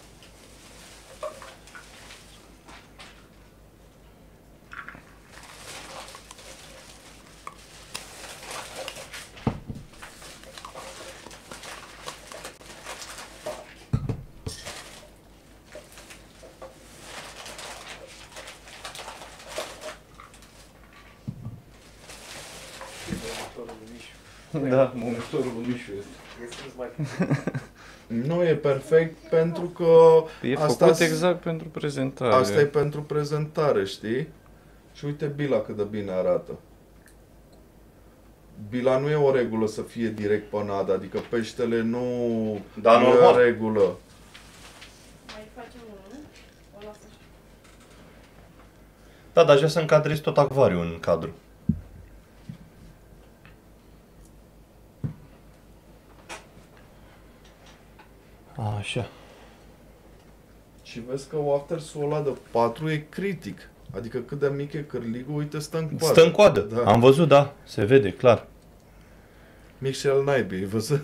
Speaker 4: Da, monitorul lui Mișu este.
Speaker 3: Nu e perfect pentru că
Speaker 4: E făcut exact pentru prezentare.
Speaker 3: asta e pentru prezentare, știi? Și uite bila cât de bine arată. Bila nu e o regulă să fie direct pe nadă, adică peștele nu
Speaker 2: Da,
Speaker 3: nu e
Speaker 2: normal.
Speaker 3: o regulă.
Speaker 5: Mai facem unul, nu? O las așa.
Speaker 2: Da, dar aș vrea să încadrezi tot acvariul în cadru. Așa.
Speaker 3: Și vezi că watersul ăla de 4 e critic. Adică cât de mic e cârligul, uite, stă în coadă.
Speaker 2: Stă în coadă.
Speaker 3: Da.
Speaker 2: Am văzut, da. Se vede, clar.
Speaker 3: Mic și al naibii, ai văzut?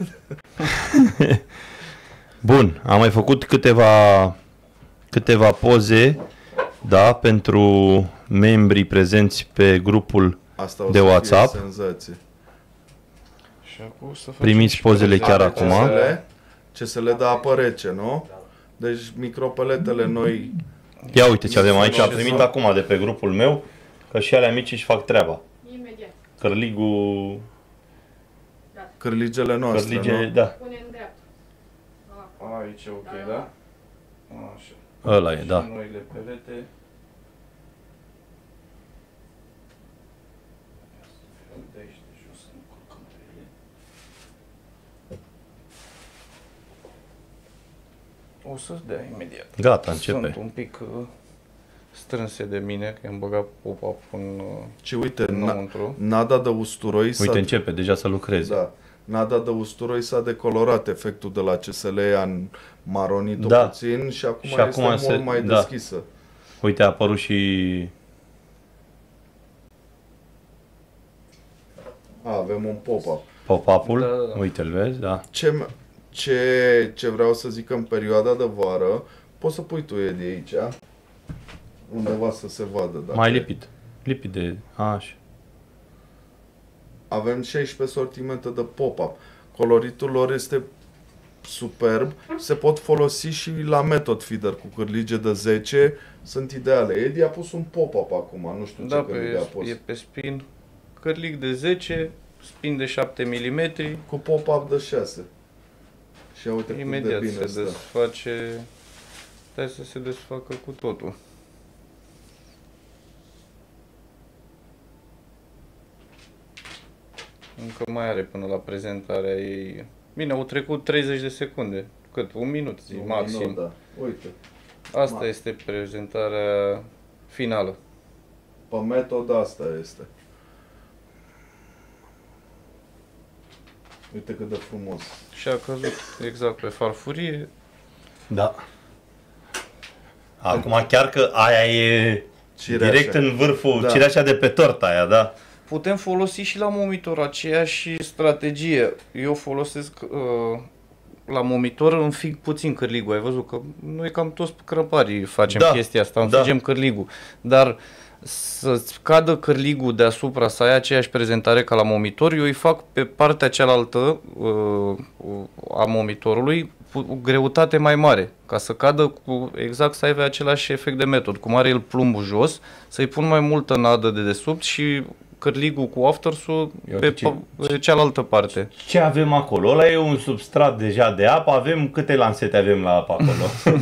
Speaker 2: Bun, am mai făcut câteva poze, da, pentru membrii prezenți pe grupul.
Speaker 3: Asta o
Speaker 2: De
Speaker 3: să
Speaker 2: WhatsApp.
Speaker 3: fie senzație.
Speaker 4: Și acum o să facem
Speaker 2: Primiți
Speaker 4: și
Speaker 2: pozele
Speaker 4: prezentare.
Speaker 2: chiar acum.
Speaker 3: CSL de apă rece, nu? Deci micropeletele noi.
Speaker 2: Ia uite ce avem aici, am
Speaker 3: Ce
Speaker 2: primit
Speaker 3: sunt?
Speaker 2: acum de pe grupul meu, că și alea mici își fac treaba.
Speaker 5: Imediat.
Speaker 2: Cărligul,
Speaker 3: Cârligele noastre,
Speaker 2: cărlige,
Speaker 3: nu?
Speaker 2: da,
Speaker 5: Pune în dreapta.
Speaker 4: Aici e ok, da? Așa.
Speaker 2: ăla e, da.
Speaker 4: Și noile pelete. De aici de jos să nu culcăm pe ele. O să-ți dea imediat.
Speaker 2: Gata,
Speaker 4: Sunt
Speaker 2: începe.
Speaker 4: un pic strânse de mine, că am băgat pop-up în
Speaker 3: Și uite,
Speaker 4: înăuntru.
Speaker 3: nada de usturoi
Speaker 2: Uite, începe deja să lucreze.
Speaker 3: Da. Nada de usturoi s-a decolorat, efectul de la CSL a maronit-o
Speaker 2: Da.
Speaker 3: puțin și acum,
Speaker 2: Și acum
Speaker 3: este mult mai
Speaker 2: da.
Speaker 3: deschisă.
Speaker 2: Uite, a apărut și...
Speaker 3: Avem un pop-up.
Speaker 2: pop-up-ul.
Speaker 4: Da, da, da.
Speaker 2: Uite, îl vezi, da.
Speaker 3: Ce vreau să zic în perioada de vară, poți să pui tu, Edi, aici, undeva să se vadă. Dacă
Speaker 2: Mai lipit. Lipit de... Așa.
Speaker 3: Avem 16 sortimente de pop-up. Coloritul lor este superb. Se pot folosi și la method feeder cu cârlige de 10. Sunt ideale. Edi a pus un pop-up acum. Nu știu
Speaker 4: Da,
Speaker 3: ce cârlige a pus.
Speaker 4: e pe spin. Cărlic de 10, spin de 7 mm.
Speaker 3: Cu pop-up de 6. Și ia uite
Speaker 4: Imediat
Speaker 3: cât de
Speaker 4: se
Speaker 3: bine stă.
Speaker 4: desface. Stai să se desfacă cu totul. Încă mai are până la prezentarea ei. Bine, au trecut 30 de secunde. Cât? Un minut, zi,
Speaker 3: Un
Speaker 4: maxim.
Speaker 3: minut, da. Uite.
Speaker 4: Asta este prezentarea finală.
Speaker 3: Pe metod asta este. Uite cât de frumos.
Speaker 4: Și a căzut exact pe farfurie.
Speaker 2: Da. Acum chiar că aia e
Speaker 3: Cireașa.
Speaker 2: direct în vârful,
Speaker 3: Da.
Speaker 2: cireașa de pe torta aia, da.
Speaker 4: Putem folosi și la momitor aceeași strategie. Eu folosesc la momitor înfig puțin cârligul. Ai văzut că noi cam toți crăparii facem
Speaker 2: Da,
Speaker 4: chestia asta,
Speaker 2: da.
Speaker 4: înfigem cârligul. Dar să-ți cadă cârligul deasupra, să ai aceeași prezentare ca la momitor, eu îi fac pe partea cealaltă a momitorului o greutate mai mare, ca să cadă cu exact să aibă același efect de metod. Cum are el plumbul jos, să-i pun mai multă nadă de desubt și cârligul cu aftersul pe cealaltă parte.
Speaker 2: Ce avem acolo? Ăla e un substrat deja de apă, avem câte lansete avem la apă acolo?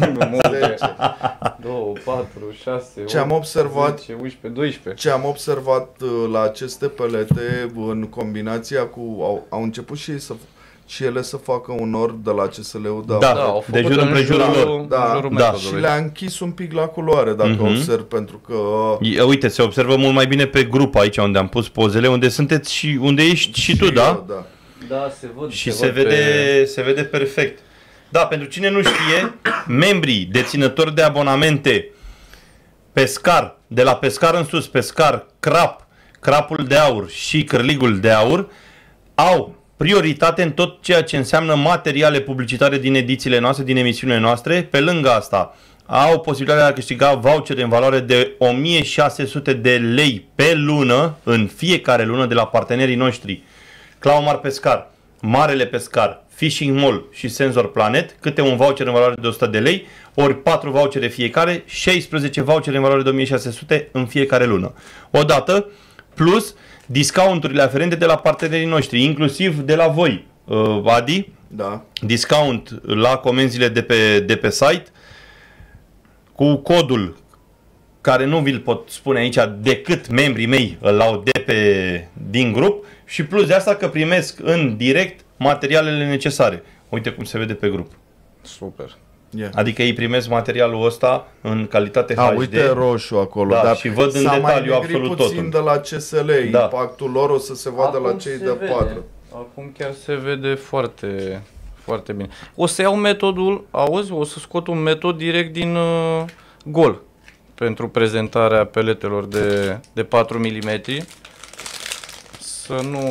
Speaker 4: 2, 4, 6, 8,
Speaker 3: Ce am observat,
Speaker 4: 10, 11, 12.
Speaker 3: ce am observat la aceste pelete în combinația cu... Au început și ele să facă un nord de la CSL-ul,
Speaker 4: Au
Speaker 2: de
Speaker 4: făcut
Speaker 2: jur împrejurul lor.
Speaker 3: Da,
Speaker 4: jurul
Speaker 3: da,
Speaker 4: metodului.
Speaker 3: și le-a închis un pic la culoare, dacă observ, pentru că...
Speaker 2: Uite, se observă mult mai bine pe grup aici unde am pus pozele, unde sunteți și unde ești și tu, da?
Speaker 3: Da.
Speaker 4: Da, se văd.
Speaker 2: Și se vede perfect. Da, pentru cine nu știe, membrii deținători de abonamente Pescar, de la Pescar în sus, Pescar, Crapul de Aur și Cârligul de Aur, au prioritate în tot ceea ce înseamnă materiale publicitare din edițiile noastre, din emisiunile noastre. Pe lângă asta, au posibilitatea de a câștiga vouchere în valoare de 1600 de lei pe lună, în fiecare lună, de la partenerii noștri Claumar Pescar, Marele Pescar, Fishing Mall și Sensor Planet, câte un voucher în valoare de 100 de lei, ori 4 vouchere fiecare, 16 vouchere în valoare de 1600 în fiecare lună. Odată, plus discounturile aferente de la partenerii noștri, inclusiv de la voi, Adi,
Speaker 3: Da.
Speaker 2: discount la comenzile de pe site, cu codul care nu vi-l pot spune aici decât membrii mei îl au din grup, și plus de asta că primesc în direct materialele necesare. Uite cum se vede pe grup.
Speaker 4: Super.
Speaker 3: Yeah.
Speaker 2: Adică ei primesc materialul ăsta în calitate HD.
Speaker 3: Uite roșu acolo,
Speaker 2: Da,
Speaker 3: dar
Speaker 2: și văd în
Speaker 3: s-a
Speaker 2: detaliu
Speaker 3: mai
Speaker 2: absolut
Speaker 3: puțin
Speaker 2: totul.
Speaker 3: de la CSL,
Speaker 2: Da.
Speaker 3: impactul lor o să se vadă la cei de 4.
Speaker 4: Acum chiar se vede foarte, foarte bine. O să iau metodul, auzi, o să scot un metod direct din gol pentru prezentarea peletelor de 4 mm. Să nu...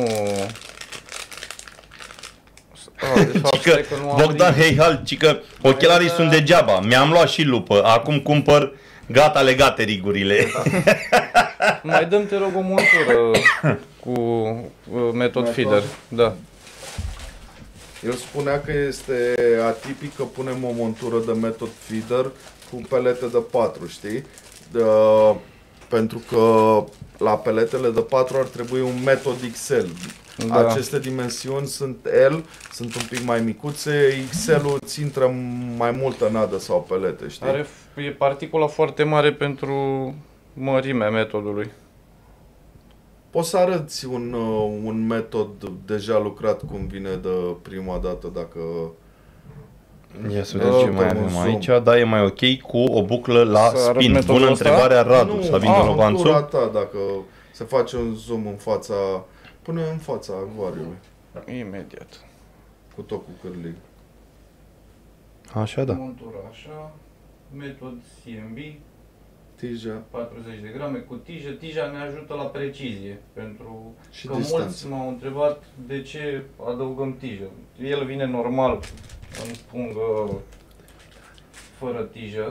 Speaker 4: de fapt,
Speaker 2: Cică,
Speaker 4: stai că nu am
Speaker 2: Bogdan
Speaker 4: nimic.
Speaker 2: Heihal, cică ochelarii sunt degeaba. Mi-am luat și lupă. Acum cumpăr gata legate rigurile.
Speaker 4: Mai dăm, te rog, o montură cu metod feeder. Da.
Speaker 3: El spunea că este atipic că punem o montură de method feeder cu pelete de 4, știi? Pentru că la peletele de 4 ar trebui un Method XL.
Speaker 4: Da.
Speaker 3: Aceste dimensiuni sunt L, sunt un pic mai micuțe, XL-ul ți intră mai multă nadă sau pelete, știi?
Speaker 4: E particula foarte mare pentru mărimea metodului.
Speaker 3: Poți să arăți un metod deja lucrat cum vine de prima dată, dacă...
Speaker 2: Ia să vedem ce mai avem aici. Da, e mai ok cu o buclă la
Speaker 4: Să arăt
Speaker 2: spin.
Speaker 4: metodul
Speaker 2: Bună
Speaker 4: ăsta?
Speaker 2: întrebare a Radu.
Speaker 3: Nu,
Speaker 2: Să vină Lovanțu.
Speaker 3: montura ta, dacă se face un zoom în fața... Pune în fața acvariului,
Speaker 4: Imediat.
Speaker 3: cu tot cu cârlig.
Speaker 2: Așa, da.
Speaker 4: Montura așa, metod CMB,
Speaker 3: Tija
Speaker 4: 40 de grame cu tijă. Tija ne ajută la precizie, pentru
Speaker 3: și
Speaker 4: că
Speaker 3: distanță.
Speaker 4: mulți m-au întrebat de ce adăugăm tijă. El vine normal în pungă fără tijă,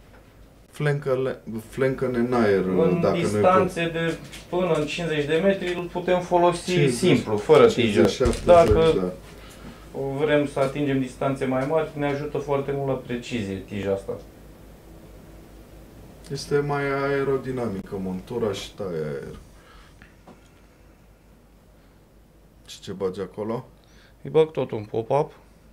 Speaker 3: Flancă-ne în aer,
Speaker 4: în
Speaker 3: dacă nu-i
Speaker 4: distanțe de până în 50 de metri îl putem folosi
Speaker 3: 50,
Speaker 4: simplu, fără tijă.
Speaker 3: 50,
Speaker 4: Dacă
Speaker 3: da.
Speaker 4: vrem să atingem distanțe mai mari, ne ajută foarte mult la precizie tija asta.
Speaker 3: Este mai aerodinamică montura și taie aer. Și ce bagi acolo?
Speaker 4: Îi bag tot un pop-up.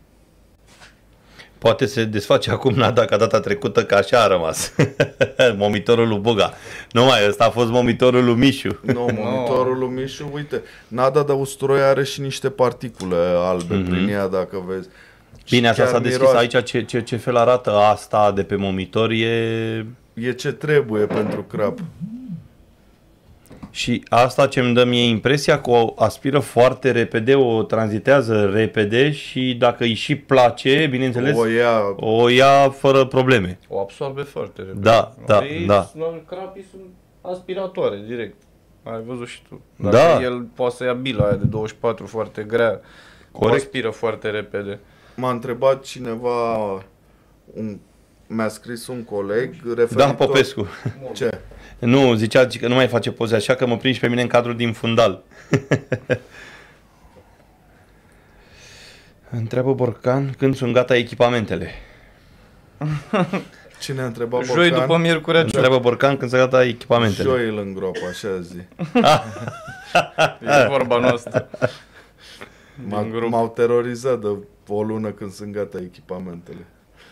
Speaker 2: Poate se desface acum nada ca data trecută, că așa a rămas. Momitorul lui Boga. Numai ăsta a fost momitorul lui Mișu.
Speaker 3: Nu, monitorul lui Mișu, uite, nada de usturoi are și niște particule albe prin ea, dacă vezi.
Speaker 2: Bine, asta
Speaker 3: Chiar
Speaker 2: s-a deschis
Speaker 3: miroase.
Speaker 2: aici. Ce fel arată asta de pe monitor
Speaker 3: E ce trebuie pentru crap.
Speaker 2: Și asta ce îmi dă mie impresia că o aspiră foarte repede, o tranzitează repede și dacă îi și place, bineînțeles, o ia fără probleme.
Speaker 4: O absorbe foarte repede.
Speaker 2: Da, da, da.
Speaker 4: Crapii sunt aspiratoare, direct. Ai văzut și tu.
Speaker 2: Da.
Speaker 4: Dacă el poate să ia bila aia de 24 foarte grea, o
Speaker 2: Corect.
Speaker 4: aspiră foarte repede.
Speaker 3: M-a întrebat cineva Mi-a scris un coleg referitor...
Speaker 2: Dan Popescu.
Speaker 3: Ce?
Speaker 2: Nu, zicea că nu mai face poze așa, că mă prind și pe mine în cadrul din fundal. Întreabă Borcan când sunt gata echipamentele.
Speaker 3: Cine a întrebat
Speaker 4: Joi
Speaker 3: Borcan?
Speaker 4: după miercurea.
Speaker 2: Întreabă Borcan când sunt gata echipamentele.
Speaker 3: Joi îl îngrop, așa zi.
Speaker 4: E vorba noastră.
Speaker 3: M-au terorizat de o lună când sunt gata echipamentele.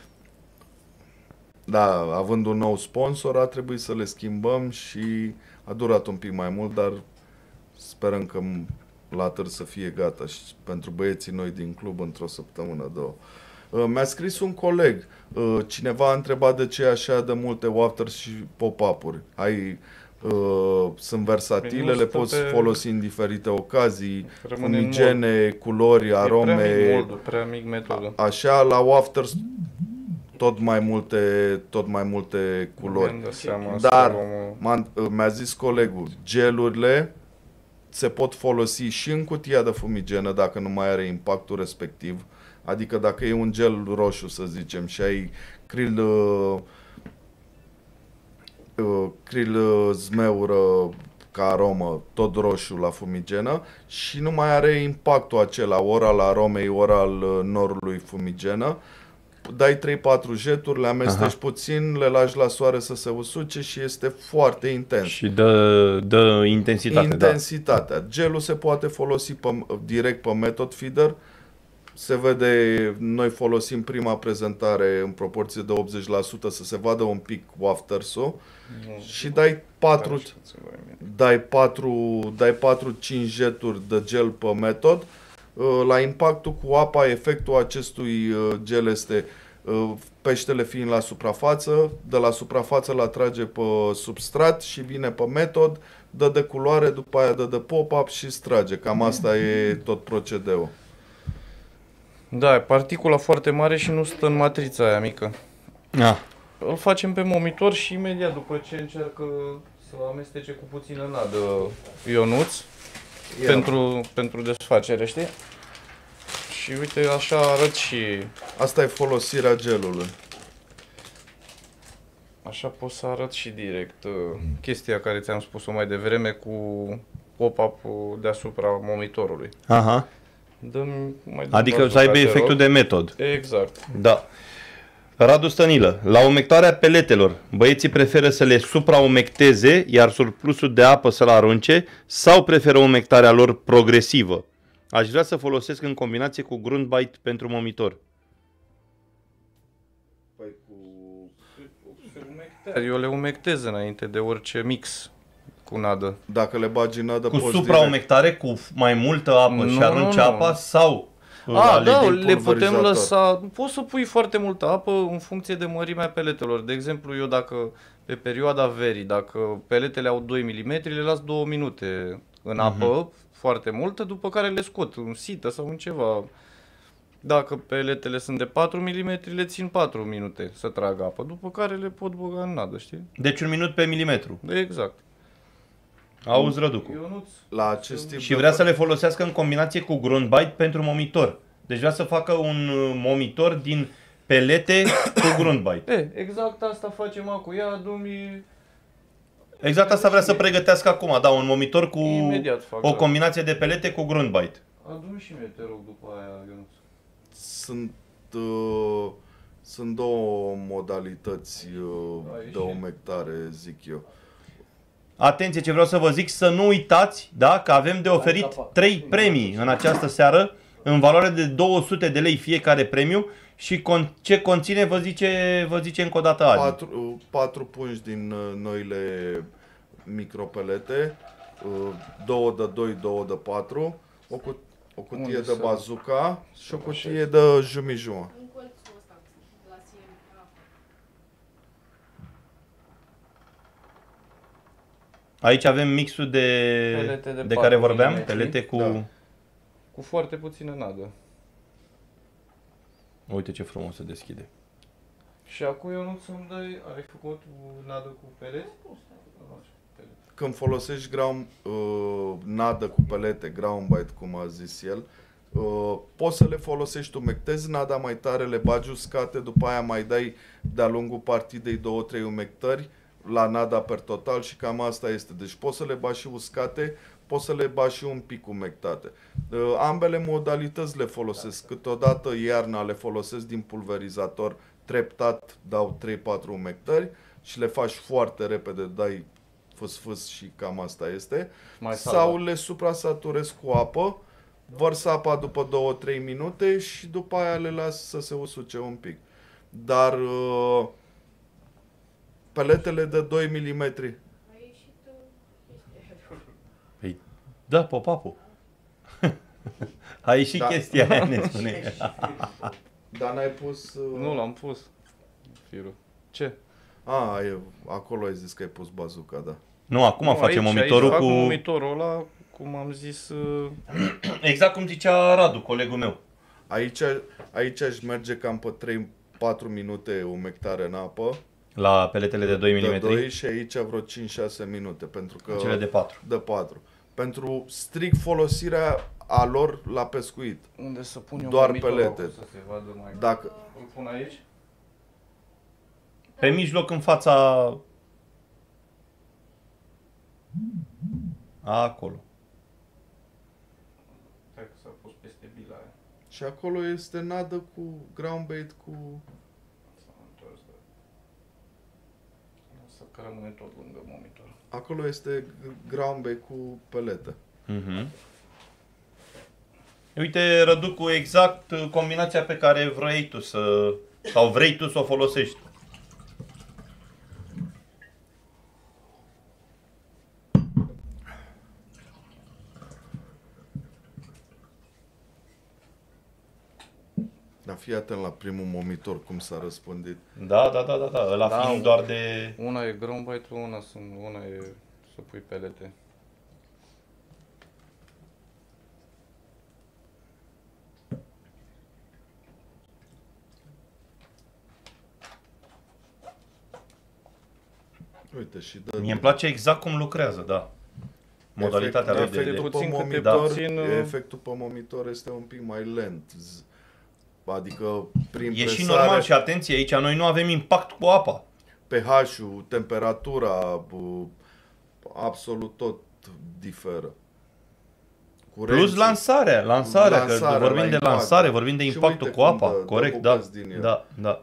Speaker 3: Da, având un nou sponsor, a trebuit să le schimbăm și a durat un pic mai mult, dar sperăm că la târg să fie gata și pentru băieții noi din club într-o săptămână, două. Mi-a scris un coleg, cineva a întrebat de ce așa de multe wafters și pop-up-uri. Sunt versatile, le poți folosi în diferite ocazii, fumigene, culori, arome.
Speaker 4: Prea mic metodă.
Speaker 3: Așa, la wafters tot mai multe culori. Dar mi-a zis colegul, gelurile se pot folosi și în cutia de fumigenă dacă nu mai are impactul respectiv. Adică dacă e un gel roșu, să zicem, și ai krill zmeură ca aromă, tot roșu la fumigenă, și nu mai are impactul acela, ori al aromei, ori al norului fumigenă, dai 3-4 jeturi, le amesteci puțin, le lași la soare să se usuce și este foarte intens.
Speaker 2: Și dă intensitate.
Speaker 3: Intensitatea. Da. Gelul se poate folosi direct pe method feeder. Se vede, noi folosim prima prezentare în proporție de 80% să se vadă un pic wafters-ul și dai 4-5 jeturi de gel pe metod. La impactul cu apa, efectul acestui gel este peștele fiind la suprafață, de la suprafață îl atrage pe substrat și vine pe metod, dă de culoare, după aia dă de pop-up și strage. Cam asta e tot procedeul.
Speaker 4: Da, e particula foarte mare și nu stă în matrița aia mică. Îl facem pe monitor și imediat după ce încearcă să amestece cu puțină nadă Ionuț pentru desfacere, știi? Și uite, așa arăt și...
Speaker 3: Asta e folosirea gelului.
Speaker 4: Așa pot să arăt și direct chestia care ți-am spus-o mai devreme cu pop-up-ul deasupra monitorului.
Speaker 2: Aha.
Speaker 4: Adică
Speaker 2: să aibă efectul de metod.
Speaker 4: Exact.
Speaker 2: Da. Radu Stănilă, la umectarea peletelor, băieții preferă să le supraumecteze, iar surplusul de apă să-l arunce, sau preferă umectarea lor progresivă? Aș vrea să folosesc în combinație cu Grundbite pentru monitor.
Speaker 4: Eu le umectez înainte de orice mix cu nadă.
Speaker 3: Dacă le bagi în nadă,
Speaker 2: cu supraumectare, cu mai multă apă și arunci apa sau...
Speaker 4: le putem lăsa. Poți să pui foarte multă apă în funcție de mărimea peletelor. De exemplu, eu dacă pe perioada verii, dacă peletele au 2 mm, le las 2 minute în apă foarte multă, după care le scot în sită sau în ceva. Dacă peletele sunt de 4 mm, le țin 4 minute să tragă apă, după care le pot băga în nadă, știi?
Speaker 2: Deci 1 minut pe milimetru.
Speaker 4: Exact.
Speaker 2: Auzi, Răducu.
Speaker 3: La acest tip
Speaker 2: și vrea să le folosească în combinație cu Grundbite pentru monitor. Deci vrea să facă un monitor din pelete cu Grundbite.
Speaker 4: Exact asta facem acum. Ia adu-mi...
Speaker 2: Exact asta vrea să pregătească acum, da, un monitor cu o combinație de pelete cu Grundbite.
Speaker 4: Adu-mi și mie, te rog, după aia, Ionuț.
Speaker 3: Sunt două modalități de umectare, zic eu.
Speaker 2: Atenție, ce vreau să vă zic, să nu uitați, da, că avem de oferit 3 premii în această seară, în valoare de 200 de lei fiecare premiu. Și ce conține, vă zice încă o dată Adi.
Speaker 3: 4 pungi din noile micropelete, 2 de 2, 2 de 4, o cutie de bazooka și o cutie de jumijuma.
Speaker 2: Aici avem mixul de care vorbeam, pelete cu...
Speaker 4: Da. Cu foarte puțină nadă.
Speaker 2: Uite ce frumos se deschide.
Speaker 4: Și acum eu nu să-mi dai... Ai făcut nadă cu pelete?
Speaker 3: Când folosești nadă cu pelete, ground bite, cum a zis el, Poți să le folosești, umectezi nada mai tare, le bagi uscate, după aia mai dai de-a lungul partidei 2-3 umectări la nada per total și cam asta este. Deci poți să le bagi și uscate, poți să le bagi și un pic umectate. Ambele modalități le folosesc. Câteodată iarna le folosesc din pulverizator, treptat dau 3-4 umectări și le faci foarte repede, dai fâs și cam asta este. Sau le suprasaturezi cu apă, vărs apa după 2-3 minute și după aia le las să se usuce un pic. Dar peletele de 2 mm.
Speaker 5: Ai ieșit chestia.
Speaker 2: Păi, da, pop-up-ul. A ieșit chestia aia, ne spune.
Speaker 3: Dar n-ai pus...
Speaker 4: Nu l-am pus. Firul. Ce?
Speaker 3: Acolo ai zis că ai pus bazuca, da.
Speaker 2: Nu, acum facem momitorul
Speaker 4: aici
Speaker 2: cu...
Speaker 4: fac momitorul ăla, cum am zis...
Speaker 2: Exact cum zicea Radu, colegul meu.
Speaker 3: Aici aș merge cam pe 3-4 minute umectare în apă.
Speaker 2: La peletele de 2 mm.
Speaker 3: De 2 și aici vreo 5-6 minute. Pentru că
Speaker 2: cele de 4.
Speaker 3: De 4. Pentru strict folosirea a lor la pescuit.
Speaker 4: Unde să pun eu
Speaker 3: doar
Speaker 4: momitorul
Speaker 3: pelete.
Speaker 4: să se vadă mai...
Speaker 3: Dacă...
Speaker 4: Îl pun aici?
Speaker 2: Pe mijloc, în fața... Acolo.
Speaker 4: Stai că s-a pus peste bila aia.
Speaker 3: Și acolo este nadă cu ground bait cu...
Speaker 4: S-a întors, da. Lasă că rămâne tot lângă monitor.
Speaker 3: Acolo este ground bait cu pelete.
Speaker 2: Uite, Răducu, exact combinația pe care vrei tu să... sau vrei tu să o folosești.
Speaker 3: Dar fii atent la primul momitor cum s-a răspândit.
Speaker 2: Da. Ăla fiind doar de...
Speaker 4: Una e ground bait, una e să pui pelete.
Speaker 3: Uite și dă...
Speaker 2: Mie îmi place exact cum lucrează, da. Modalitatea lui de...
Speaker 3: Efectul pe momitor este un pic mai lent. Adică prin
Speaker 2: E
Speaker 3: presare,
Speaker 2: și normal și atenție, aici noi nu avem impact cu apa.
Speaker 3: pH-ul, temperatura, absolut tot diferă.
Speaker 2: Plus lansarea, că vorbim de lansare, vorbim de impactul cu apa, corect, da.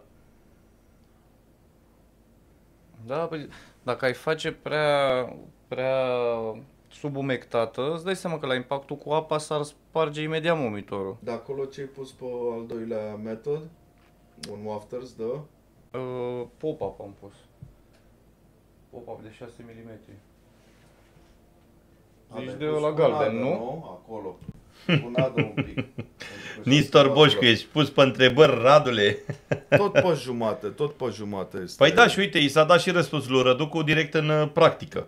Speaker 4: Da, păi, dacă ai face prea subumectată, îți dai seama că la impactul cu apa s-ar sparge imediat momitorul.
Speaker 3: De acolo ce ai pus pe al doilea metod? Un wafters, da?
Speaker 4: Pop-up am pus. Pop-up de 6 mm. Zici de la galben, nu?
Speaker 3: Acolo. Cu nadă un pic.
Speaker 2: Nistor Boșcu, ești pus pe întrebări, Radule.
Speaker 3: Tot pe jumate este.
Speaker 2: Păi da, și uite, i s-a dat și răspunsul lui Răducu direct în practică.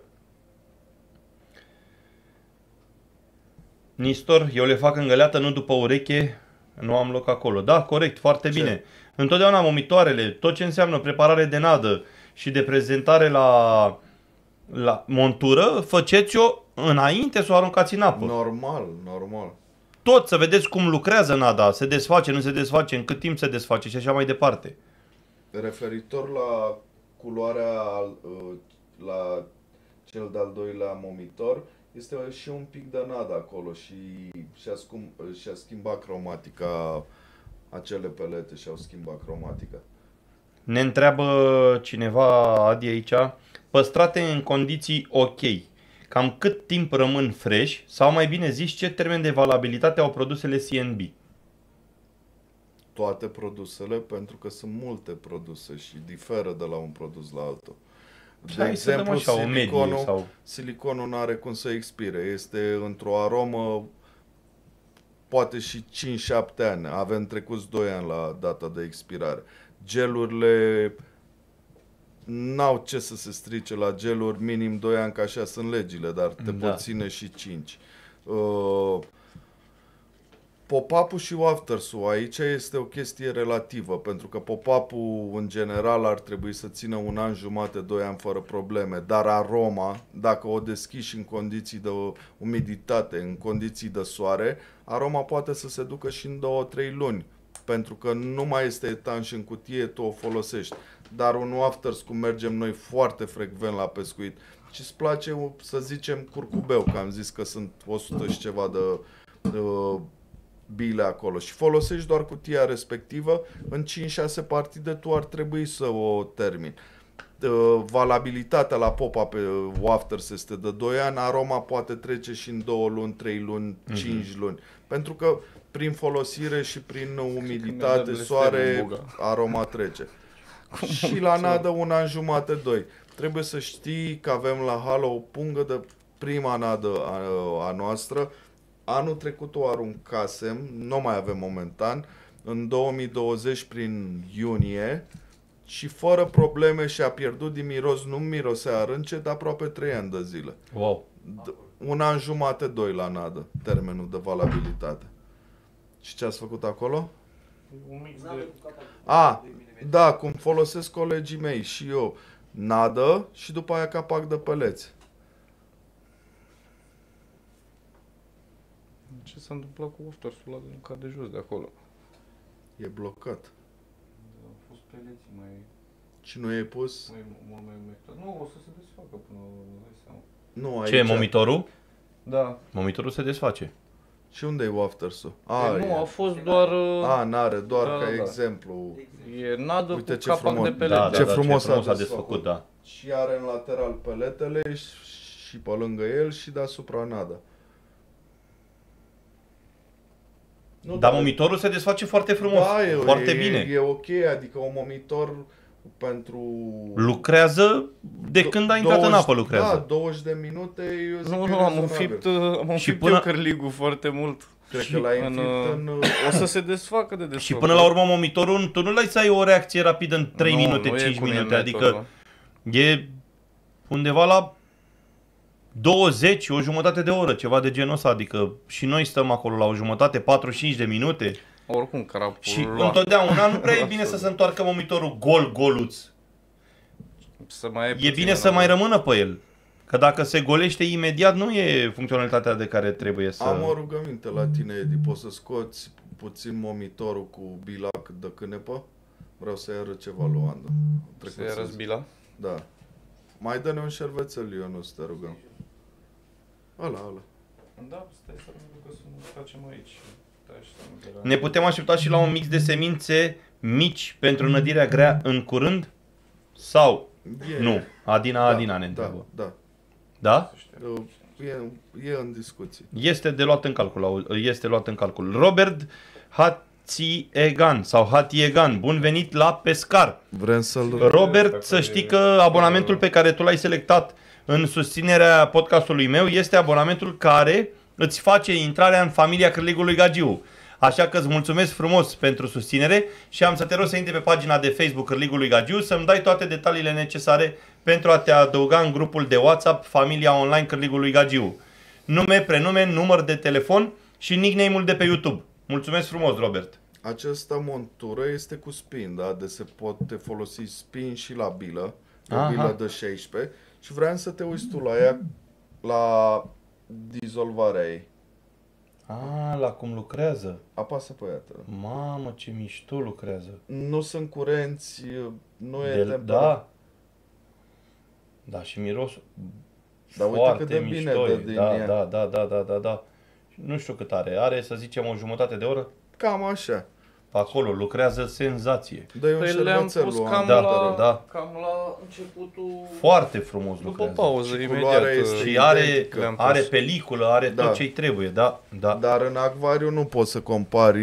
Speaker 2: Nistor, eu le fac în găleată, nu după ureche, nu am loc acolo. Da, corect, foarte bine. Întotdeauna momitoarele, tot ce înseamnă preparare de nadă și de prezentare la montură, faceți-o înainte să o aruncați în apă.
Speaker 3: Normal.
Speaker 2: Tot să vedeți cum lucrează nada, se desface, nu se desface, în cât timp se desface și așa mai departe.
Speaker 3: Referitor la culoarea, la cel de-al doilea momitor, este și un pic de nada acolo și și-a schimbat cromatica, acele pelete și-au schimbat cromatica.
Speaker 2: Ne întreabă cineva, Adi, aici, păstrate în condiții ok, cam cât timp rămân fresh sau mai bine zis ce termen de valabilitate au produsele CNB?
Speaker 3: Toate produsele, pentru că sunt multe produse și diferă de la un produs la altul. De exemplu, siliconul nu are cum să expire. Este într-o aromă poate și 5-7 ani. Avem trecut 2 ani la data de expirare. Gelurile n-au ce să se strice la geluri, minim 2 ani, că așa sunt legile, dar te pot ține și 5. Pop-up-ul și wafters-ul, aici este o chestie relativă, pentru că pop-up-ul în general ar trebui să țină 1 an jumate, 2 ani fără probleme, dar aroma, dacă o deschiși în condiții de umiditate, în condiții de soare, aroma poate să se ducă și în 2-3 luni, pentru că nu mai este etanș în cutie, tu o folosești. Dar un wafters, cum mergem noi foarte frecvent la pescuit, și îți place, să zicem, curcubeu, că am zis că sunt 100 și ceva de bile acolo și folosești doar cutia respectivă, în 5-6 partide tu ar trebui să o termini. Valabilitatea la popa pe wafters este de 2 ani, aroma poate trece și în 2 luni, 3 luni, 5 luni. Pentru că prin folosire și prin umiditate, soare, aroma trece. Și la nadă 1 an jumate, 2. Trebuie să știi că avem la Halo o pungă de prima nadă a noastră. Anul trecut o aruncasem, nu mai avem momentan, în 2020 prin iunie și fără probleme și-a pierdut din miros, nu mirosea a rânce, dar aproape 3 ani de zile.
Speaker 2: Wow.
Speaker 3: 1 an jumate, 2 la nadă, termenul de valabilitate. Și ce ați făcut acolo?
Speaker 4: Un mix de...
Speaker 3: Da, cum folosesc colegii mei și eu. Nadă și după aia capac de peleți.
Speaker 4: Ce s-a întâmplat cu wafters-ul ăla din de jos de acolo?
Speaker 3: E blocat.
Speaker 4: Au fost peleții mai...
Speaker 3: Și nu i-ai pus?
Speaker 4: Mult mai umectat. Nu, o să se desfacă până la seama.
Speaker 3: Nu, aici.
Speaker 2: Ce, momitorul?
Speaker 4: Da.
Speaker 2: Momitorul se desface.
Speaker 3: Și unde e wafters-ul?
Speaker 4: Nu, a fost doar...
Speaker 3: n-are, doar
Speaker 4: da,
Speaker 3: ca
Speaker 4: da.
Speaker 3: exemplu.
Speaker 4: E nadă.
Speaker 3: Uite
Speaker 4: cu
Speaker 3: ce
Speaker 4: capac
Speaker 3: frumos.
Speaker 4: de pelete.
Speaker 2: Da,
Speaker 3: Ce
Speaker 2: da,
Speaker 3: frumos
Speaker 2: ce frumos
Speaker 3: a
Speaker 2: a desfăcut, da.
Speaker 3: Și are în lateral peletele și pe lângă el și deasupra nada. Nu,
Speaker 2: Dar momitorul se desface foarte frumos,
Speaker 3: da,
Speaker 2: foarte bine.
Speaker 3: E ok, adică un momitor pentru...
Speaker 2: Lucrează de când a intrat în apă, lucrează.
Speaker 3: Da, 20 de minute, eu zic
Speaker 4: Nu,
Speaker 3: că e
Speaker 4: am
Speaker 3: rezonabil.
Speaker 4: înfipt
Speaker 2: până-
Speaker 4: eu cărligul foarte mult.
Speaker 3: Cred că l-ai înfipt în...
Speaker 4: O să se desfacă de desfacă.
Speaker 2: Și până la urmă momitorul, tu nu l-ai să ai o reacție rapidă în 3
Speaker 4: Nu,
Speaker 2: minute,
Speaker 4: nu e
Speaker 2: 5
Speaker 4: cum e
Speaker 2: minute,
Speaker 4: metalul,
Speaker 2: adică e undeva la 20, o jumătate de oră, ceva de genul ăsta, adică și noi stăm acolo la o jumătate, 45 de minute
Speaker 4: Oricum, crapul
Speaker 2: și
Speaker 4: la-
Speaker 2: întotdeauna nu prea e bine să se întoarcă momitorul goluț.
Speaker 4: să mai ai
Speaker 2: E
Speaker 4: puțin
Speaker 2: bine
Speaker 4: în
Speaker 2: să mai
Speaker 4: apă.
Speaker 2: rămână pe el. Că dacă se golește imediat, nu e funcționalitatea de care trebuie să...
Speaker 3: Am o rugăminte la tine, Edi. Poți să scoți puțin momitorul cu bilac de cânepă? Vreau să-i arăt ceva lui Andu.
Speaker 4: Să ia răzbila.
Speaker 3: Da. Mai dă-ne un șervețel, Ionus, te rugăm. Ăla.
Speaker 4: Da, stai să vedem că să nu facem aici.
Speaker 2: Ne putem aștepta și la un mix de semințe mici pentru nădirea grea în curând? Sau? Nu. Adina ne întreabă.
Speaker 3: Da.
Speaker 2: Da?
Speaker 3: E în discuție.
Speaker 2: Este luat în calcul. Robert Hatiegan sau Hatiegan, bun venit la Pescar.
Speaker 3: Vrem să-l...
Speaker 2: Robert, să știi că abonamentul pe care tu l-ai selectat în susținerea podcastului meu este abonamentul care îți face intrarea în familia Cârligului Gagiu. Așa că îți mulțumesc frumos pentru susținere și am să te rog să intri pe pagina de Facebook Cârligului Gagiu să-mi dai toate detaliile necesare pentru a te adăuga în grupul de WhatsApp Familia Online Cârligului Gagiu. Nume, prenume, număr de telefon și nickname-ul de pe YouTube. Mulțumesc frumos, Robert.
Speaker 3: Această montură este cu spin, da? De se poate folosi spin și la bilă. O
Speaker 2: Aha.
Speaker 3: bilă de 16. Și vreau să te uiți tu la ea, la dizolvarea ei.
Speaker 2: La cum lucrează.
Speaker 3: Apasă pe ea. te rog.
Speaker 2: Mamă, ce mișto lucrează.
Speaker 3: Nu sunt curenți, nu e
Speaker 2: Da.
Speaker 3: temperat.
Speaker 2: Da, și mirosul
Speaker 3: Dar uite
Speaker 2: foarte
Speaker 3: cât de bine
Speaker 2: mișto
Speaker 3: dă
Speaker 2: e.
Speaker 3: din
Speaker 2: Da,
Speaker 3: ea.
Speaker 2: da. Nu știu cât are. Are, să zicem, o jumătate de oră.
Speaker 3: Cam așa.
Speaker 2: Acolo lucrează senzație.
Speaker 3: Dă-i un
Speaker 4: Păi le-am
Speaker 3: șervețel
Speaker 4: pus
Speaker 3: lui
Speaker 4: cam,
Speaker 3: Andu,
Speaker 2: Da,
Speaker 3: te rog.
Speaker 2: da.
Speaker 4: cam la începutul...
Speaker 2: Foarte frumos
Speaker 4: După
Speaker 2: lucrează.
Speaker 4: pauză,
Speaker 3: Și
Speaker 4: imediat.
Speaker 3: culoarea este
Speaker 2: Și are,
Speaker 3: identică.
Speaker 4: Le-am pus.
Speaker 2: are peliculă, are
Speaker 3: Da.
Speaker 2: tot ce-i trebuie, da.
Speaker 3: Dar în acvariu nu poți să compari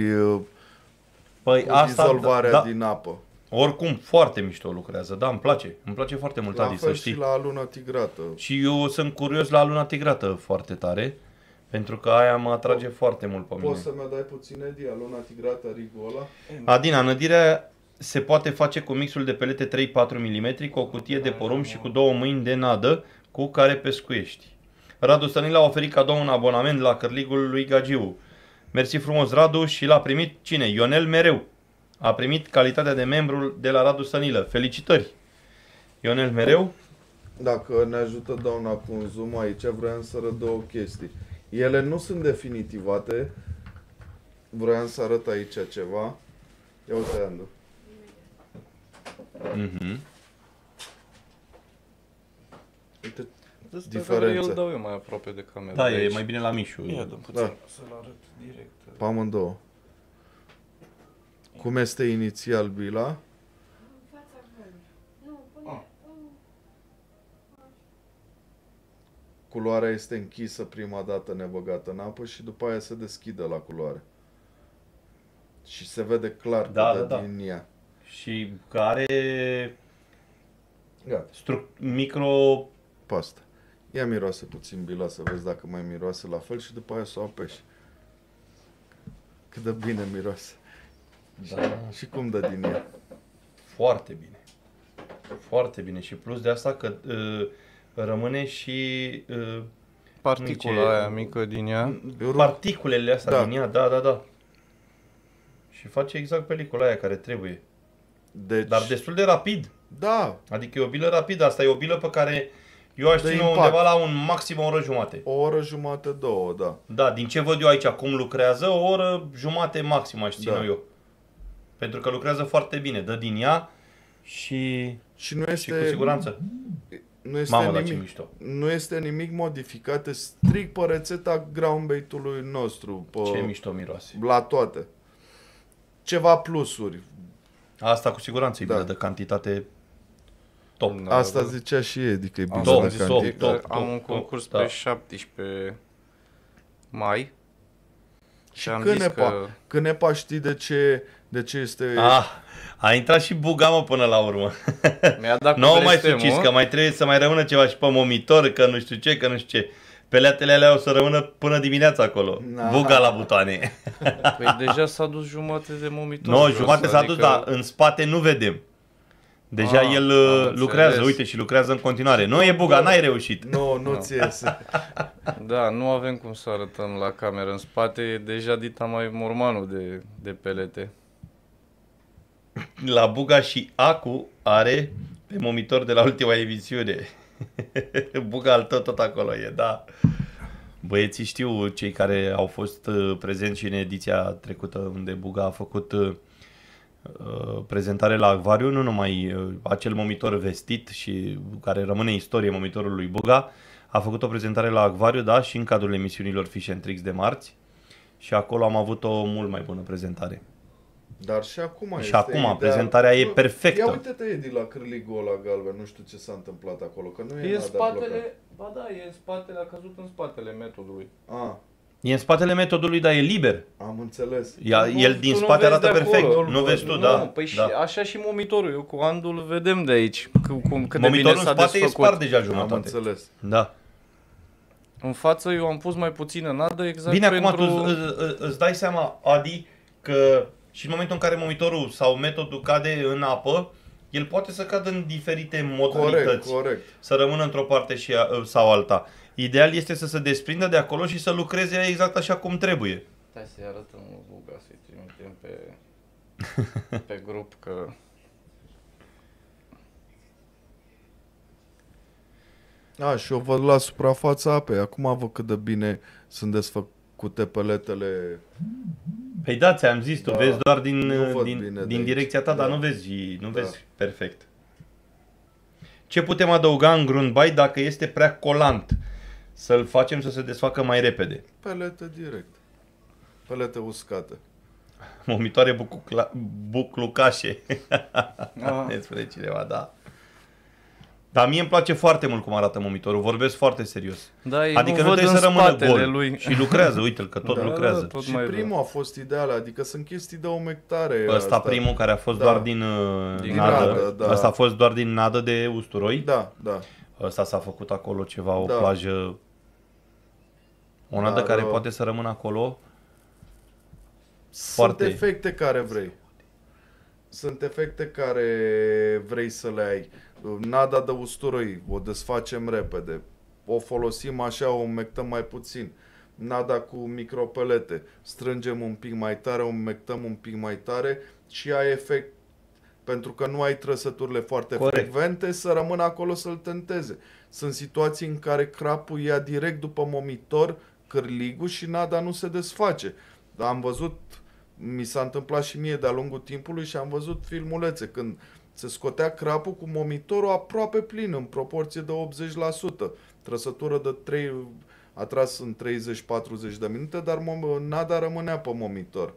Speaker 2: Păi
Speaker 3: cu
Speaker 2: asta,
Speaker 3: dizolvarea
Speaker 2: da,
Speaker 3: din apă.
Speaker 2: oricum, foarte mișto lucrează, da, îmi place. Îmi place foarte mult,
Speaker 3: La
Speaker 2: Adi, să
Speaker 3: fel
Speaker 2: știi.
Speaker 3: și la luna tigrată.
Speaker 2: Și eu sunt curios la luna tigrată foarte tare, pentru că aia mă atrage foarte mult pe mine.
Speaker 3: Poți să-mi dai puțin, Edi, luna tigrată, rigul ăla?
Speaker 2: Adina, nădirea se poate face cu mixul de pelete 3-4 mm, cu o cutie de porumb și cu 2 mâini de nadă cu care pescuiești. Radu Stănilă a oferit cadou un abonament la Cârligul lui Gagiu. Mersi frumos, Radu, și l-a primit cine? Ionel Mereu. A primit calitatea de membru de la Radu Stănilă. Felicitări! Ionel Mereu.
Speaker 3: Dacă ne ajută doamna cu un zoom aici, vreau să arăt două chestii. Ele nu sunt definitivate. Vreau să arăt aici ceva. Ia uite, Andu. Uite
Speaker 4: Diferența. Eu îl dau eu mai aproape de cameră.
Speaker 2: Da, e mai bine la Mișu.
Speaker 4: Ia dă puțin să-l arăt direct.
Speaker 3: pe amândouă. Cum este inițial bila?
Speaker 5: În fața vremii. Nu, pune...
Speaker 3: Culoarea este închisă prima dată, nebăgată în apă și după aia se deschide la culoare. Și se vede clar că din ea.
Speaker 2: Și care
Speaker 3: Gata.
Speaker 2: micro...
Speaker 3: Pasta. Ia miroase puțin bila să vezi dacă mai miroase la fel și după aia să o apeși. Cât de bine miroase.
Speaker 2: Da.
Speaker 3: Și cum dă din ea.
Speaker 2: Foarte bine. Foarte bine. Și plus de asta că rămâne și...
Speaker 4: Particula aia mică din ea.
Speaker 2: Particulele astea din ea, da. Și face exact pelicula aia care trebuie.
Speaker 3: Deci...
Speaker 2: Dar destul de rapid.
Speaker 3: Da.
Speaker 2: Adică e o bilă rapidă. Asta e o bilă pe care eu aș ține undeva la un maxim o oră jumate.
Speaker 3: O oră jumate, două, da.
Speaker 2: Da, din ce văd eu aici cum lucrează, o oră jumate maxim aș ține eu. Pentru că lucrează foarte bine. Dă din ea și
Speaker 3: nu este...
Speaker 2: și cu siguranță.
Speaker 3: Nu este
Speaker 2: Mamă,
Speaker 3: nimic,
Speaker 2: ce mișto.
Speaker 3: Nu este nimic modificat, strict pe rețeta groundbait-ului nostru. Pe,
Speaker 2: ce mișto miroase.
Speaker 3: La toate. Ceva plusuri.
Speaker 2: Asta cu siguranță e bine de cantitate top.
Speaker 3: Asta zicea și Edi că e bine
Speaker 2: top,
Speaker 3: de cantitate.
Speaker 4: Am un concurs pe 17 mai.
Speaker 3: Și Cânepa știi de ce este...
Speaker 2: A intrat și Buga, mă, până la urmă.
Speaker 4: Mi-a dat
Speaker 2: nu mai suciți, că mai trebuie să mai rămână ceva și pe momitor, că nu știu ce, că nu știu ce. Peleatele alea o să rămână până dimineața acolo. Buga la butoane.
Speaker 4: Păi deja s-a dus jumate de momitor.
Speaker 2: Nu, jumate s-a dus, dar în spate nu vedem. Deja el lucrează, uite, și lucrează în continuare. Nu e Buga, n-ai reușit.
Speaker 3: Nu ți iese.
Speaker 4: Da, nu avem cum să arătăm la cameră. În spate e deja dita mai mormanul de pelete.
Speaker 2: La Buga și Acu are pe monitor de la ultima emisiune. Buga al tău tot acolo e, da. Băieții știu, cei care au fost prezenți și în ediția trecută unde Buga a făcut prezentare la Acvariu, nu numai acel monitor vestit și care rămâne istorie monitorul lui Buga, a făcut o prezentare la Acvariu, da, și în cadrul emisiunilor Fish and Tricks de marți și acolo am avut o mult mai bună prezentare.
Speaker 3: Dar și acum
Speaker 2: și acum prezentarea e perfectă.
Speaker 3: Ia uite-te, Edi, la cârligul ăla galben, nu știu ce s-a întâmplat acolo, că nu e
Speaker 4: spatele, ba da, e în spatele, a căzut în spatele metodului.
Speaker 2: E în spatele metodului, dar e liber.
Speaker 3: Am înțeles.
Speaker 2: El din spate arată perfect. Nu vezi tu, da.
Speaker 4: Păi și așa și monitorul, eu cu Andul vedem de aici cât
Speaker 2: de
Speaker 4: bine s-a desfăcut.
Speaker 2: Monitorul în spate e spart deja jumătate.
Speaker 3: Am înțeles.
Speaker 2: Da.
Speaker 4: În față eu am pus mai puțină nadă exact
Speaker 2: bine,
Speaker 4: pentru...
Speaker 2: Bine, acum tu îți dai seama, Adi, că și în momentul în care monitorul sau metodul cade în apă, el poate să cadă în diferite modalități.
Speaker 3: Corect.
Speaker 2: Să rămână într-o parte sau alta. Ideal este să se desprindă de acolo și să lucreze exact așa cum trebuie.
Speaker 4: Hai să-i arătăm Buga, să-i trimitem pe grup că...
Speaker 3: Și o văd la suprafața apei. Acum văd cât de bine sunt desfăcute peletele.
Speaker 2: Păi da, ți-am zis, tu vezi doar din direcția ta, dar nu vezi perfect. Ce putem adăuga în Grundbait dacă este prea colant? Să-l facem să se desfacă mai repede.
Speaker 3: Pelete direct. Pelete uscate.
Speaker 2: Momitoare buclucașe. Ne spune cineva, da. Dar mie îmi place foarte mult cum arată monitorul, vorbesc foarte serios.
Speaker 4: Da,
Speaker 2: adică nu trebuie să rămână gol lui. Și lucrează, uite-l că tot lucrează.
Speaker 3: Tot și primul a fost ideal, adică sunt chestii de umectare.
Speaker 2: Ăsta primul care a fost doar din nadă. Da. Ăsta a fost doar din nadă de usturoi.
Speaker 3: Da.
Speaker 2: Ăsta s-a făcut acolo ceva, o plajă. O nadă care poate să rămână acolo.
Speaker 3: Sunt efecte care vrei. Sunt efecte care vrei să le ai. Nada de usturoi, o desfacem repede. O folosim așa, o umectăm mai puțin. nada cu micropelete. Strângem un pic mai tare, umectăm un pic mai tare și ai efect, pentru că nu ai trăsăturile foarte frecvente, să rămână acolo să-l tenteze. Sunt situații în care crapul ia direct după momitor cârligul și nada nu se desface. Am văzut, mi s-a întâmplat și mie de-a lungul timpului și am văzut filmulețe când se scotea crapul cu momitorul aproape plin, în proporție de 80%. Trăsătură de 3, a tras în 30-40 de minute, dar nada rămânea pe momitor.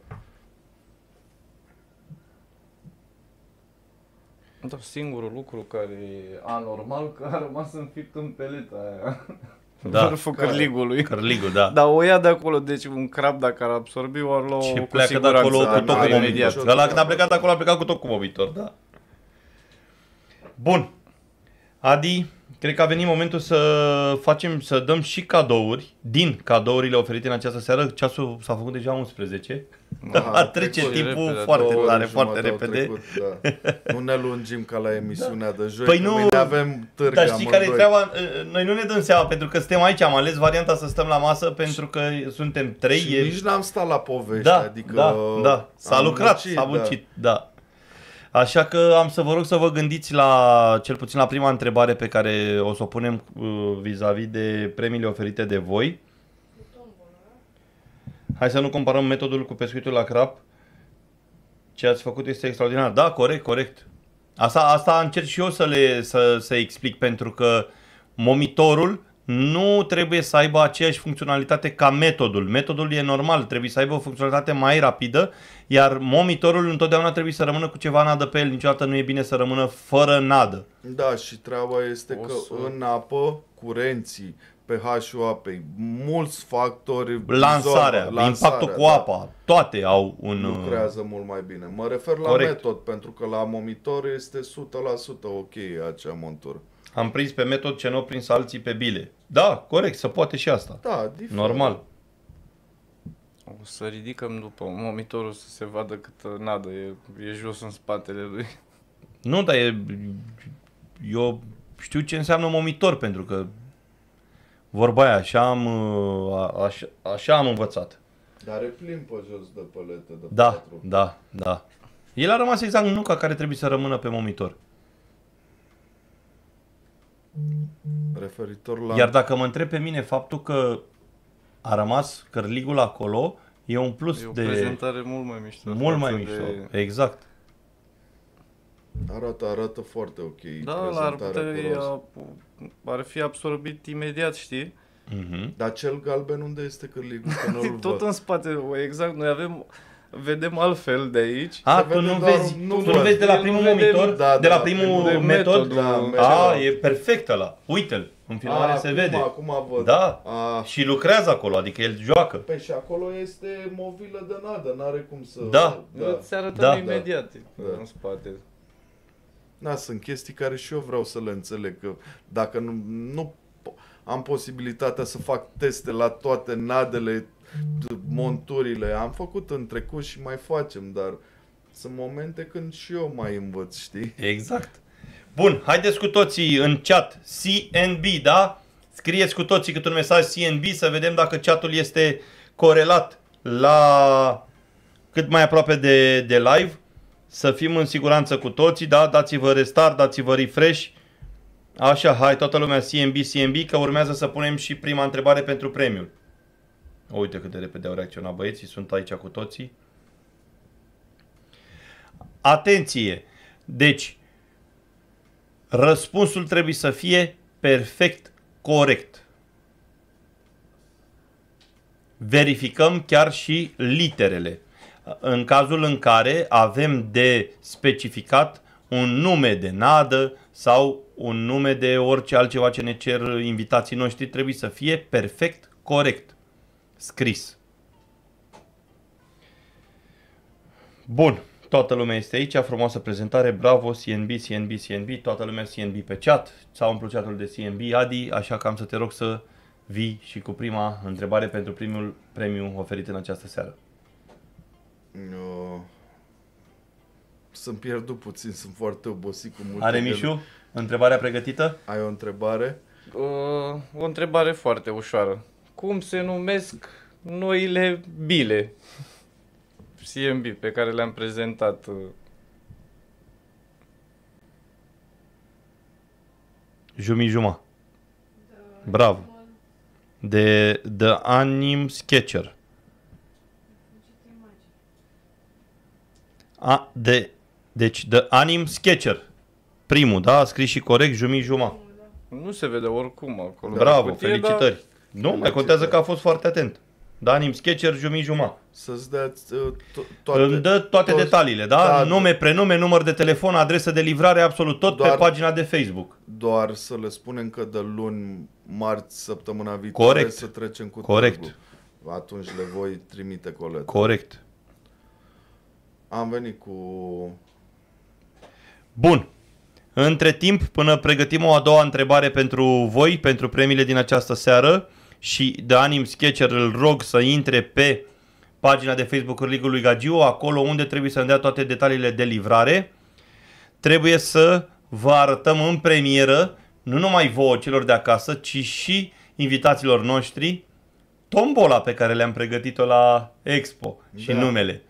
Speaker 4: Da, singurul lucru care e anormal, că a rămas înfipt în peleta aia.
Speaker 2: Da.
Speaker 4: Vârful cârligului.
Speaker 2: Cârligul, da.
Speaker 4: Dar o ia de acolo, deci un crab dacă ar absorbi, o ar lua
Speaker 2: Și
Speaker 4: cu
Speaker 2: pleacă de
Speaker 4: siguranță.
Speaker 2: acolo cu tot cu
Speaker 4: imediat.
Speaker 2: momitor. Ăla când a plecat de acolo, a plecat cu tot cu momitor, da. Bun. Adi, cred că a venit momentul să dăm și cadouri din cadourile oferite în această seară. Ceasul s-a făcut deja 11. Trece timpul
Speaker 4: repede,
Speaker 2: foarte tare,
Speaker 3: ore
Speaker 2: foarte
Speaker 3: jumătate au
Speaker 2: repede.
Speaker 3: trecut, da. Nu ne lungim ca la emisiunea de joi,
Speaker 2: Păi
Speaker 3: că
Speaker 2: nu,
Speaker 3: mâine avem târg
Speaker 2: dar știi care e
Speaker 3: amândoi.
Speaker 2: treaba? Noi nu ne dăm seama pentru că suntem aici, am ales varianta să stăm la masă pentru că suntem 3.
Speaker 3: Și nici n-am stat la povești,
Speaker 2: Da,
Speaker 3: adică
Speaker 2: da. S-a
Speaker 3: am
Speaker 2: lucrat,
Speaker 3: muncit,
Speaker 2: s-a muncit, da. Așa că am să vă rog să vă gândiți la, cel puțin la prima întrebare pe care o să o punem vis-a-vis de premiile oferite de voi. Hai să nu comparăm metodul cu pescuitul la crap. Ce ați făcut este extraordinar. Da, corect. Asta încerc și eu să explic, pentru că momitorul nu trebuie să aibă aceeași funcționalitate ca metodul. Metodul e normal, trebuie să aibă o funcționalitate mai rapidă, iar momitorul întotdeauna trebuie să rămână cu ceva nadă pe el. Niciodată nu e bine să rămână fără nadă.
Speaker 3: Da, și treaba este că în apă, curenții, pH-ul apei, mulți factori,
Speaker 2: Lansarea, impactul cu apa, toate au un...
Speaker 3: lucrează mult mai bine. Mă refer la
Speaker 2: Corect.
Speaker 3: metod, pentru că la momitor este 100% ok acea montură.
Speaker 2: Am prins pe metod ce nu au prins alții pe bile. Da, corect, se poate și asta.
Speaker 3: Da, diferit.
Speaker 2: Normal.
Speaker 4: O să ridicăm după monitorul să se vadă câtă nadă e jos în spatele lui.
Speaker 2: Nu, dar eu știu ce înseamnă momitor, pentru că vorba aia, așa am învățat.
Speaker 3: Dar e plin pe jos de pelete de
Speaker 2: Da,
Speaker 3: 4.
Speaker 2: da. El a rămas exact nuca care trebuie să rămână pe momitor.
Speaker 3: Referitor la...
Speaker 2: Iar dacă mă întreb pe mine, faptul că a rămas cărligul acolo e un plus
Speaker 4: E o
Speaker 2: de...
Speaker 4: prezentare mult mai mișto.
Speaker 2: Mult mai
Speaker 4: față
Speaker 2: mișto, exact.
Speaker 3: Arată foarte ok.
Speaker 4: Da,
Speaker 3: prezentarea cu roz.
Speaker 4: ar fi absorbit imediat, știi?
Speaker 2: Mhm.
Speaker 3: Dar cel galben unde este cârligul? Că nu-l
Speaker 4: Tot
Speaker 3: văd.
Speaker 4: în spate, exact, noi vedem altfel de aici.
Speaker 2: A,
Speaker 3: Se
Speaker 2: tu
Speaker 3: vede
Speaker 2: nu
Speaker 3: doar
Speaker 2: vezi,
Speaker 3: un-
Speaker 2: tu
Speaker 3: nu
Speaker 2: nu vezi de la
Speaker 4: văd.
Speaker 2: primul
Speaker 4: Nu vedem,
Speaker 2: monitor?
Speaker 3: da,
Speaker 2: De la
Speaker 3: da,
Speaker 2: primul
Speaker 4: de
Speaker 2: metod?
Speaker 4: metod,
Speaker 3: da,
Speaker 2: A, e perfect ăla. Uite-l, în filmare se vede.
Speaker 3: Acum văd.
Speaker 2: Da,
Speaker 3: A,
Speaker 2: și lucrează acolo, adică el joacă.
Speaker 3: Păi și acolo este movilă de nadă, n-are cum să...
Speaker 2: Da.
Speaker 4: Îți arătăm
Speaker 2: Da.
Speaker 4: imediat
Speaker 3: Da.
Speaker 4: în spate.
Speaker 3: Da, sunt chestii care și eu vreau să le înțeleg, că dacă nu am posibilitatea să fac teste la toate nadele, monturile, am făcut în trecut și mai facem, dar sunt momente când și eu mai învăț, știi?
Speaker 2: Exact. Bun, haideți cu toții în chat CNB, da? Scrieți cu toții cât un mesaj CNB să vedem dacă chatul este corelat la cât mai aproape de live. Să fim în siguranță cu toții, da? Dați-vă restart, dați-vă refresh. Așa, hai, toată lumea CNB, că urmează să punem și prima întrebare pentru premiul. Uite cât de repede au reacționat băieții, sunt aici cu toții. Atenție! Deci, răspunsul trebuie să fie perfect corect. Verificăm chiar și literele. În cazul în care avem de specificat un nume de nadă sau un nume de orice altceva ce ne cer invitații noștri, trebuie să fie perfect corect scris. Bun, toată lumea este aici, frumoasă prezentare, bravo, CNB, toată lumea CNB pe chat, s-a umplut chatul de CNB, Adi, așa că am să te rog să vii și cu prima întrebare pentru primul premiu oferit în această seară.
Speaker 3: Sunt pierdut puțin, sunt foarte obosit cu multe
Speaker 2: Are
Speaker 3: gânduri.
Speaker 2: Mișu întrebarea pregătită?
Speaker 3: Ai o întrebare?
Speaker 4: O întrebare foarte ușoară. cum se numesc noile bile CMB pe care le-am prezentat.
Speaker 2: Juma. Bravo. De The Anim Sketcher. Deci The Anim Sketcher. Primul, da? A scris și corect, Juma.
Speaker 4: Nu se vede oricum acolo.
Speaker 2: Bravo,
Speaker 4: Cutie,
Speaker 2: felicitări. Nu, mai contează că a fost foarte atent. The Anim Sketcher, Juma.
Speaker 3: Să-ți dea
Speaker 2: Îmi dă toate detaliile, da?
Speaker 3: Da,
Speaker 2: Nume, prenume, număr de telefon, adresă de livrare, absolut tot pe pagina de Facebook.
Speaker 3: Doar să le spunem că de luni, marți, săptămâna viitoare
Speaker 2: Corect.
Speaker 3: să trecem cu
Speaker 2: Corect.
Speaker 3: târgul. Atunci le voi trimite colet.
Speaker 2: Corect.
Speaker 3: Am venit cu...
Speaker 2: Bun. Între timp, până pregătim o a doua întrebare pentru voi, pentru premiile din această seară, și de Anim Sketcher îl rog să intre pe pagina de Facebook Cârligul lui Gagiu, acolo unde trebuie să-mi dea toate detaliile de livrare. Trebuie să vă arătăm în premieră, nu numai vouă celor de acasă, ci și invitaților noștri, tombola pe care le-am pregătit-o la Expo și numele.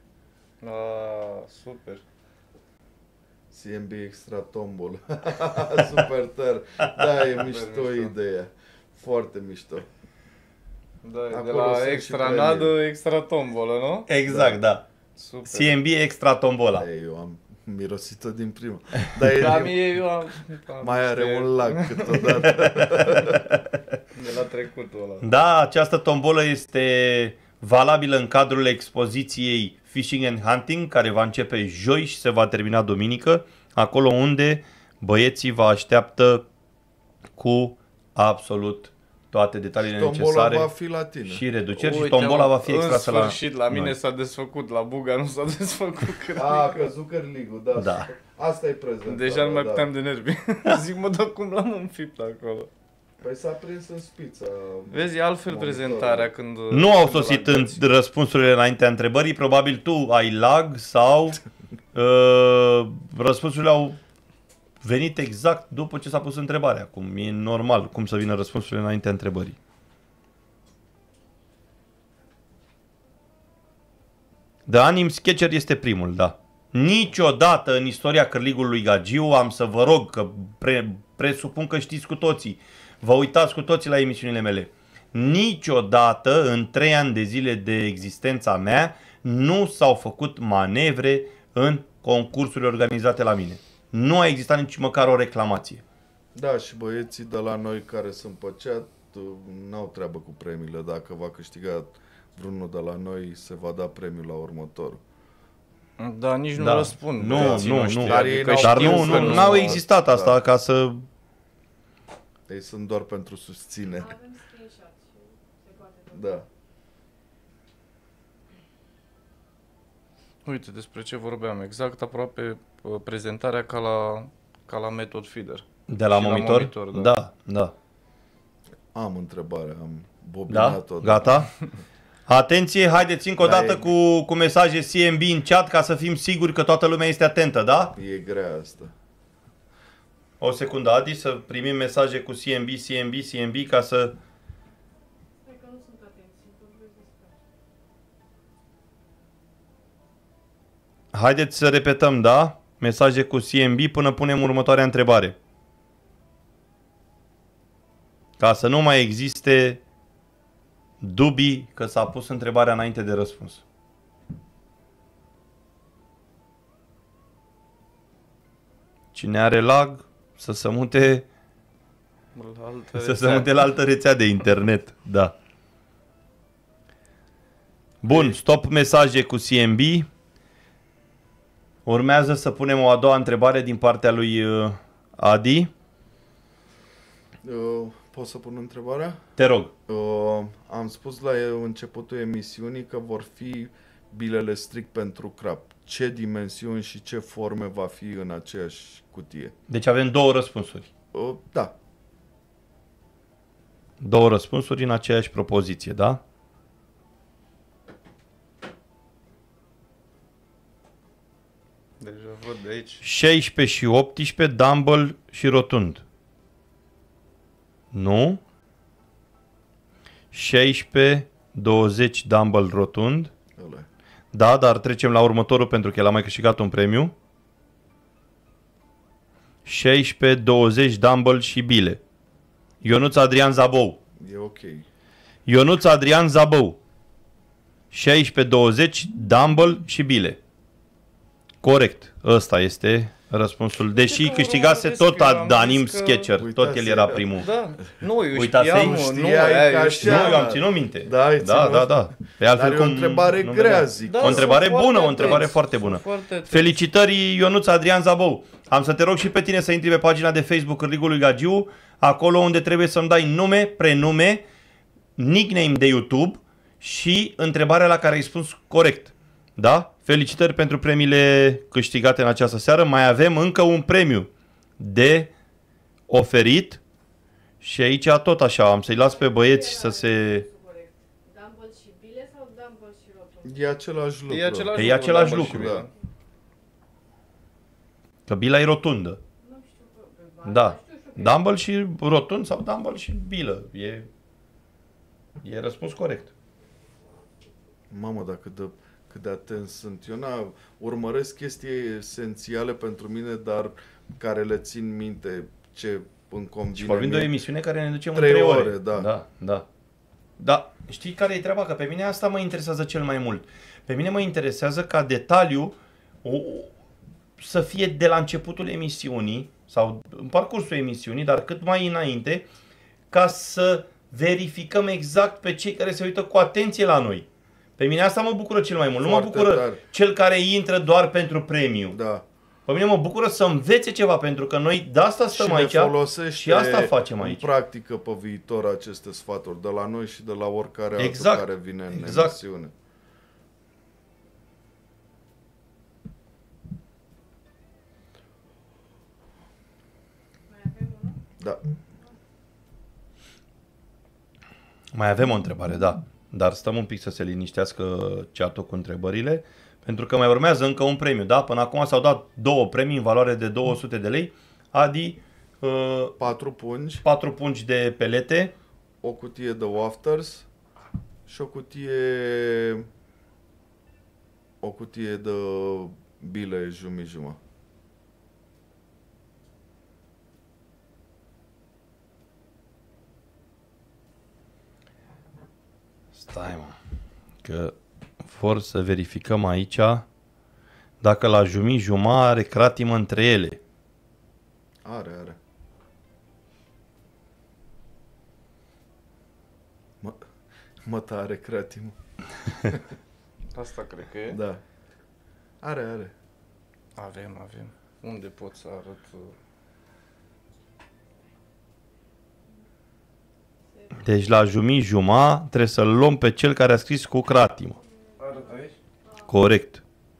Speaker 4: Super.
Speaker 3: CMB Extra Tombol. Super tare. Da, e mișto ideea. Foarte mișto.
Speaker 4: Da, de
Speaker 3: Acolo
Speaker 4: la
Speaker 3: sunt
Speaker 4: extra
Speaker 3: și
Speaker 4: nadă,
Speaker 3: premii.
Speaker 4: extra tombolă, nu?
Speaker 2: Exact, da.
Speaker 4: Super.
Speaker 2: CMB Extra Tombola.
Speaker 3: Da, eu am mirosit-o din prima. Dar
Speaker 4: Da, mie eu am
Speaker 3: mai are un lag câteodată.
Speaker 4: de la trecutul ăla.
Speaker 2: Da, această tombolă este valabilă în cadrul expoziției Fishing and Hunting, care va începe joi și se va termina duminică, acolo unde băieții vă așteaptă cu absolut toate detaliile
Speaker 3: Tombola
Speaker 2: necesare
Speaker 3: va fi la tine.
Speaker 2: și reduceri.
Speaker 4: Uite,
Speaker 2: și tombola va fi
Speaker 4: în
Speaker 2: extrasă la
Speaker 4: sfârșit, la mine
Speaker 2: noi.
Speaker 4: s-a desfăcut, la Buga nu s-a desfăcut.
Speaker 3: A căzut Cărligul, da.
Speaker 2: Da.
Speaker 3: Asta e prezent.
Speaker 4: Deja nu mai puteam de nervi. Zic, mă, dar cum l-am înfipt acolo?
Speaker 3: Păi s-a prins în spița.
Speaker 4: Vezi, e altfel
Speaker 3: monitorului.
Speaker 4: prezentarea când...
Speaker 2: Nu au
Speaker 4: când
Speaker 2: sosit
Speaker 4: îl
Speaker 2: în
Speaker 4: agați.
Speaker 2: răspunsurile înaintea întrebării, probabil tu ai lag sau răspunsurile au venit exact după ce s-a pus întrebarea. Cum e normal, cum să vină răspunsurile înaintea întrebării. The Anim Sketcher este primul, da. Niciodată în istoria Cârligului lui Gagiu, am să vă rog, că presupun că știți cu toții, vă uitați cu toții la emisiunile mele, niciodată în 3 ani de zile de existența mea nu s-au făcut manevre în concursurile organizate la mine. Nu a existat nici măcar o reclamație.
Speaker 3: Da, și băieții de la noi care sunt pe chat n-au treabă cu premiile. Dacă va câștiga vreunul de la noi, se va da premiul la următorul.
Speaker 4: Da, nici nu
Speaker 2: Da.
Speaker 4: răspund.
Speaker 2: Nu,
Speaker 4: băieții
Speaker 2: nu,
Speaker 4: noștri,
Speaker 2: nu.
Speaker 3: Dar ei
Speaker 4: adică
Speaker 3: n-au-
Speaker 2: Dar
Speaker 4: știu
Speaker 2: nu,
Speaker 4: că
Speaker 2: nu, n-au existat asta
Speaker 3: Da.
Speaker 2: ca să...
Speaker 3: Ei sunt doar pentru susținere.
Speaker 5: Avem screenshot și se poate tot.
Speaker 3: Da.
Speaker 4: Uite despre ce vorbeam, exact aproape prezentarea ca la Method Feeder.
Speaker 2: De la
Speaker 4: Și la
Speaker 2: monitor?
Speaker 4: monitor, da.
Speaker 2: Da, da.
Speaker 3: Am întrebare, am
Speaker 2: Da?
Speaker 3: bobinat-o.
Speaker 2: Gata? Atenție, haideți încă o
Speaker 3: Da,
Speaker 2: dată
Speaker 3: e-
Speaker 2: cu mesaje CMB în chat ca să fim siguri că toată lumea este atentă, da?
Speaker 3: E grea asta.
Speaker 2: O secundă, Adi, să primim mesaje cu CMB ca să...
Speaker 5: Cred că nu sunt atenți, vorbesc despre asta.
Speaker 2: Haideți să repetăm, da? Mesaje cu CMB până punem următoarea întrebare. Ca să nu mai existe dubii că s-a pus întrebarea înainte de răspuns. Cine are lag, să se mute,
Speaker 4: La altă
Speaker 2: să se
Speaker 4: rețea.
Speaker 2: mute la altă rețea de internet. Da. Bun, stop mesaje cu CMB. Urmează să punem o a doua întrebare din partea lui Adi.
Speaker 3: Pot să pun întrebarea?
Speaker 2: Te rog.
Speaker 3: Am spus la începutul emisiunii că vor fi bilele strict pentru crap. Ce dimensiuni și ce forme va fi în aceeași cutie?
Speaker 2: Deci avem două răspunsuri.
Speaker 3: Da.
Speaker 2: Două răspunsuri în aceeași propoziție, da?
Speaker 4: Deja văd de aici.
Speaker 2: 16 și 18, dumbbell și rotund. Nu? 16, 20 dumbbell rotund.
Speaker 3: Ăla e.
Speaker 2: Da, dar trecem la următorul pentru că el a mai câștigat un premiu. 16, 20 dumbbell și bile. Ionuț Adrian Zabou.
Speaker 3: E ok.
Speaker 2: Ionuț Adrian Zabou. 16, 20 dumbbell și bile. Corect. Ăsta este răspunsul. Deși
Speaker 4: că
Speaker 2: câștigase
Speaker 4: urmăresc,
Speaker 2: tot
Speaker 4: eu am
Speaker 2: Danim
Speaker 4: zis că-
Speaker 2: Sketcher. Tot el
Speaker 3: Uitați-i,
Speaker 2: era
Speaker 3: da.
Speaker 2: primul.
Speaker 4: Da, nu, eu
Speaker 2: Uitați-i?
Speaker 4: știam,
Speaker 3: Știai că
Speaker 4: eu
Speaker 3: așa-
Speaker 4: știam.
Speaker 2: Nu, eu am ținut minte.
Speaker 3: Da, ai ținut.
Speaker 2: Da. Pe altfel
Speaker 3: Dar e o
Speaker 2: cum
Speaker 3: întrebare
Speaker 2: nu
Speaker 3: grea,
Speaker 2: vedeam.
Speaker 3: zic.
Speaker 4: Da,
Speaker 2: O întrebare
Speaker 4: sunt
Speaker 2: bună,
Speaker 4: foarte
Speaker 2: o întrebare
Speaker 4: atenți,
Speaker 2: foarte
Speaker 4: sunt
Speaker 2: bună.
Speaker 4: foarte atenți.
Speaker 2: Felicitări Ionuț Adrian Zabou. Am să te rog și pe tine să intri pe pagina de Facebook Rârligul lui Gagiu, acolo unde trebuie să-mi dai nume, prenume, nickname de YouTube și întrebarea la care ai răspuns corect. Da? Felicitări pentru premiile câștigate în această seară. Mai avem încă un premiu de oferit și aici tot așa, am să-i las pe băieți să se...
Speaker 5: Dumbbell și bile sau dumbbell și rotund?
Speaker 3: E același lucru.
Speaker 4: E același
Speaker 2: E
Speaker 4: lucru,
Speaker 2: același
Speaker 4: da,
Speaker 2: lucru.
Speaker 4: și
Speaker 3: Da.
Speaker 2: Că bila e rotundă.
Speaker 5: Nu știu, bă,
Speaker 2: Da.
Speaker 5: știu.
Speaker 2: Dumbbell și rotund sau dumbbell și bilă. E răspuns corect.
Speaker 3: Mamă, dar cât de atent sunt. Eu urmăresc chestii esențiale pentru mine, dar care le țin minte ce îmi convine
Speaker 2: Și vorbim de o
Speaker 3: mie.
Speaker 2: emisiune care ne ducem în
Speaker 3: 3
Speaker 2: 3 ore.
Speaker 3: ore, da.
Speaker 2: Da, știi care e treaba? Că pe mine asta mă interesează cel mai mult. Pe mine mă interesează ca detaliu să fie de la începutul emisiunii sau în parcursul emisiunii, dar cât mai înainte, ca să verificăm exact pe cei care se uită cu atenție la noi. Pe mine asta mă bucură cel mai mult. Nu mă
Speaker 3: Foarte
Speaker 2: bucură
Speaker 3: tare.
Speaker 2: cel care intră doar pentru premiu.
Speaker 3: Da.
Speaker 2: Pe mine mă bucură să învețe ceva, pentru că noi de asta stăm
Speaker 3: Și
Speaker 2: aici
Speaker 3: ne folosește
Speaker 2: și asta facem aici.
Speaker 3: în practică pe viitor aceste sfaturi, de la noi și de la oricare
Speaker 2: Exact,
Speaker 3: altul care vine în
Speaker 2: exact.
Speaker 3: emisiune.
Speaker 5: Mai avem unul?
Speaker 3: Da.
Speaker 2: Mai avem o întrebare, da. Dar stăm un pic să se liniștească chat-ul cu întrebările, pentru că mai urmează încă un premiu, da? Până acum s-au dat 2 premii în valoare de 200 de lei. Adi,
Speaker 3: 4 pungi,
Speaker 2: 4 pungi de pelete,
Speaker 3: o cutie de wafters și o cutie de bile jumătate.
Speaker 2: stai mă, că vor să verificăm aici dacă la jumătate are cratimă între ele.
Speaker 3: Are. Mă tare creativ.
Speaker 4: Asta cred că e.
Speaker 3: Da. Are.
Speaker 4: Avem. Unde pot să arăt?
Speaker 2: Deci la jumătate trebuie să-l luăm pe cel care a scris cu cratimă.
Speaker 4: Arăt aici?
Speaker 2: Corect.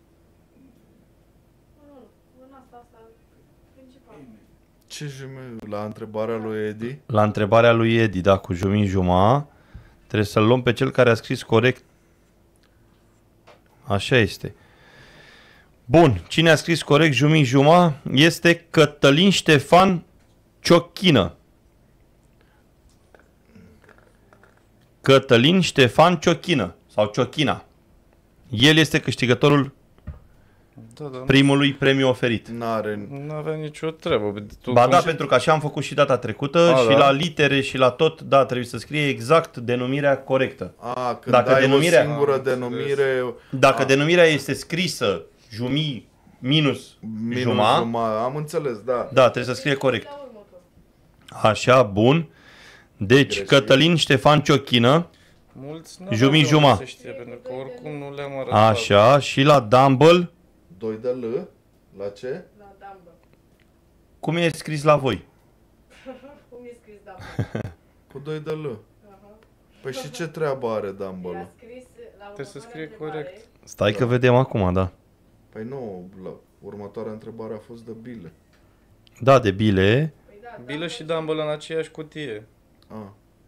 Speaker 5: În asta principal.
Speaker 3: Ce jumătate? La întrebarea lui Edi?
Speaker 2: La întrebarea lui Edi, da, cu jumătate, trebuie să-l luăm pe cel care a scris corect. Așa este. Bun, cine a scris corect jumătate este Cătălin Ștefan Ciochină. Cătălin Ștefan Ciochină sau Ciochina. El este câștigătorul
Speaker 4: Da,
Speaker 2: primului premiu oferit.
Speaker 3: N-are.
Speaker 4: nu avea nicio treabă. Tu
Speaker 2: Ba
Speaker 4: cum
Speaker 2: da,
Speaker 4: și-
Speaker 2: pentru că așa am făcut și data trecută și
Speaker 4: da.
Speaker 2: la litere și la tot, da, trebuie să scrie exact denumirea corectă.
Speaker 3: Când
Speaker 2: Dacă
Speaker 3: ai
Speaker 2: denumirea-
Speaker 3: o singură
Speaker 4: Am
Speaker 3: denumire,
Speaker 2: Dacă denumirea este scrisă jumii minus
Speaker 3: minus
Speaker 2: juma,
Speaker 3: jumătate. Am înțeles, da.
Speaker 2: da, trebuie să scrie corect.
Speaker 5: La următor.
Speaker 2: Așa, bun. Deci,
Speaker 3: Greșit.
Speaker 2: Cătălin Ștefan Ciochină,
Speaker 4: Mulți
Speaker 2: Jumii-juma.
Speaker 4: Se știe, pentru că oricum nu le-am arătat.
Speaker 2: așa, și la Dumble,
Speaker 3: 2 de L, la ce?
Speaker 5: La dumbbell.
Speaker 2: cum e scris la voi?
Speaker 5: Cum e scris dumbbell?
Speaker 3: Cu 2 de L. Păi și ce treabă are Dumble?
Speaker 5: I-a scris la
Speaker 4: Trebuie să
Speaker 5: următoarea
Speaker 4: scrie
Speaker 5: întrebare.
Speaker 4: corect.
Speaker 2: Stai că vedem acum, da.
Speaker 3: Păi nu, la următoarea întrebare a fost de bile.
Speaker 2: Da, de bile.
Speaker 5: Păi da,
Speaker 4: Bilă și dumbbell în aceeași cutie.
Speaker 3: Ah.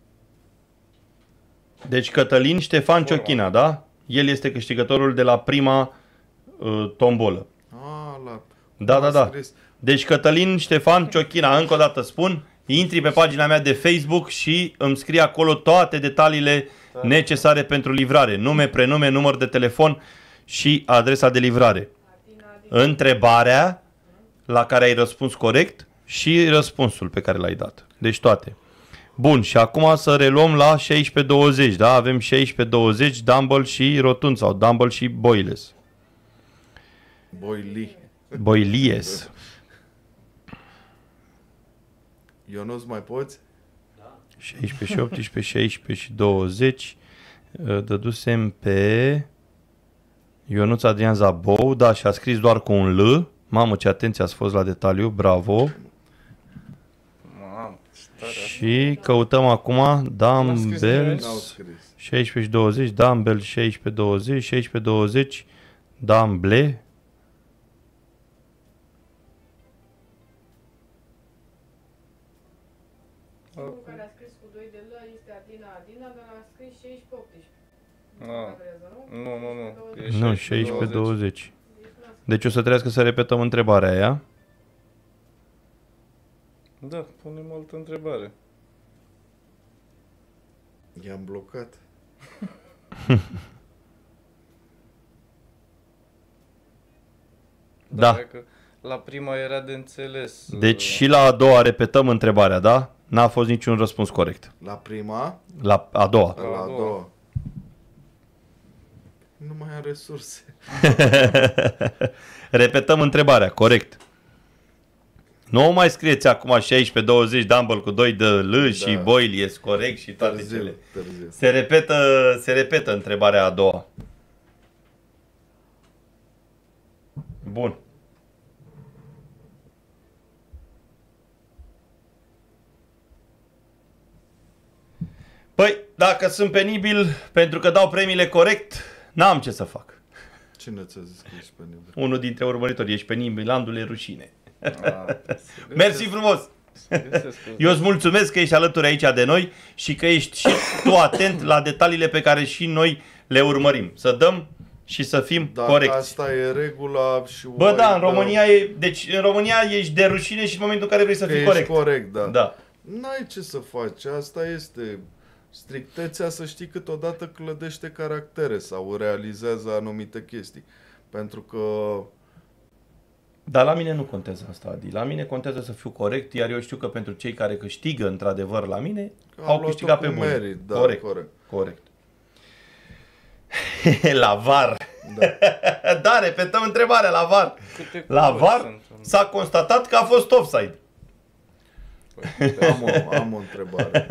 Speaker 2: Deci Cătălin Ștefan
Speaker 4: Forma.
Speaker 2: Ciochină, da? El este câștigătorul de la prima tombolă.
Speaker 3: Ah, la...
Speaker 2: Da,
Speaker 3: a
Speaker 2: da, da.
Speaker 3: scris.
Speaker 2: Deci Cătălin Ștefan Ciochină, încă o dată spun, intri pe pagina mea de Facebook și îmi scrii acolo toate detaliile necesare pentru livrare. Nume, prenume, număr de telefon și adresa de livrare. Întrebarea la care ai răspuns corect și răspunsul pe care l-ai dat. Deci toate. Bun, și acum să reluăm la 16-20, da? Avem 16-20, dumbbell și rotund sau dumbbell și boiles. Boilies.
Speaker 3: Ionuț, mai poți?
Speaker 2: 16 și 18, 16 și 20. Dădusem pe Ionuț Adrian Zabou, da, și a scris doar cu un L. Mamă, ce atenție ați fost la detaliu, bravo. Și căutăm acum dumbbells 16 și 20, dumbbell 16, 20, 16, 20, dumble.
Speaker 5: Cel care a scris cu 2 de L este Adina, dar a scris 16-18.
Speaker 4: Nu.
Speaker 2: Nu, 16, 20. Deci o să trebuiască să repetăm întrebarea aia.
Speaker 4: Da, punem altă întrebare.
Speaker 3: I-am blocat.
Speaker 2: Da.
Speaker 4: Că la prima era de înțeles.
Speaker 2: Deci și la a doua repetăm întrebarea, da? N-a fost niciun răspuns corect.
Speaker 3: La prima,
Speaker 2: La a doua.
Speaker 3: la a doua. Nu mai am resurse.
Speaker 2: Repetăm întrebarea, corect. Nu mai scrieți acum 16-20 dumbbell cu 2 de L și
Speaker 3: Da.
Speaker 2: boilies corect și toate cele.
Speaker 3: Târziu.
Speaker 2: Se repetă întrebarea a doua. Bun. Păi, dacă sunt penibil pentru că dau premiile corect, n-am ce să fac.
Speaker 3: Cine ți-a zis că ești penibil?
Speaker 2: Unul dintre urmăritori, ești penibil, Andule, rușine. Mersi frumos! Eu îți mulțumesc că ești alături aici de noi și că ești și tu atent la detaliile pe care și noi le urmărim. Să dăm și să fim
Speaker 3: Dacă
Speaker 2: corecți.
Speaker 3: asta e regula și...
Speaker 2: Bă, da, în România deci în România ești de rușine și în momentul în care vrei să fii corect.
Speaker 3: corect, da.
Speaker 2: Da.
Speaker 3: N-ai ce să faci, asta este. Strictețea, să știi, câteodată clădește caractere sau realizează anumite chestii. Pentru că
Speaker 2: Dar la mine nu contează asta, Adi. La mine contează să fiu corect, iar eu știu că pentru cei care câștigă într-adevăr la mine, au
Speaker 3: luat-o
Speaker 2: câștigat pe
Speaker 3: cu
Speaker 2: bun.
Speaker 3: merit, da,
Speaker 2: Corect.
Speaker 3: corect.
Speaker 2: La VAR.
Speaker 3: Da.
Speaker 2: Da, repetăm întrebarea la VAR. La VAR s-a constatat că a fost offside.
Speaker 3: Am o întrebare.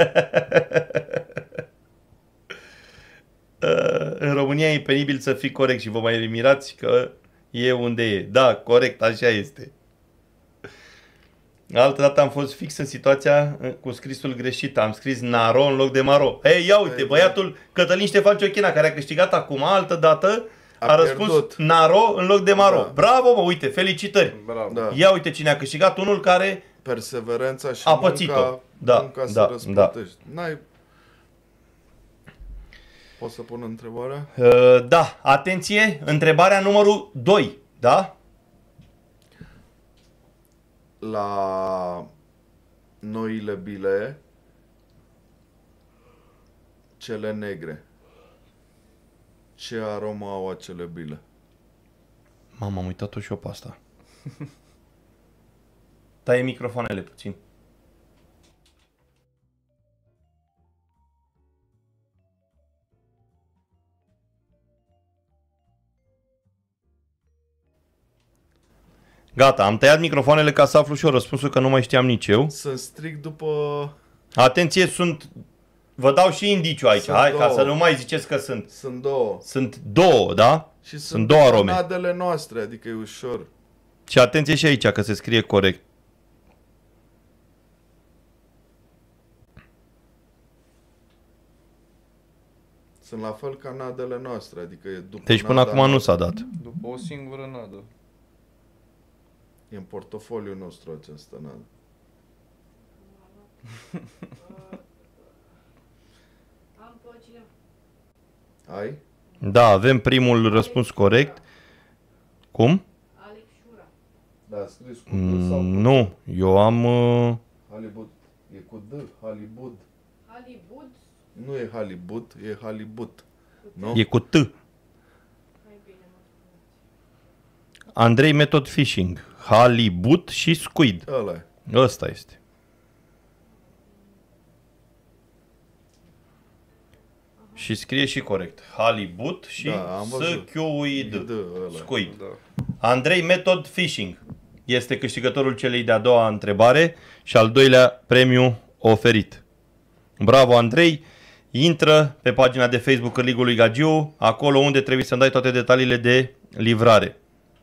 Speaker 2: În România e penibil să fii corect și vă mai mirați că e unde e. Da, corect, așa este. Altă dată am fost fix în situația cu scrisul greșit. Am scris Naro în loc de Maro. Ei, ia uite, băiatul Cătălin Ștefan Ciochina, care a câștigat acum altă dată, a răspuns
Speaker 3: pierdut.
Speaker 2: Naro în loc de Maro.
Speaker 3: Da.
Speaker 2: Bravo, mă, uite, felicitări.
Speaker 4: Bravo.
Speaker 3: Da.
Speaker 2: Ia uite cine a câștigat, unul care
Speaker 3: Perseverența și
Speaker 2: a pățit-o. Da,
Speaker 3: munca
Speaker 2: da,
Speaker 3: să răsplătești. N-ai... Poți să pun întrebarea?
Speaker 2: Da, atenție, întrebarea numărul 2, da?
Speaker 3: La noile bile, cele negre, ce aromă au acele bile?
Speaker 2: Mamă, am uitat-o și eu pe asta. Taie microfoanele puțin. Gata, am tăiat microfoanele ca să aflu și eu răspunsul, că nu mai știam nici eu.
Speaker 3: Sunt strict după...
Speaker 2: Atenție, sunt... Vă dau și indiciu aici,
Speaker 3: Sunt
Speaker 2: hai, ca
Speaker 3: două.
Speaker 2: să nu mai ziceți că sunt.
Speaker 3: Sunt două.
Speaker 2: Sunt două, da?
Speaker 3: Și
Speaker 2: Sunt două arome.
Speaker 3: nadele noastre, adică e ușor.
Speaker 2: Și atenție și aici, că se scrie corect.
Speaker 3: Sunt la fel ca nadele noastre, adică e după
Speaker 2: Deci până
Speaker 3: nada
Speaker 2: acum nu
Speaker 3: noastră.
Speaker 2: s-a dat.
Speaker 4: După o singură nadă.
Speaker 3: E în portofoliul nostru această nadă.
Speaker 5: Am pe cineva.
Speaker 3: Ai?
Speaker 2: Da, avem primul răspuns corect. Cum?
Speaker 5: Alex Șura.
Speaker 3: Da, scris cu D sau cu
Speaker 2: Nu, eu am...
Speaker 3: Hollywood. E cu D, Halibut.
Speaker 5: Hollywood.
Speaker 3: Nu e Halibut, e Halibut. Nu?
Speaker 2: E cu T.
Speaker 5: Mai bine mă spuneți.
Speaker 2: Andrei Method Fishing. Halibut și squid.
Speaker 3: Ăla e.
Speaker 2: Ăsta este. Și scrie și corect. Halibut și
Speaker 3: Da, am văzut.
Speaker 2: squid.
Speaker 3: D, ăla.
Speaker 2: Squid.
Speaker 4: Da.
Speaker 2: Andrei Method Fishing este câștigătorul celei de-a doua întrebare și al doilea premiu oferit. Bravo, Andrei! Intră pe pagina de Facebook Cârligul lui Gagiu, acolo unde trebuie să-mi dai toate detaliile de livrare.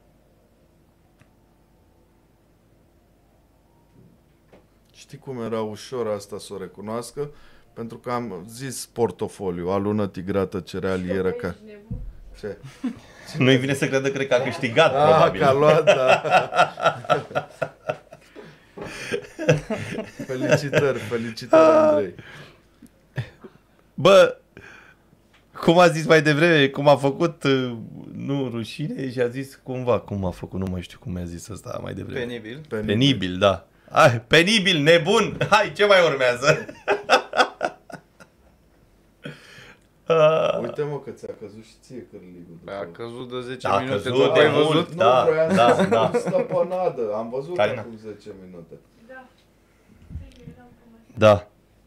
Speaker 3: Știi cum era ușor asta să o recunoască? Pentru că am zis portofoliu, alună tigrată cerealieră ca...
Speaker 5: Ești nebun?
Speaker 3: Ce?
Speaker 2: Nu-i vine să credă, cred că a câștigat,
Speaker 3: Ah,
Speaker 2: probabil.
Speaker 3: că a luat, da. Felicitări, Andrei.
Speaker 2: Bă, cum a zis mai devreme, cum a făcut, nu rușine, și a zis cumva, cum a făcut, nu mai știu cum mi-a zis ăsta mai devreme.
Speaker 4: Penibil.
Speaker 2: Penibil, da. Hai, penibil, nebun, hai, ce mai urmează?
Speaker 3: Uite-mă că ți-a căzut și ție cârligul.
Speaker 4: A căzut de 10
Speaker 2: A
Speaker 4: minute,
Speaker 2: căzut
Speaker 4: tot
Speaker 2: de
Speaker 4: ai
Speaker 2: mult.
Speaker 4: văzut?
Speaker 3: Nu,
Speaker 2: Da,
Speaker 3: vroiam
Speaker 2: da,
Speaker 3: să
Speaker 2: da.
Speaker 3: stăpânadă. Am văzut
Speaker 2: Carina.
Speaker 3: acum 10 minute.
Speaker 5: Da. Eram cum așa.
Speaker 2: Da.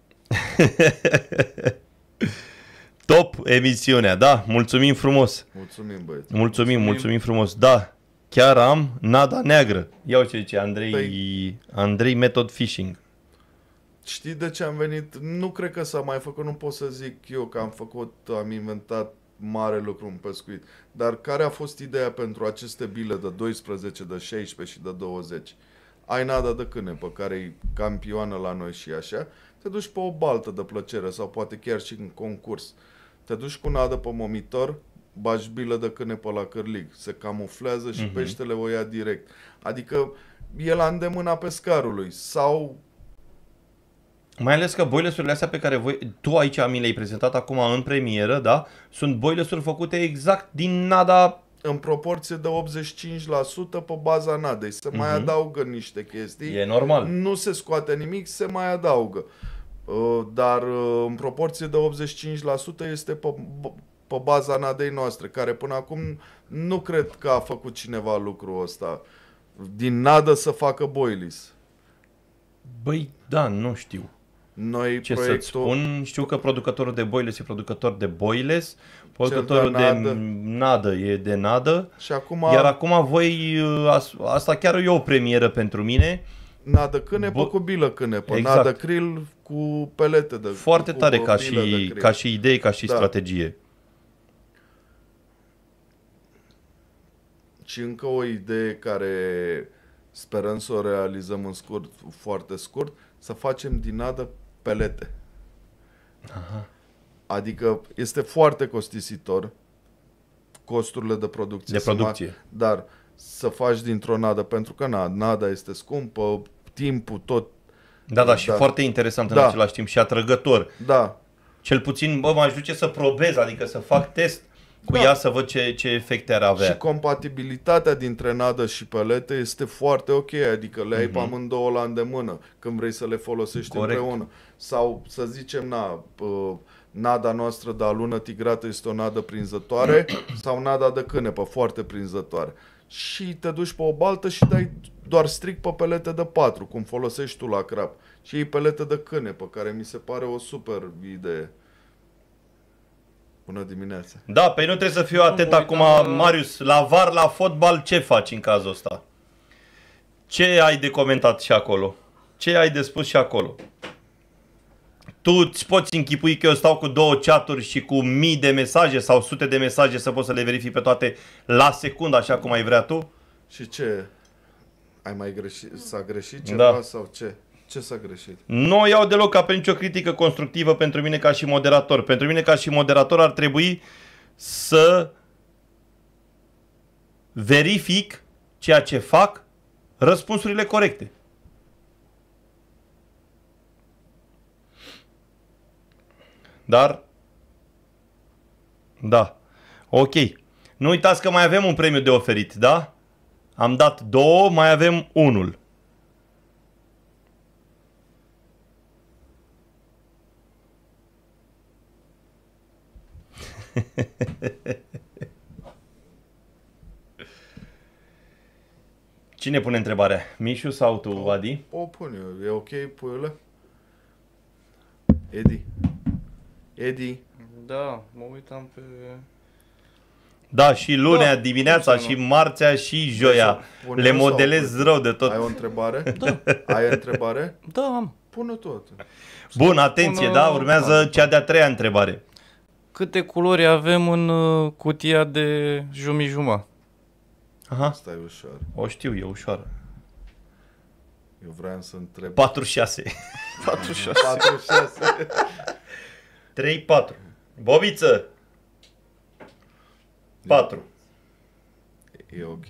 Speaker 2: Top emisiunea, da, mulțumim frumos.
Speaker 3: Mulțumim, băieți.
Speaker 2: Mulțumim frumos, da. Chiar am nada neagră. Ia uite ce zice Andrei Method Fishing.
Speaker 3: Știi de ce am venit? Nu cred că s-a mai făcut, nu pot să zic eu că am inventat mare lucru în pescuit. Dar care a fost ideea pentru aceste bile de 12, de 16 și de 20? Ai nada de cânepă, care e campioană la noi și așa, te duci pe o baltă de plăcere sau poate chiar și în concurs. Te duci cu nadă pe momitor, bagi bilă de cânepă la cârlig, se camuflează și peștele o ia direct. Adică e la îndemâna pescarului sau...
Speaker 2: Mai ales că boilesurile astea pe care tu aici mi le-ai prezentat acum în premieră, da? Sunt boilesuri făcute exact din nada.
Speaker 3: În proporție de 85% pe baza nadei. Se mai adaugă niște chestii.
Speaker 2: E normal.
Speaker 3: Nu se scoate nimic, se mai adaugă. Dar în proporție de 85% este pe baza nadei noastre, care până acum nu cred că a făcut cineva lucrul ăsta. Din nadă să facă boilies.
Speaker 2: Băi, da, nu știu.
Speaker 3: Noi
Speaker 2: Ce să-ți spun? Știu că producătorul de boiles e producător de boiles, producătorul
Speaker 3: de
Speaker 2: de
Speaker 3: nadă.
Speaker 2: nadă e de nadă.
Speaker 3: Și acum
Speaker 2: Iar acum voi, asta chiar e o premieră pentru mine.
Speaker 3: nadă cânepă cu bilă cânepă,
Speaker 2: Exact.
Speaker 3: nadă krill cu pelete de
Speaker 2: Foarte
Speaker 3: cu
Speaker 2: tare
Speaker 3: bilă de krill.
Speaker 2: ca și idee, ca și
Speaker 3: Da.
Speaker 2: strategie.
Speaker 3: Și încă o idee care sperăm să o realizăm în scurt, foarte scurt, să facem din nadă pelete.
Speaker 2: Aha.
Speaker 3: Adică este foarte costisitor costurile de producție.
Speaker 2: De producție.
Speaker 3: Dar să faci dintr-o nadă, pentru că nada este scumpă, timpul tot.
Speaker 2: Da, și
Speaker 3: Da.
Speaker 2: foarte interesant în
Speaker 3: Da.
Speaker 2: același timp și atrăgător.
Speaker 3: Da,
Speaker 2: Cel puțin, m-aș duce să probez, adică să fac test cu
Speaker 3: Da.
Speaker 2: ea să văd ce efecte ar avea.
Speaker 3: și compatibilitatea dintre nadă și pelete este foarte ok, adică le ai pe amândouă la îndemână când vrei să le folosești
Speaker 2: Corect.
Speaker 3: împreună. Sau să zicem, nada noastră de alună tigrată este o nadă prinzătoare sau nada de cânepă foarte prinzătoare. Și te duci pe o baltă și dai doar strict pe pelete de 4, cum folosești tu la crap. Și iei pelete de cânepă, care mi se pare o super idee. Bună dimineața!
Speaker 2: Da, pe nu trebuie să fiu atent acum, Marius, la VAR, la fotbal, ce faci în cazul ăsta? Ce ai de comentat și acolo? Ce ai de spus și acolo? Tu îți poți închipui că eu stau cu 2 chaturi și cu mii de mesaje sau sute de mesaje să poți să le verifici pe toate la secundă, așa cum ai vrea tu?
Speaker 3: Și ce? Ai mai greșit? S-a greșit ceva
Speaker 2: Da.
Speaker 3: sau ce? Ce s-a greșit?
Speaker 2: Nu o iau deloc ca pe nicio critică constructivă pentru mine ca și moderator. Pentru mine ca și moderator ar trebui să verific ceea ce fac, răspunsurile corecte. Dar, da, ok. Nu uitați că mai avem un premiu de oferit, da? Am dat 2, mai avem unul. Cine pune întrebarea? Mișu sau tu, Adi?
Speaker 3: O pun eu. E ok, puiule? Edi.
Speaker 4: Da, mă uitam pe...
Speaker 2: Da, și lunea
Speaker 4: Da,
Speaker 2: dimineața,
Speaker 4: cum să
Speaker 2: și marțea, și joia.
Speaker 3: Pune
Speaker 2: Le
Speaker 3: eu sau
Speaker 2: modelez
Speaker 3: pui?
Speaker 2: rău de tot.
Speaker 3: Ai o întrebare? Da. Ai o întrebare?
Speaker 4: Da, am.
Speaker 3: Pune tot.
Speaker 2: Bun, atenție,
Speaker 4: Până-
Speaker 2: da? Urmează cea de-a treia întrebare.
Speaker 4: Câte culori avem în cutia de jumătate?
Speaker 2: Aha,
Speaker 3: Asta e ușor.
Speaker 2: o știu, e ușoară.
Speaker 3: Eu vreau să întreb.
Speaker 2: 46.
Speaker 4: 46.
Speaker 3: 46.
Speaker 2: 3-4. Bobiță! 4.
Speaker 3: E ok.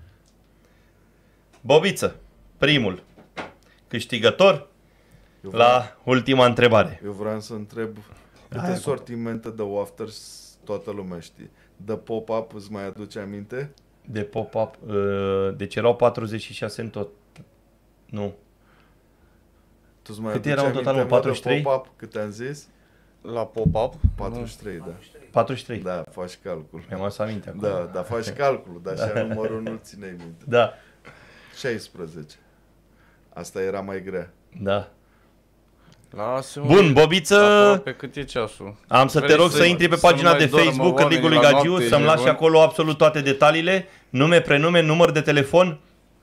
Speaker 2: Bobiță, primul câștigător
Speaker 3: Eu vreau,
Speaker 2: la ultima întrebare.
Speaker 3: eu vreau să întreb câte
Speaker 2: Hai,
Speaker 3: sortimente de wafters toată lumea știe. De pop-up îți mai aduce aminte?
Speaker 2: De pop-up, deci erau 46 în tot. Nu.
Speaker 3: Tu îți mai
Speaker 2: Câte
Speaker 3: aduce
Speaker 2: erau în total,
Speaker 3: aminte,
Speaker 2: mă,
Speaker 3: mă, de
Speaker 2: 43?
Speaker 3: pop-up? Câte am zis?
Speaker 4: La pop-up?
Speaker 3: 43, da.
Speaker 2: 43.
Speaker 3: Da, faci calcul.
Speaker 2: Mi-am adus aminte acum.
Speaker 3: Da, dar faci calculul, dar așa numărul nu-l țineai minte.
Speaker 2: Da.
Speaker 3: 16. Asta era mai grea.
Speaker 2: Da.
Speaker 4: Lasă-mă.
Speaker 2: Bun, Bobiță,
Speaker 4: Pe cât e ceasul?
Speaker 2: am să te
Speaker 4: Vrei
Speaker 2: rog să intri pe
Speaker 4: să nu
Speaker 2: pagina
Speaker 4: mai
Speaker 2: de
Speaker 4: doarmă
Speaker 2: Facebook
Speaker 4: oamenii
Speaker 2: Cârligului
Speaker 4: la
Speaker 2: Gagiu,
Speaker 4: noapte,
Speaker 2: să-mi
Speaker 4: e
Speaker 2: lași
Speaker 4: bun?
Speaker 2: acolo absolut toate detaliile, nume, prenume, număr de telefon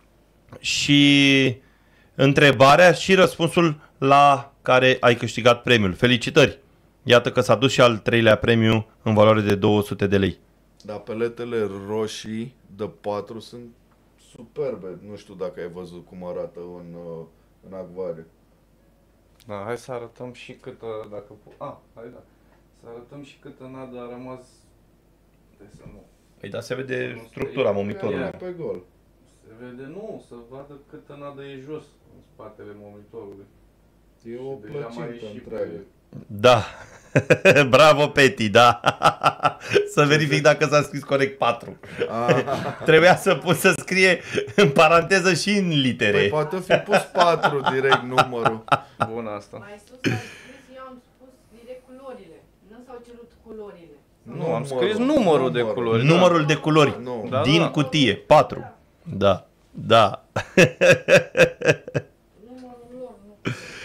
Speaker 2: și întrebarea și răspunsul la care ai câștigat premiul. Felicitări! Iată că s-a dus și al treilea premiu în valoare de 200 de lei.
Speaker 3: Dar peletele roșii de 4 sunt superbe. Nu știu dacă ai văzut cum arată în acvariu.
Speaker 4: Da, hai să arătăm și câtă, dacă... hai da. Să arătăm și câtă nadă a rămas... Să nu...
Speaker 2: Păi da, se vede structura monitorului.
Speaker 3: Ia pe gol.
Speaker 4: Se vede, nu, să vadă câtă nadă e jos în spatele monitorului.
Speaker 3: E o
Speaker 4: Și deja mai e
Speaker 3: plăcintă
Speaker 4: și
Speaker 3: întreagă.
Speaker 2: Da. Bravo, Peti, da. Să verific dacă s-a scris corect 4. Trebuia să scrie în paranteză și în litere.
Speaker 3: Păi poate fi pus 4 direct numărul.
Speaker 4: Bun asta.
Speaker 5: Mai sus am scris, eu am spus direct culorile. Nu s-au cerut culorile.
Speaker 4: Nu, am scris numărul de culori.
Speaker 2: Numărul de culori
Speaker 3: Nu.
Speaker 4: Da,
Speaker 2: din
Speaker 4: da.
Speaker 2: cutie, 4. Da, da.
Speaker 5: Numărul lor, nu.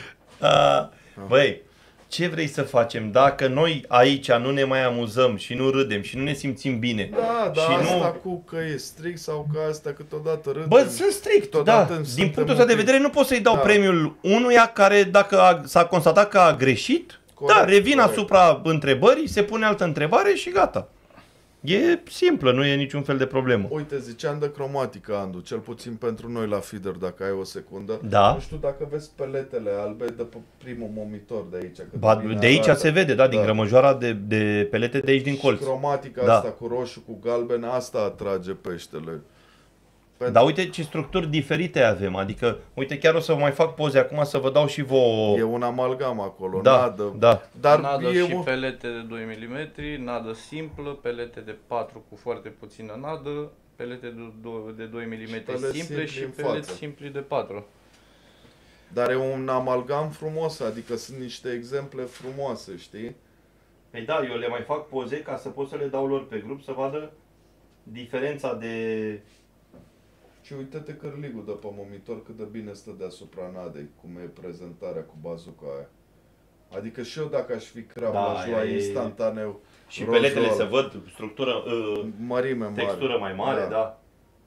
Speaker 2: Băi, ce vrei să facem dacă noi aici nu ne mai amuzăm și nu râdem și nu ne simțim bine?
Speaker 3: Da, dar
Speaker 2: și
Speaker 3: asta
Speaker 2: nu...
Speaker 3: cu că e strict sau că asta câteodată râdem.
Speaker 2: Bă, sunt strict, da.
Speaker 3: Câteodată
Speaker 2: Din
Speaker 3: suntem
Speaker 2: punctul ăsta de
Speaker 3: un pic-
Speaker 2: vedere nu pot să-i dau
Speaker 3: Da.
Speaker 2: premiul unuia care, dacă s-a constatat că a greșit,
Speaker 3: Corect,
Speaker 2: da, revin
Speaker 3: corect.
Speaker 2: asupra întrebării, se pune altă întrebare și gata. E simplă, nu e niciun fel de problemă.
Speaker 3: Uite, ziceam de cromatică, Andu, cel puțin pentru noi la feeder, dacă ai o secundă.
Speaker 2: Da.
Speaker 3: Nu știu dacă vezi peletele albe de pe primul monitor de aici. cât
Speaker 2: Ba,
Speaker 3: bine
Speaker 2: de aici
Speaker 3: arată.
Speaker 2: se vede, da, din
Speaker 3: Da.
Speaker 2: grămăjoara de pelete de aici din colț.
Speaker 3: Și cromatica
Speaker 2: Da.
Speaker 3: asta cu roșu, cu galben, asta atrage peștele.
Speaker 2: Dar uite ce structuri diferite avem, adică, uite, chiar o să vă mai fac poze acum să vă dau și vouă.
Speaker 3: E un amalgam acolo,
Speaker 2: Da,
Speaker 3: nadă.
Speaker 2: da.
Speaker 3: Dar
Speaker 4: Nadă
Speaker 3: e
Speaker 4: și
Speaker 3: un...
Speaker 4: pelete de 2 mm, nadă simplă, pelete de 4 cu foarte puțină nadă, pelete de 2 mm
Speaker 3: pelete
Speaker 4: simple
Speaker 3: simpli
Speaker 4: și
Speaker 3: în
Speaker 4: pelete
Speaker 3: față.
Speaker 4: simpli de 4.
Speaker 3: Dar e un amalgam frumos, adică sunt niște exemple frumoase, știi?
Speaker 2: Păi da, eu le mai fac poze ca să pot să le dau lor pe grup să vadă diferența de...
Speaker 3: Și uite-te cărligul de pe monitor cât de bine stă deasupra nadei, cum e prezentarea cu bazuca aia. Adică și eu dacă aș fi crab,
Speaker 2: Da,
Speaker 3: aș lua
Speaker 2: aia e-
Speaker 3: instantaneu
Speaker 2: Și
Speaker 3: rozul
Speaker 2: peletele
Speaker 3: ăla.
Speaker 2: se văd, structură,
Speaker 3: Mărime mare.
Speaker 2: textură mai mare, da.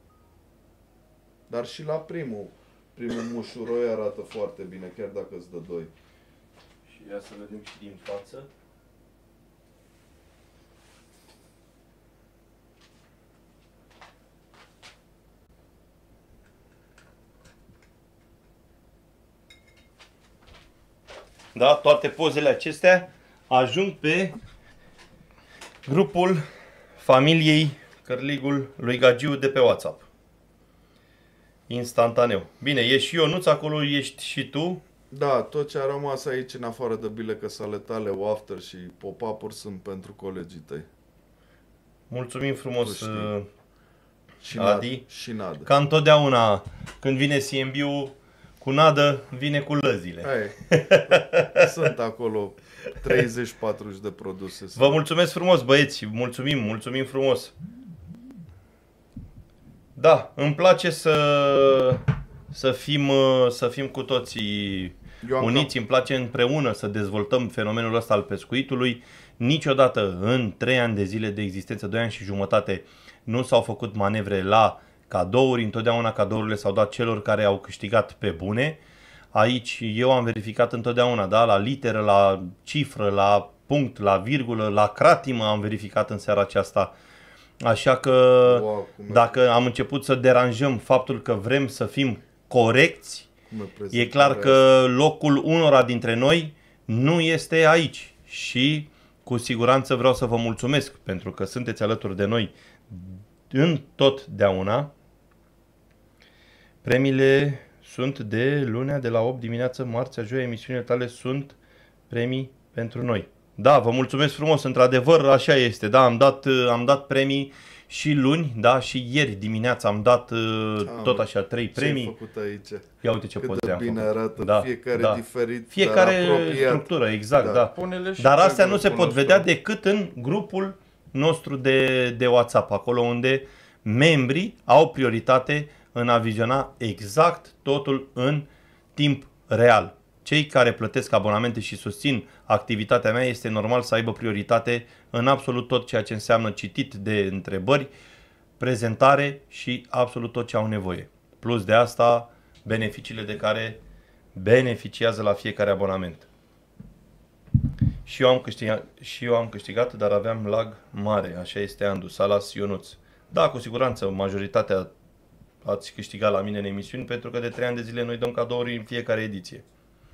Speaker 3: Dar și la primul mușuroi arată foarte bine, chiar dacă îți dă 2.
Speaker 2: Și ia să vedem și din față. Da, toate pozele acestea ajung pe grupul familiei Cărligul lui Gagiu de pe WhatsApp. Instantaneu. Bine, e și Ionuț acolo, ești și tu.
Speaker 3: Da, tot ce a rămas aici în afară de bilecă sale tale, wafter și pop-up-uri sunt pentru colegii tăi.
Speaker 2: Mulțumim frumos,
Speaker 3: Tu știi. Și
Speaker 2: Adi.
Speaker 3: Și nadă.
Speaker 2: Ca întotdeauna când vine CMB-ul, Cu nadă vine cu lăzile.
Speaker 3: Sunt acolo 30-40 de produse.
Speaker 2: Vă mulțumesc frumos, băieți. Mulțumim frumos. Da, îmi place să fim cu toții uniți, îmi place împreună să dezvoltăm fenomenul ăsta al pescuitului. Niciodată în 3 ani de zile de existență, 2 ani și jumătate, nu s-au făcut manevre la cadouri. Întotdeauna cadourile s-au dat celor care au câștigat pe bune. Aici eu am verificat întotdeauna, da, la literă, la cifră, la punct, la virgulă, la cratimă am verificat în seara aceasta. Așa că dacă am început să deranjăm faptul că vrem să fim corecți, e clar că locul unora dintre noi nu este aici. Și cu siguranță vreau să vă mulțumesc pentru că sunteți alături de noi întotdeauna. Premiile sunt de lunea, de la 8 dimineață, marțea, joia, emisiunile tale sunt premii pentru noi. Da, vă mulțumesc frumos, într-adevăr așa este, da, am dat premii și luni, da, și ieri dimineața am dat tot așa 3 premii.
Speaker 3: Ce ai făcut aici?
Speaker 2: Ia uite ce poze am
Speaker 3: bine
Speaker 2: făcut.
Speaker 3: arată,
Speaker 2: da,
Speaker 3: fiecare diferit,
Speaker 2: fiecare
Speaker 3: dar apropiat.
Speaker 2: structură, exact, da. Dar astea nu se pot vedea decât în grupul nostru de WhatsApp, acolo unde membrii au prioritate în a viziona exact totul în timp real. Cei care plătesc abonamente și susțin activitatea mea este normal să aibă prioritate în absolut tot ceea ce înseamnă citit de întrebări, prezentare și absolut tot ce au nevoie. Plus de asta, beneficiile de care beneficiază la fiecare abonament. Și eu am câștigat, dar aveam lag mare. Așa este, Andu. Salas Ionuț. Da, cu siguranță, majoritatea ați câștigat la mine în emisiuni, pentru că de 3 ani de zile noi dăm cadouri în fiecare ediție.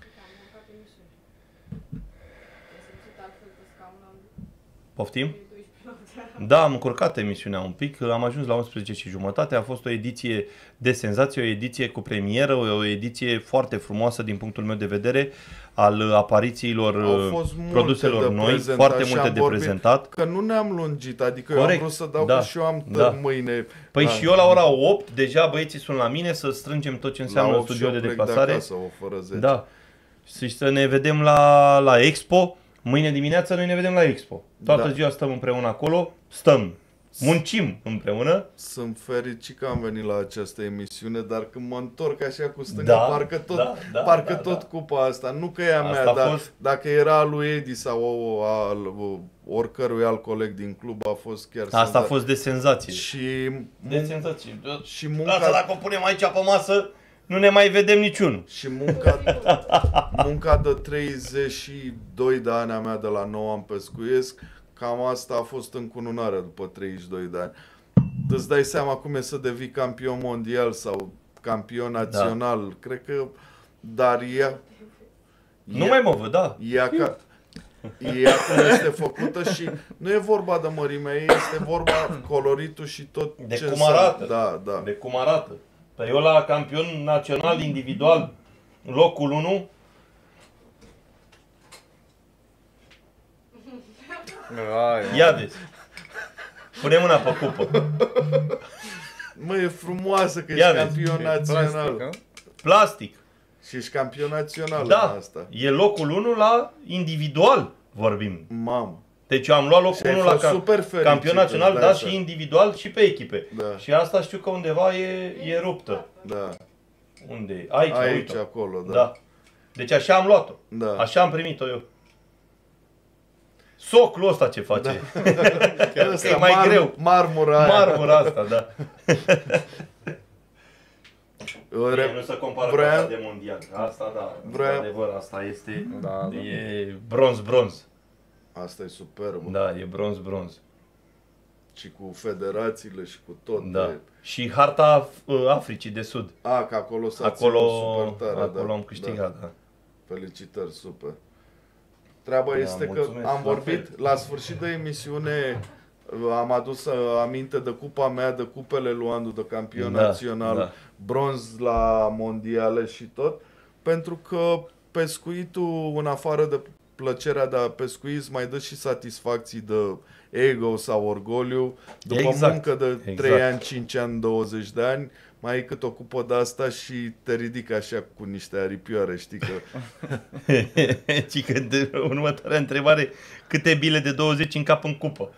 Speaker 2: Poftim? Da, am încurcat emisiunea un pic, am ajuns la 11 și jumătate, a fost o ediție de senzație, o ediție cu premieră, o ediție foarte frumoasă din punctul meu de vedere, al aparițiilor produselor noi, foarte multe de prezentat.
Speaker 3: Că nu ne-am lungit, adică corect. Eu am vrut să dau că și eu am mâine.
Speaker 2: Păi și eu la ora 8, deja băieții sunt la mine să strângem tot ce înseamnă studio de deplasare.
Speaker 3: De acasă, o fără 10.
Speaker 2: Da. Și să ne vedem la Expo. Mâine dimineață noi ne vedem la Expo. Toată ziua stăm împreună acolo, muncim împreună.
Speaker 3: Sunt fericit că am venit la această emisiune, dar când mă întorc așa cu stânga, parcă tot cupa asta, nu că e a mea, dar dacă era a lui Edi sau al oricărui alt coleg din club, a fost chiar
Speaker 2: asta a fost de senzație.
Speaker 3: De senzație. Și munca...
Speaker 2: Asta dacă o punem aici pe masă, nu ne mai vedem niciunul.
Speaker 3: Și munca de 32 de ani a mea, de la 9 ani pescuiesc, cam asta a fost încununarea după 32 de ani. Îți dai seama cum e să devii campion mondial sau campion național, cred că, dar
Speaker 2: nu mai mă văd, da.
Speaker 3: Ea cum este făcută și nu e vorba de mărimea ei, este vorba coloritul și tot
Speaker 2: de
Speaker 3: ce
Speaker 2: cum arată.
Speaker 3: Da.
Speaker 2: De cum arată. Păi eu la campion național individual, locul 1. Ia vezi. Pune mâna pe cupă.
Speaker 3: Mă, e frumoasă că ești campion național.
Speaker 2: Plastic.
Speaker 3: Și ești campion național
Speaker 2: în
Speaker 3: asta.
Speaker 2: E locul 1 la individual, vorbim.
Speaker 3: Mamă.
Speaker 2: Deci eu am luat locul 1 la campion național, da, și individual și pe echipe.
Speaker 3: Da.
Speaker 2: Și asta știu că undeva e ruptă.
Speaker 3: Da.
Speaker 2: Unde e? Aici,
Speaker 3: acolo,
Speaker 2: da. Deci așa am luat-o.
Speaker 3: Da.
Speaker 2: Așa am primit-o eu. Socul ăsta ce face? Da. Că e mai greu.
Speaker 3: Marmura
Speaker 2: asta, da. Nu se compară cu asta de mondial. Asta, da. Adevăr, asta este. E bronz.
Speaker 3: Asta e superbă.
Speaker 2: Da, e bronz.
Speaker 3: Și cu federațiile și cu tot.
Speaker 2: Da. Și harta Africii de Sud.
Speaker 3: Că acolo s-a ținut super tare.
Speaker 2: Acolo am câștigat, da.
Speaker 3: Felicitări, super. Treaba este că am vorbit la sfârșit de emisiune, am adus aminte de cupa mea, de cupele lui Andu, de campion național, bronz la mondiale și tot, pentru că pescuitul, în afară de plăcerea de a pescui, mai dă și satisfacții de ego sau orgoliu. După muncă de 3 ani, 5 ani, 20 de ani, mai ai cât o cupă de asta și te ridică așa cu niște aripioare, știi că...
Speaker 2: Și când următoarea întrebare, câte bile de 20 în cap în cupă?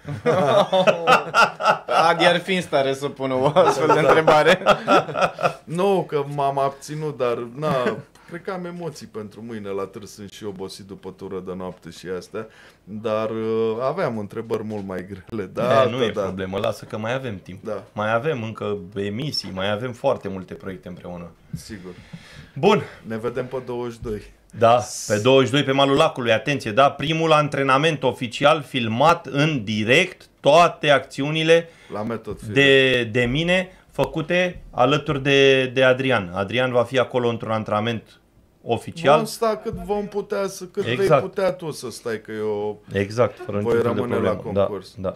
Speaker 4: Adi ar fi în stare să pună o astfel de întrebare.
Speaker 3: Nu, că m-am abținut, dar cred că am emoții pentru mâine la târg, sunt și obosit după tură de noapte și astea, dar aveam întrebări mult mai grele. Da,
Speaker 2: Nu e problemă, lasă că mai avem timp.
Speaker 3: Da.
Speaker 2: Mai avem încă emisii, mai avem foarte multe proiecte împreună.
Speaker 3: Sigur.
Speaker 2: Bun.
Speaker 3: Ne vedem pe 22.
Speaker 2: Da, pe 22 pe malul lacului, atenție, da, primul antrenament oficial filmat în direct, toate acțiunile
Speaker 3: La Method Film.
Speaker 2: de mine făcute alături de Adrian. Adrian va fi acolo într-un antrenament oficial.
Speaker 3: Vom sta cât vom putea, cât
Speaker 2: Exact.
Speaker 3: vei putea tu să stai, că eu...
Speaker 2: Exact, fără
Speaker 3: Voi
Speaker 2: niciun fel de
Speaker 3: rămâne la
Speaker 2: problemă.
Speaker 3: concurs.
Speaker 2: Da, da.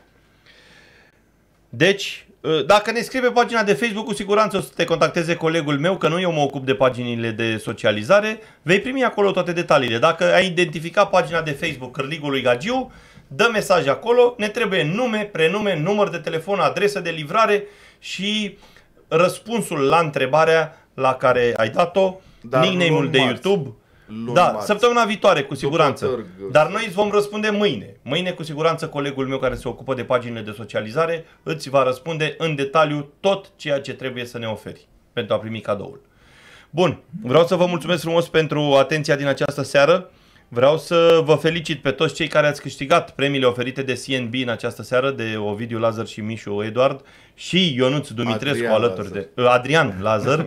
Speaker 2: Deci, dacă ne scrii pe pagina de Facebook, cu siguranță o să te contacteze colegul meu, că nu eu mă ocup de paginile de socializare. Vei primi acolo toate detaliile. Dacă ai identificat pagina de Facebook Cârligul lui Gagiu, dă mesaj acolo. Ne trebuie nume, prenume, număr de telefon, adresă de livrare și răspunsul la întrebarea la care ai dat-o,
Speaker 3: Dar
Speaker 2: nickname-ul
Speaker 3: luni
Speaker 2: de
Speaker 3: marți.
Speaker 2: YouTube.
Speaker 3: Luni
Speaker 2: Da,
Speaker 3: marți.
Speaker 2: săptămâna viitoare, cu siguranță.
Speaker 3: târg.
Speaker 2: Dar noi îți vom răspunde mâine. Mâine, cu siguranță, colegul meu care se ocupă de paginile de socializare îți va răspunde în detaliu tot ceea ce trebuie să ne oferi pentru a primi cadoul. Bun, vreau să vă mulțumesc frumos pentru atenția din această seară. Vreau să vă felicit pe toți cei care ați câștigat premiile oferite de CNB în această seară, de Ovidiu Lazar și Mișu Eduard și Ionuț Dumitrescu
Speaker 3: Adrian
Speaker 2: alături
Speaker 3: Lazar.
Speaker 2: de Adrian Lazar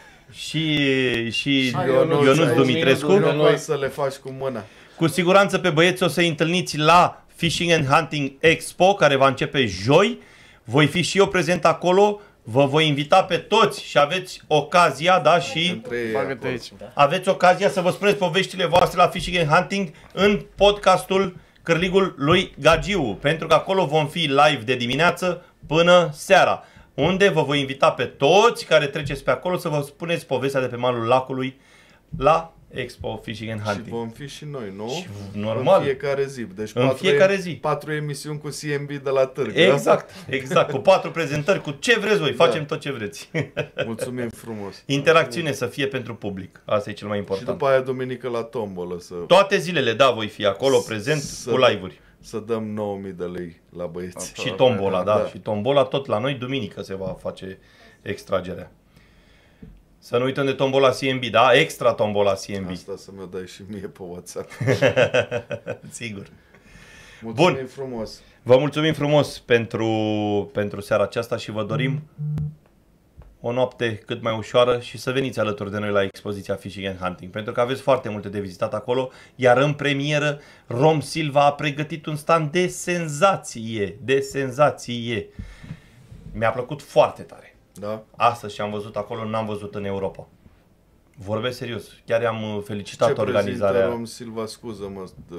Speaker 2: și Ionuț
Speaker 3: ai
Speaker 2: Dumitrescu.
Speaker 3: Ionuț, să le faci cu mâna.
Speaker 2: Cu siguranță pe băieți o să-i întâlniți la Fishing and Hunting Expo, care va începe joi. Voi fi și eu prezent acolo. Vă voi invita pe toți și aveți ocazia, da, și
Speaker 3: Între ei
Speaker 4: Bagă-te
Speaker 3: acolo.
Speaker 4: aici.
Speaker 2: aveți ocazia să vă spuneți poveștile voastre la Fishing and Hunting în podcastul Cârligul lui Gagiu, pentru că acolo vom fi live de dimineață până seara, unde vă voi invita pe toți care treceți pe acolo să vă spuneți povestea de pe malul lacului la Expo Fishing and
Speaker 3: Și
Speaker 2: Hunting.
Speaker 3: vom fi și noi, nu?
Speaker 2: Și normal.
Speaker 3: În fiecare zi. Deci
Speaker 2: În fiecare zi.
Speaker 3: 4 emisiuni cu CMB de la târg.
Speaker 2: Exact, exact, cu 4 prezentări, cu ce vreți voi, facem tot ce vreți.
Speaker 3: Da? Mulțumim frumos.
Speaker 2: Interacțiune să fie pentru public, asta e cel mai
Speaker 3: Și
Speaker 2: important.
Speaker 3: după aia duminică la tombolă
Speaker 2: Toate zilele, da, voi fi acolo prezent
Speaker 3: Să-
Speaker 2: cu live-uri.
Speaker 3: să dăm 9.000 de lei la băieți.
Speaker 2: Și tombola, da,
Speaker 3: Da.
Speaker 2: și tombola tot la noi, duminică se va face extragerea. Să nu uităm de tombola CMB, da? Extra tombola CMB.
Speaker 3: Asta să mi-o dai și mie pe WhatsApp.
Speaker 2: Sigur.
Speaker 3: Mulțumim frumos.
Speaker 2: Vă mulțumim frumos pentru seara aceasta și vă dorim o noapte cât mai ușoară și să veniți alături de noi la expoziția Fishing and Hunting, pentru că aveți foarte multe de vizitat acolo, iar în premieră Rom Silva a pregătit un stand de senzație, de senzație. Mi-a plăcut foarte tare.
Speaker 3: Da?
Speaker 2: Astăzi ce am văzut acolo n-am văzut în Europa. Vorbesc serios, chiar am
Speaker 3: Ce
Speaker 2: felicitat
Speaker 3: prezintă
Speaker 2: organizarea.
Speaker 3: Rom Silva, scuză-mă, de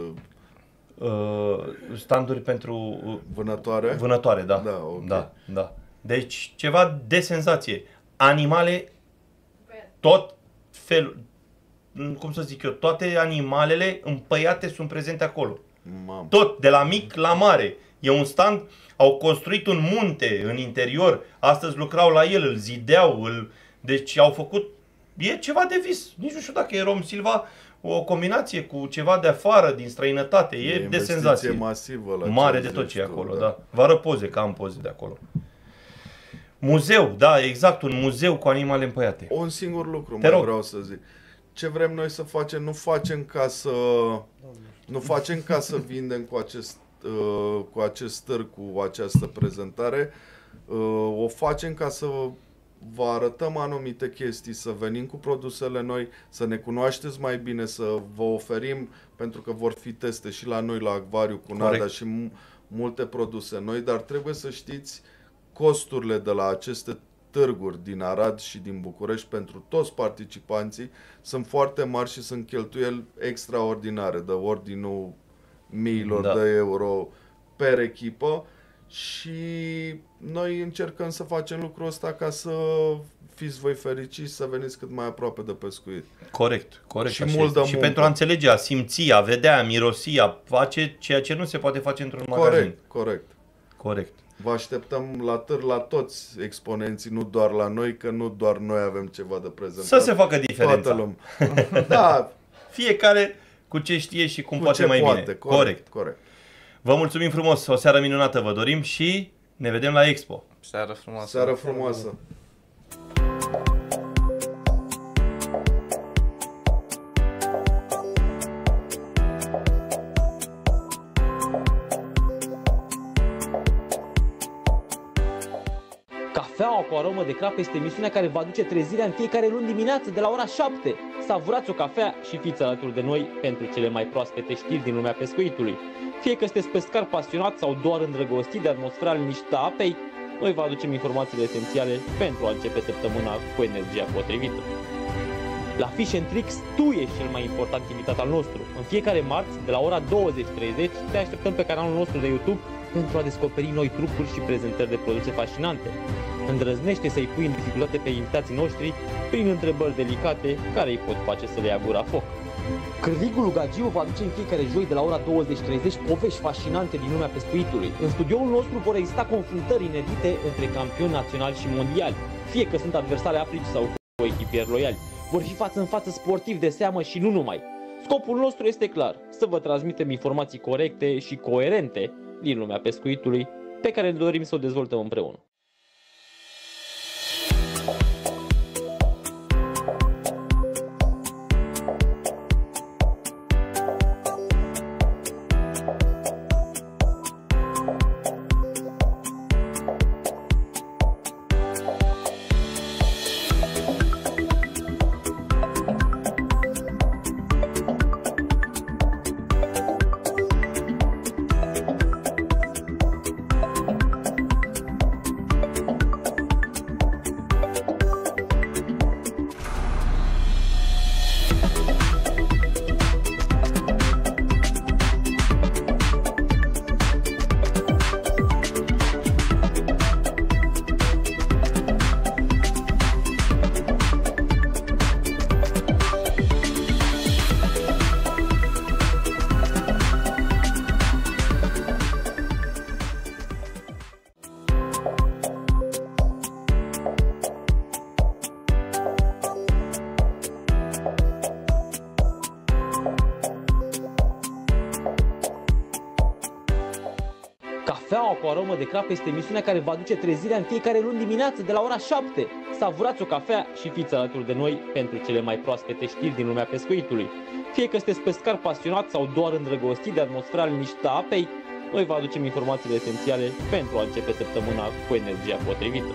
Speaker 2: Standuri pentru
Speaker 3: vânătoare?
Speaker 2: vânătoare, da.
Speaker 3: Da, ok.
Speaker 2: Da, da. Deci ceva de senzație. Animale, tot felul, cum să zic eu, toate animalele împăiate sunt prezente acolo.
Speaker 3: Mamă.
Speaker 2: Tot, de la mic la mare. E un stand, au construit un munte în interior, astăzi lucrau la el, îl zideau, deci au făcut, e ceva de vis. Nici nu știu dacă e Rom Silva o combinație cu ceva de afară, din străinătate, e de
Speaker 3: investiție
Speaker 2: senzație.
Speaker 3: masivă la
Speaker 2: Mare
Speaker 3: ce
Speaker 2: de tot
Speaker 3: zici
Speaker 2: ce e
Speaker 3: tu,
Speaker 2: acolo, da. Vă arăt poze, că am poze de acolo. Muzeu, da, exact, un muzeu cu animale împăiate.
Speaker 3: Un singur lucru
Speaker 2: Te
Speaker 3: mai
Speaker 2: rog.
Speaker 3: vreau să zic. Ce vrem noi să facem, nu facem ca să vindem cu acest târg, cu această prezentare. O facem ca să vă arătăm anumite chestii, să venim cu produsele noi, să ne cunoașteți mai bine, să vă oferim, pentru că vor fi teste și la noi la acvariu cu Nada
Speaker 2: Corect.
Speaker 3: și multe produse noi, dar trebuie să știți costurile de la aceste târguri din Arad și din București pentru toți participanții sunt foarte mari și sunt cheltuieli extraordinare, de ordinul miilor
Speaker 2: Da.
Speaker 3: de euro per echipă și noi încercăm să facem lucrul ăsta ca să fiți voi fericiți, să veniți cât mai aproape de pescuit.
Speaker 2: Corect, corect.
Speaker 3: Și
Speaker 2: așa
Speaker 3: mult
Speaker 2: este.
Speaker 3: de
Speaker 2: Și
Speaker 3: muncă.
Speaker 2: pentru a înțelege, a simți, a vedea, a mirosi, a face ceea ce nu se poate face într-un magazin.
Speaker 3: Corect.
Speaker 2: Corect.
Speaker 3: Vă așteptăm la târg la toți exponenții, nu doar la noi, că nu doar noi avem ceva de prezentat.
Speaker 2: Să se facă diferența.
Speaker 3: Toată lumea. Da,
Speaker 2: Fiecare cu ce știe și cum poate mai bine.
Speaker 3: Corect.
Speaker 2: Vă mulțumim frumos, o seară minunată vă dorim și ne vedem la Expo.
Speaker 4: Seară frumoasă.
Speaker 3: Seară frumoasă.
Speaker 1: Cafeaua cu aromă de crap este emisiunea care vă aduce trezirea în fiecare luni dimineață de la ora 7. Savurați o cafea și fiți alături de noi pentru cele mai proaspete știri din lumea pescuitului. Fie că sunteți pescar pasionat sau doar îndrăgostit de atmosfera liniștită a apei, noi vă aducem informațiile esențiale pentru a începe săptămâna cu energia potrivită. La Fish and Tricks, tu ești cel mai important invitat al nostru. În fiecare marți, de la ora 20:30, te așteptăm pe canalul nostru de YouTube pentru a descoperi noi trucuri și prezentări de produse fascinante. Îndrăznește să-i pui în dificultate pe invitații noștri prin întrebări delicate care îi pot face să le ia gura foc. Cârligul lui Gagiu va aduce în fiecare joi de la ora 20:30 povești fascinante din lumea pescuitului. În studioul nostru vor exista confruntări inedite între campioni naționali și mondiali, fie că sunt adversari aplici sau cu echipieri loiali. Vor fi față în față sportivi de seamă și nu numai. Scopul nostru este clar, să vă transmitem informații corecte și coerente din lumea pescuitului, pe care ne dorim să o dezvoltăm împreună. Cafeaua cu aromă de crap este emisiunea care va aduce trezirea în fiecare luni dimineață de la ora 7. Savurați o cafea și fiți alături de noi pentru cele mai proaspete știri din lumea pescuitului. Fie că sunteți pescar pasionat sau doar îndrăgostit de atmosfera liniștită a apei, noi vă aducem informațiile esențiale pentru a începe săptămâna cu energia potrivită.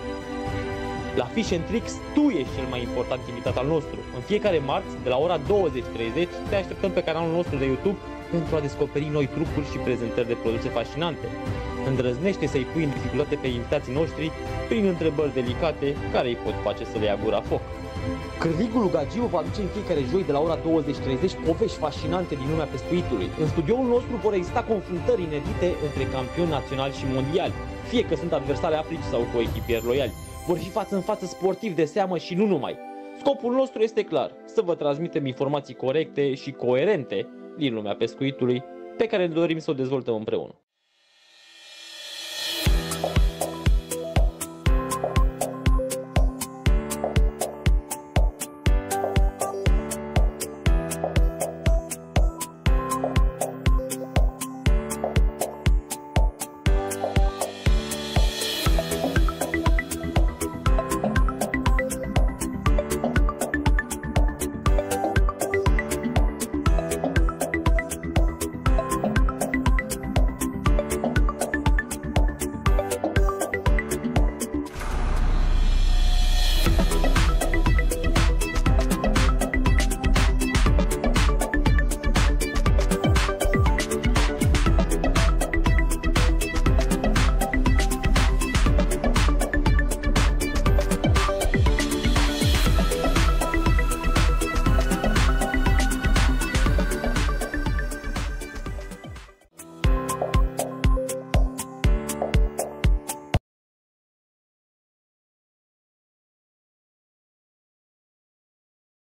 Speaker 1: La Fish and Tricks, tu ești cel mai important invitat al nostru. În fiecare marți, de la ora 20:30, te așteptăm pe canalul nostru de YouTube pentru a descoperi noi trucuri și prezentări de produse fascinante. Îndrăznește să-i pui în dificultate pe invitații noștri prin întrebări delicate care îi pot face să le ia gura foc. Cârligul lui Gagiu va aduce în fiecare joi de la ora 20:30 povești fascinante din lumea pescuitului. În studioul nostru vor exista confruntări inedite între campioni naționali și mondiali, fie că sunt adversari aplici sau cu echipieri loiali. Vor fi față în față sportivi de seamă și nu numai. Scopul nostru este clar, să vă transmitem informații corecte și coerente din lumea pescuitului, pe care ne dorim să o dezvoltăm împreună.